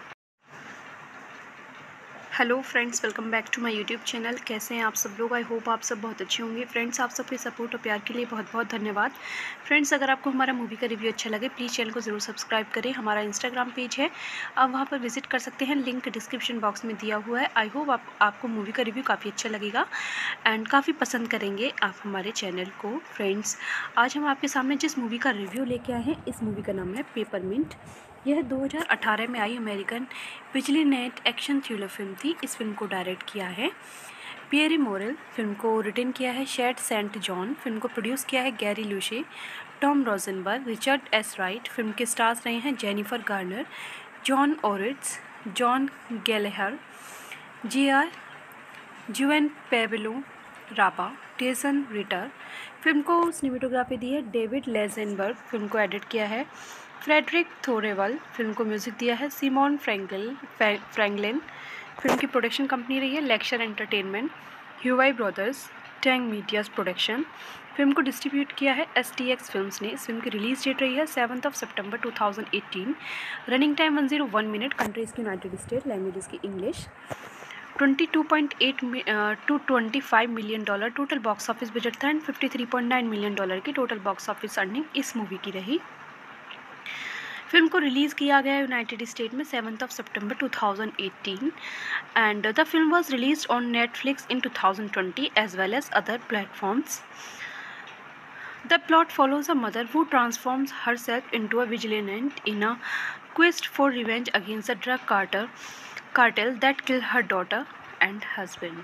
Hello friends, welcome back to my YouTube channel. कैसे हैं आप सब लोग? I hope आप सब बहुत अच्छे होंगे। फ्रेंड्स, आप सबके सपोर्ट और प्यार के लिए बहुत बहुत धन्यवाद। फ्रेंड्स, अगर आपको हमारा मूवी का रिव्यू अच्छा लगे प्लीज़ चैनल को ज़रूर सब्सक्राइब करें। हमारा इंस्टाग्राम पेज है, आप वहाँ पर विजिट कर सकते हैं, लिंक डिस्क्रिप्शन बॉक्स में दिया हुआ है। आई होप आप, आपको मूवी का रिव्यू काफ़ी अच्छा लगेगा एंड काफ़ी पसंद करेंगे आप हमारे चैनल को। फ्रेंड्स, आज हम आपके सामने जिस मूवी का रिव्यू लेके आए हैं, इस मूवी का नाम है पेपरमिंट। यह दो हज़ार अठारह में आई American vigilante action thriller film थी। इस फिल्म को डायरेक्ट किया है पियरे मोरेल, फिल्म को रिटन किया है शैड सेंट जॉन, फिल्म को प्रोड्यूस किया है Gary Lucchesi, Tom Rosenberg, Richard S Wright. Film के स्टार्स रहे हैं Jennifer Garner, John Ortiz, John Gallagher, जी R Juan Pablo Raba, Tyson Ritter. Film को सिनेमेटोग्राफी दी है डेविड लेजेनबर्ग, फिल्म को एडिट किया है फ्रेडरिक थोरेवल, फिल्म को म्यूज़िक दिया है सिमोन फ्रैंकल फ्रैंकलिन। फिल्म की प्रोडक्शन कंपनी रही है lecture entertainment, Huayi brothers, Tang medias production. Film को डिस्ट्रीब्यूट किया है एस टी एक्स फिल्म्स ने। इस फिल्म की रिलीज डेट रही है seventh of September two thousand eighteen. Running time one zero one minute. Countries की यूनाइटेड स्टेट, लैंग्वेजेस की English. Twenty two point eight to twenty five million dollar total box office budget था and fifty three point nine million dollar की total box office earning इस movie की रही। Film को release किया गया United state में seventh of September two thousand eighteen and the film was released on Netflix in two thousand twenty as well as other platforms. The plot follows a mother who transforms herself into a vigilante in a quest for revenge against a drug cartel, cartel that killed her daughter and husband.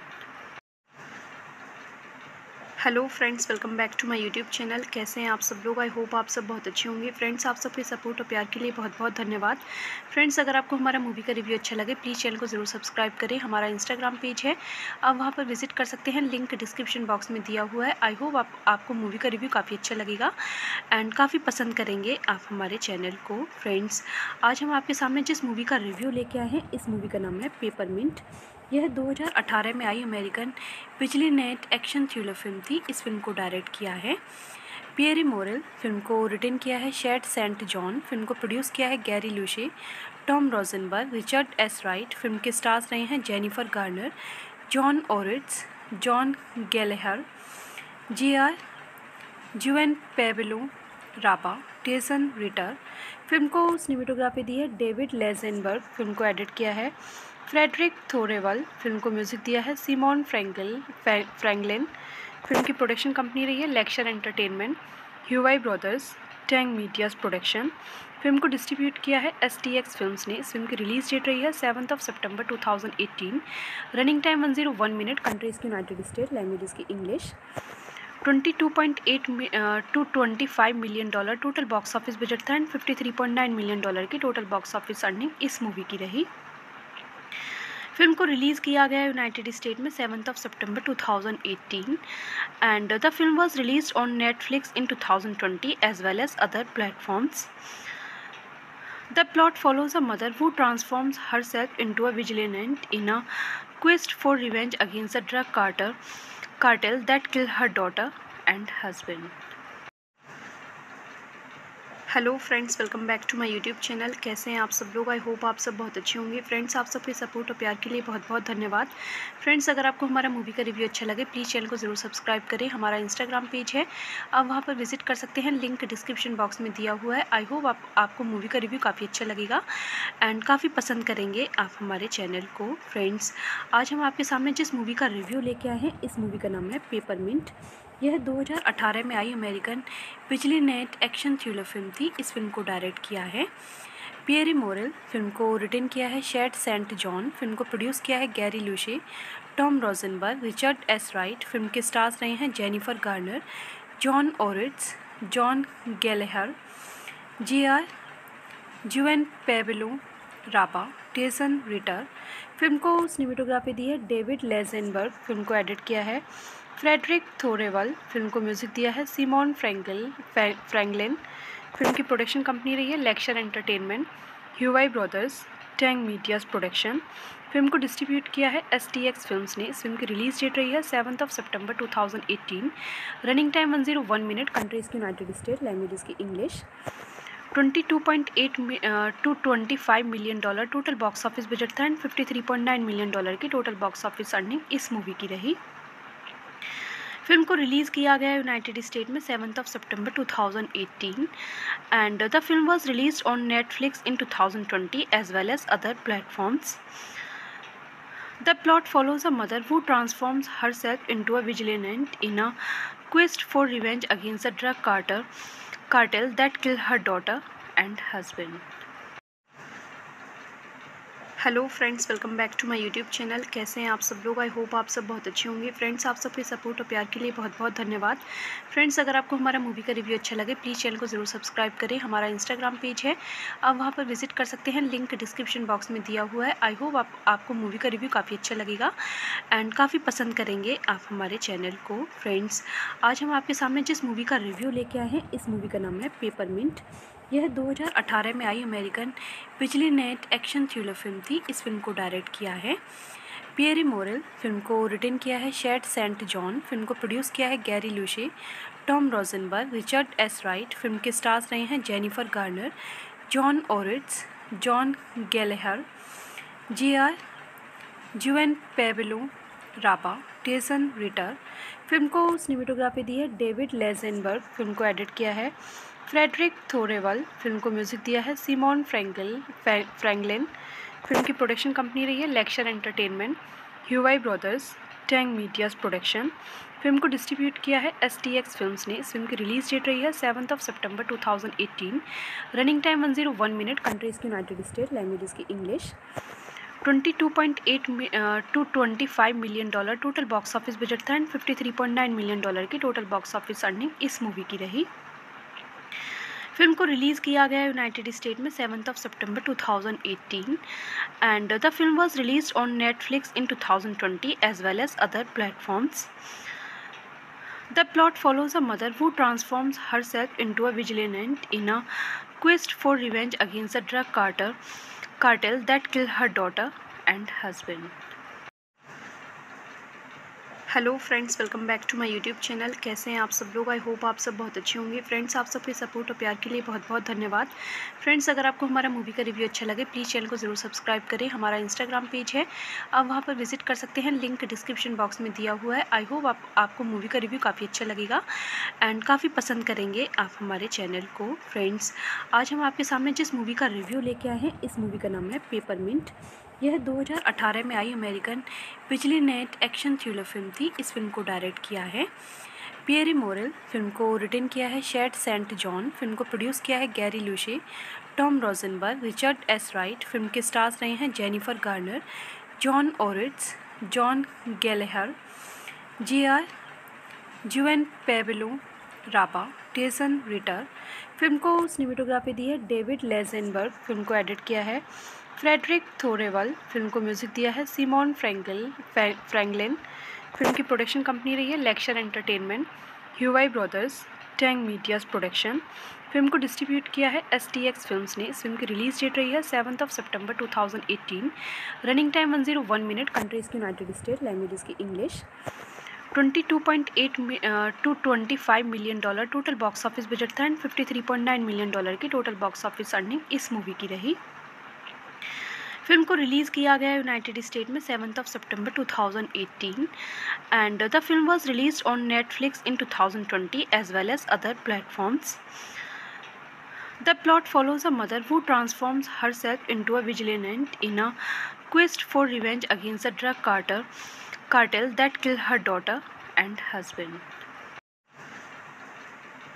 Hello friends, welcome back to my YouTube channel. कैसे हैं आप सब लोग? I hope आप सब बहुत अच्छे होंगे। फ्रेंड्स, आप सबके सपोर्ट और प्यार के लिए बहुत बहुत धन्यवाद। फ्रेंड्स, अगर आपको हमारा मूवी का रिव्यू अच्छा लगे प्लीज़ चैनल को ज़रूर सब्सक्राइब करें। हमारा इंस्टाग्राम पेज है, आप वहाँ पर विजिट कर सकते हैं, लिंक डिस्क्रिप्शन बॉक्स में दिया हुआ है। आई होप आप, आपको मूवी का रिव्यू काफ़ी अच्छा लगेगा एंड काफ़ी पसंद करेंगे आप हमारे चैनल को। फ्रेंड्स, आज हम आपके सामने जिस मूवी का रिव्यू लेके आए हैं, इस मूवी का नाम है पेपरमिंट। यह दो हज़ार अठारह में आई American vigilante action thriller film थी। इस फिल्म को डायरेक्ट किया है पियरे मोरेल, फिल्म को रिटन किया है शैड सेंट जॉन, फिल्म को प्रोड्यूस किया है Gary Lucchesi, Tom Rosenberg, Richard S Wright. Film के स्टार्स रहे हैं Jennifer Garner, John Ortiz, John Gallagher, जी R Juan Pablo Raba, Tyson Ritter. Film को सिनेमेटोग्राफी दी है डेविड लेजेनबर्ग, फिल्म को म्यूज़िक दिया है सिमोन फ्रैंकल फ्रैंकलिन। फिल्म की प्रोडक्शन कंपनी रही है lecture entertainment, Huayi brothers, Tang medias production. Film को डिस्ट्रीब्यूट किया है एस टी एक्स फिल्म्स ने। इस फिल्म की रिलीज डेट रही है seventh of September two thousand eighteen. Running time one zero one minute. Countries की यूनाइटेड स्टेट, लैंग्वेजेस की English. Twenty two point eight to twenty five million dollar total box office budget था and fifty three point nine million dollar की total box office earning इस movie की रही। Film को release किया गया United state में seventh of September two thousand eighteen and the film was released on Netflix in two thousand twenty as well as other platforms. The plot follows a mother who transforms herself into a vigilante in a quest for revenge against a drug cartel, cartel that killed her daughter and husband. Hello friends, welcome back to my YouTube channel. कैसे हैं आप सब लोग? I hope आप सब बहुत अच्छे होंगे। फ्रेंड्स, आप सबके सपोर्ट और प्यार के लिए बहुत बहुत धन्यवाद। फ्रेंड्स, अगर आपको हमारा मूवी का रिव्यू अच्छा लगे प्लीज़ चैनल को ज़रूर सब्सक्राइब करें। हमारा इंस्टाग्राम पेज है, आप वहाँ पर विजिट कर सकते हैं, लिंक डिस्क्रिप्शन बॉक्स में दिया हुआ है। आई होप आप, आपको मूवी का रिव्यू काफ़ी अच्छा लगेगा एंड काफ़ी पसंद करेंगे आप हमारे चैनल को। फ्रेंड्स, आज हम आपके सामने जिस मूवी का रिव्यू लेके आए हैं, इस मूवी का नाम है पेपरमिंट। यह दो हज़ार अठारह में आई American vigilante action thriller film थी। इस फिल्म को डायरेक्ट किया है पियरे मोरेल, फिल्म को रिटन किया है शैड सेंट जॉन, फिल्म को प्रोड्यूस किया है Gary Lucchesi, Tom Rosenberg, Richard S Wright. Film के स्टार्स रहे हैं Jennifer Garner, John Ortiz, John Gallagher, जी R Juan Pablo Raba, Tyson Ritter. Film को सिनेमेटोग्राफी दी है डेविड लेजेनबर्ग। फिल्म को एडिट किया है फ्रेडरिक थोरेवल। फिल्म को म्यूजिक दिया है सिमोन फ्रैंकल फ्रैंकलिन। फिल्म की प्रोडक्शन कंपनी रही है lecture entertainment, Huayi brothers, Tang medias production. Film को डिस्ट्रीब्यूट किया है एस टी एक्स फिल्म्स ने। इस फिल्म की रिलीज डेट रही है seventh of September two thousand eighteen. Running time one zero one minute. Countries की यूनाइटेड स्टेट, लैंग्वेज की English. Twenty two point eight to twenty five million dollar total box office budget था and fifty three point nine million dollar की total box office earning इस movie की रही। Film को release किया गया United state में seventh of September two thousand eighteen and the film was released on Netflix in two thousand twenty as well as other platforms. The plot follows a mother who transforms herself into a vigilante in a quest for revenge against a drug cartel, cartel that killed her daughter and husband. Hello friends, welcome back to my YouTube channel. कैसे हैं आप सब लोग? I hope आप सब बहुत अच्छे होंगे। फ्रेंड्स, आप सबके सपोर्ट और प्यार के लिए बहुत बहुत धन्यवाद। फ्रेंड्स, अगर आपको हमारा मूवी का रिव्यू अच्छा लगे प्लीज़ चैनल को ज़रूर सब्सक्राइब करें। हमारा इंस्टाग्राम पेज है, आप वहाँ पर विजिट कर सकते हैं, लिंक डिस्क्रिप्शन बॉक्स में दिया हुआ है। आई होप आप, आपको मूवी का रिव्यू काफ़ी अच्छा लगेगा एंड काफ़ी पसंद करेंगे आप हमारे चैनल को। फ्रेंड्स, आज हम आपके सामने जिस मूवी का रिव्यू लेके आए हैं, इस मूवी का नाम है पेपरमिंट। यह दो हज़ार अठारह में आई American vigilante action thriller film थी। इस फिल्म को डायरेक्ट किया है पियरे मोरेल। फिल्म को रिटन किया है शैड सेंट जॉन। फिल्म को प्रोड्यूस किया है Gary Lucchesi, Tom Rosenberg, Richard S Wright. Film के स्टार्स रहे हैं Jennifer Garner, John Ortiz, John Gallagher, जी R Juan Pablo Raba, Tyson Ritter. Film को सिनेमेटोग्राफी दी है डेविड लेजेनबर्ग। फिल्म को एडिट किया है फ्रेडरिक थोरेवल। फिल्म को म्यूजिक दिया है सिमोन फ्रैंकल फ्रैंकलिन। फिल्म की प्रोडक्शन कंपनी रही है lecture entertainment, Huayi brothers, Tang medias production. Film को डिस्ट्रीब्यूट किया है एस टी एक्स फिल्म्स ने। इस फिल्म की रिलीज डेट रही है seventh of September two thousand eighteen. Running time one zero one minute. Countries की यूनाइटेड स्टेट, लैंग्वेज की English. Twenty two point eight to twenty five million dollar total box office budget था and fifty three point nine million dollar की total box office earning इस movie की रही। Film को release किया गया United state में seventh of September two thousand eighteen and the film was released on Netflix in two thousand twenty as well as other platforms. The plot follows a mother who transforms herself into a vigilante in a quest for revenge against a drug cartel, cartel that killed her daughter and husband. Hello friends, welcome back to my YouTube channel. कैसे हैं आप सब लोग? I hope आप सब बहुत अच्छे होंगे। फ्रेंड्स, आप सबके सपोर्ट और प्यार के लिए बहुत बहुत धन्यवाद। फ्रेंड्स, अगर आपको हमारा मूवी का रिव्यू अच्छा लगे प्लीज़ चैनल को ज़रूर सब्सक्राइब करें। हमारा इंस्टाग्राम पेज है, आप वहाँ पर विजिट कर सकते हैं, लिंक डिस्क्रिप्शन बॉक्स में दिया हुआ है। आई होप आप, आपको मूवी का रिव्यू काफ़ी अच्छा लगेगा एंड काफ़ी पसंद करेंगे आप हमारे चैनल को। फ्रेंड्स, आज हम आपके सामने जिस मूवी का रिव्यू लेके आए हैं, इस मूवी का नाम है पेपरमिंट। यह दो हज़ार अठारह में आई American vigilante action thriller film थी। इस फिल्म को डायरेक्ट किया है पियरे मोरेल। फिल्म को रिटन किया है शैड सेंट जॉन। फिल्म को प्रोड्यूस किया है Gary Lucchesi, Tom Rosenberg, Richard S Wright. Film के स्टार्स रहे हैं Jennifer Garner, John Ortiz, John Gallagher, जी R Juan Pablo Raba, Tyson Ritter. Film को सिनेमेटोग्राफी दी है डेविड लेजेनबर्ग। फिल्म को एडिट किया है फ्रेडरिक थोरेवल। फिल्म को म्यूजिक दिया है सिमोन फ्रैंकल फ्रैंकलिन। फिल्म की प्रोडक्शन कंपनी रही है lecture entertainment, Huayi brothers, Tang medias production. Film को डिस्ट्रीब्यूट किया है एस टी एक्स फिल्म्स ने। इस फिल्म की रिलीज डेट रही है seventh of September two thousand eighteen. Running time one zero one minute. Countries की यूनाइटेड स्टेट, लैंग्वेज की English. Twenty two point eight to twenty five million dollar total box office budget था and fifty three point nine million dollar की total box office earning इस movie की रही। Film को release किया गया United state में seventh of September two thousand eighteen and the film was released on Netflix in two thousand twenty as well as other platforms. The plot follows a mother who transforms herself into a vigilante in a quest for revenge against a drug cartel, cartel that killed her daughter and husband.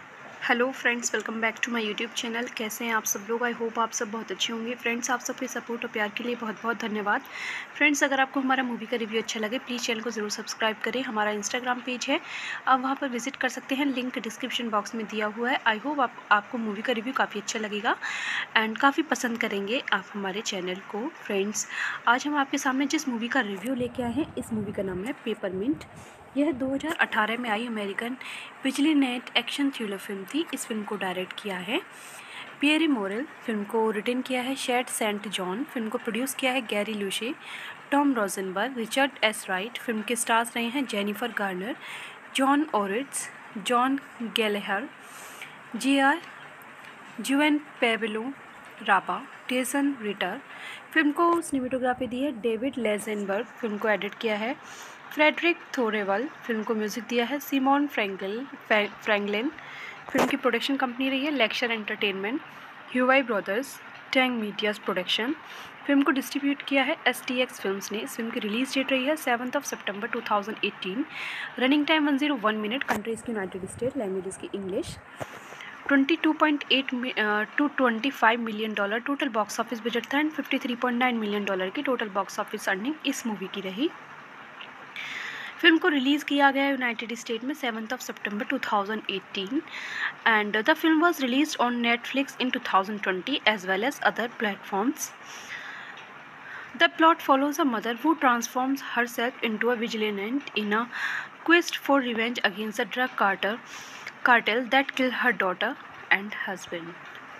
Hello friends, welcome back to my YouTube channel. कैसे हैं आप सब लोग? I hope आप सब बहुत अच्छे होंगे। फ्रेंड्स, आप सबके सपोर्ट और प्यार के लिए बहुत बहुत धन्यवाद। फ्रेंड्स, अगर आपको हमारा मूवी का रिव्यू अच्छा लगे प्लीज़ चैनल को ज़रूर सब्सक्राइब करें। हमारा इंस्टाग्राम पेज है, आप वहाँ पर विजिट कर सकते हैं, लिंक डिस्क्रिप्शन बॉक्स में दिया हुआ है। आई होप आप, आपको मूवी का रिव्यू काफ़ी अच्छा लगेगा एंड काफ़ी पसंद करेंगे आप हमारे चैनल को। फ्रेंड्स, आज हम आपके सामने जिस मूवी का रिव्यू लेके आए हैं, इस मूवी का नाम है पेपरमिंट। यह दो हज़ार अठारह में आई American vigilante action thriller film थी। इस फिल्म को डायरेक्ट किया है पियरे मोरेल, फिल्म को रिटन किया है शैड सेंट जॉन, फिल्म को प्रोड्यूस किया है Gary Lucchesi, Tom Rosenberg, Richard S Wright. Film के स्टार्स रहे हैं Jennifer Garner, John Ortiz, John Gallagher, जी R Juan Pablo Raba, Tyson Ritter. Film को सिनेमेटोग्राफी दी है डेविड लेजेनबर्ग, फिल्म को एडिट किया है फ्रेडरिक थोरेवल, फिल्म को म्यूज़िक दिया है सिमोन फ्रैंकल फ्रैंकलिन। फिल्म की प्रोडक्शन कंपनी रही है lecture entertainment, Huayi brothers, Tang medias production. Film को डिस्ट्रीब्यूट किया है एस टी एक्स फिल्म्स ने। इस फिल्म की रिलीज डेट रही है seventh of September two thousand eighteen. Running time one zero one minute. Countries की यूनाइटेड स्टेट, लैंग्वेजेस की English. Twenty two point eight to twenty five million dollar total box office budget था and fifty three point nine million dollar की total box office earning इस movie की रही। Film को release किया गया United state में seventh of September two thousand eighteen and the film was released on Netflix in two thousand twenty as well as other platforms. The plot follows a mother who transforms herself into a vigilante in a quest for revenge against a drug cartel, cartel that killed her daughter and husband.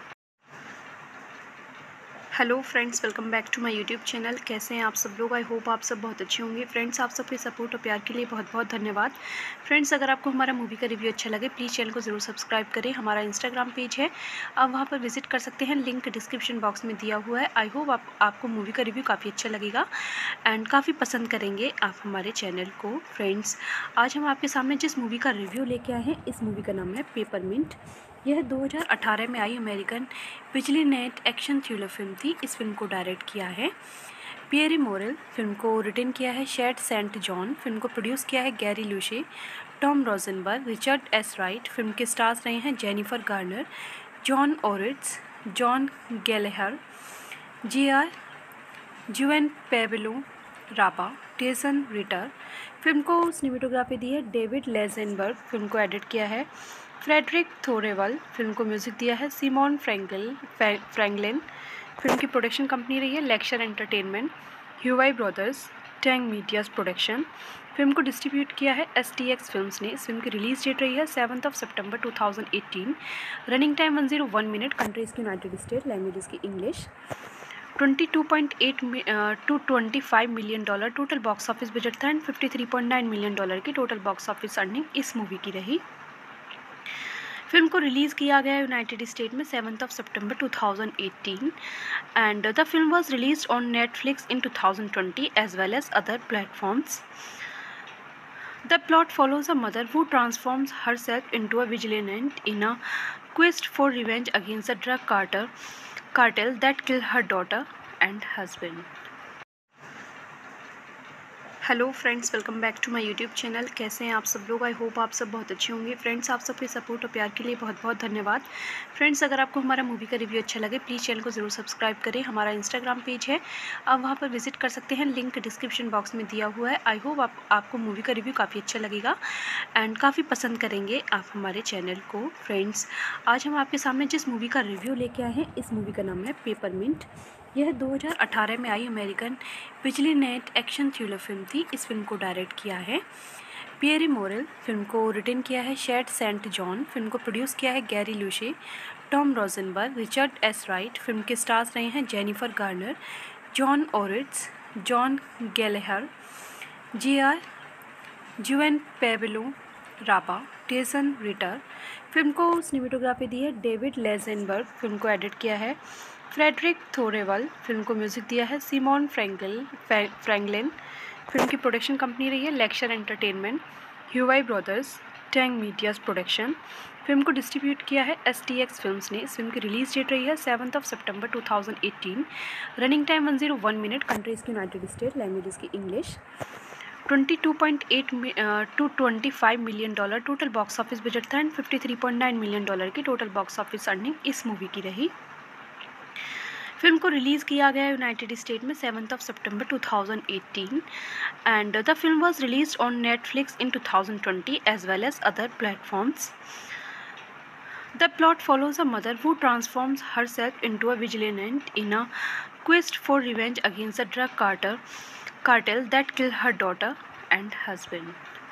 Hello friends, welcome back to my YouTube channel. कैसे हैं आप सब लोग? I hope आप सब बहुत अच्छे होंगे। फ्रेंड्स, आप सबके सपोर्ट और प्यार के लिए बहुत बहुत धन्यवाद। फ्रेंड्स, अगर आपको हमारा मूवी का रिव्यू अच्छा लगे प्लीज़ चैनल को ज़रूर सब्सक्राइब करें। हमारा इंस्टाग्राम पेज है, आप वहाँ पर विजिट कर सकते हैं, लिंक डिस्क्रिप्शन बॉक्स में दिया हुआ है। आई होप आप, आपको मूवी का रिव्यू काफ़ी अच्छा लगेगा एंड काफ़ी पसंद करेंगे आप हमारे चैनल को। फ्रेंड्स, आज हम आपके सामने जिस मूवी का रिव्यू लेके आए हैं, इस मूवी का नाम है पेपरमिंट। यह दो हज़ार अठारह में आई American vigilante action thriller film थी। इस फिल्म को डायरेक्ट किया है पियरे मोरेल, फिल्म को रिटन किया है शैड सेंट जॉन, फिल्म को प्रोड्यूस किया है Gary Lucchesi, Tom Rosenberg, Richard S Wright. Film के स्टार्स रहे हैं Jennifer Garner, John Ortiz, John Gallagher, जी R Juan Pablo Raba, Tyson Ritter. Film को सिनेमेटोग्राफी दी है डेविड लेजेनबर्ग, फिल्म को एडिट किया है फ्रेडरिक थोरेवल, फिल्म को म्यूज़िक दिया है सिमोन फ्रैंकल फ्रैंकलिन। फिल्म की प्रोडक्शन कंपनी रही है lecture entertainment, Huayi brothers, Tang medias production. Film को डिस्ट्रीब्यूट किया है एस टी एक्स फिल्म्स ने। इस फिल्म की रिलीज डेट रही है seventh of September two thousand eighteen. Running time one zero one minute. Countries की यूनाइटेड स्टेट, लैंग्वेजेस की English. Twenty two point eight to twenty five million dollar total box office budget था and fifty three point nine million dollar की total box office earning इस movie की रही। Film को release किया गया United state में seventh of September two thousand eighteen and the film was released on Netflix in two thousand twenty as well as other platforms. The plot follows a mother who transforms herself into a vigilante in a quest for revenge against a drug cartel, cartel that killed her daughter and husband. Hello friends, welcome back to my YouTube channel. कैसे हैं आप सब लोग? I hope आप सब बहुत अच्छे होंगे। फ्रेंड्स, आप सबके सपोर्ट और प्यार के लिए बहुत बहुत धन्यवाद। फ्रेंड्स, अगर आपको हमारा मूवी का रिव्यू अच्छा लगे प्लीज़ चैनल को ज़रूर सब्सक्राइब करें। हमारा इंस्टाग्राम पेज है, आप वहाँ पर विजिट कर सकते हैं, लिंक डिस्क्रिप्शन बॉक्स में दिया हुआ है। आई होप आप, आपको मूवी का रिव्यू काफ़ी अच्छा लगेगा एंड काफ़ी पसंद करेंगे आप हमारे चैनल को। फ्रेंड्स, आज हम आपके सामने जिस मूवी का रिव्यू लेके आए हैं, इस मूवी का नाम है पेपरमिंट। यह दो हज़ार अठारह में आई American vigilante action thriller film थी। इस फिल्म को डायरेक्ट किया है पियरे मोरेल, फिल्म को रिटन किया है शैड सेंट जॉन, फिल्म को प्रोड्यूस किया है Gary Lucchesi, Tom Rosenberg, Richard S Wright. Film के स्टार्स रहे हैं Jennifer Garner, John Ortiz, John Gallagher, जी R Juan Pablo Raba, Tyson Ritter. Film को सिनेमेटोग्राफी दी है डेविड लेजेनबर्ग, फिल्म को एडिट किया है फ्रेडरिक थोरेवल, फिल्म को म्यूज़िक दिया है सिमोन फ्रैंकल फ्रैंकलिन। फिल्म की प्रोडक्शन कंपनी रही है lecture entertainment, Huayi brothers, Tang medias production. Film को डिस्ट्रीब्यूट किया है एस टी एक्स फिल्म्स ने। इस फिल्म की रिलीज डेट रही है seventh of September two thousand eighteen. Running time one zero one minute. Countries की यूनाइटेड स्टेट, लैंग्वेजेस की English. Twenty two point eight to twenty five million dollar total box office budget था and fifty three point nine million dollar की total box office earning इस movie की रही। Film को release किया गया United state में seventh of September two thousand eighteen and the film was released on Netflix in two thousand twenty as well as other platforms. The plot follows a mother who transforms herself into a vigilante in a quest for revenge against a drug cartel, cartel that killed her daughter and husband.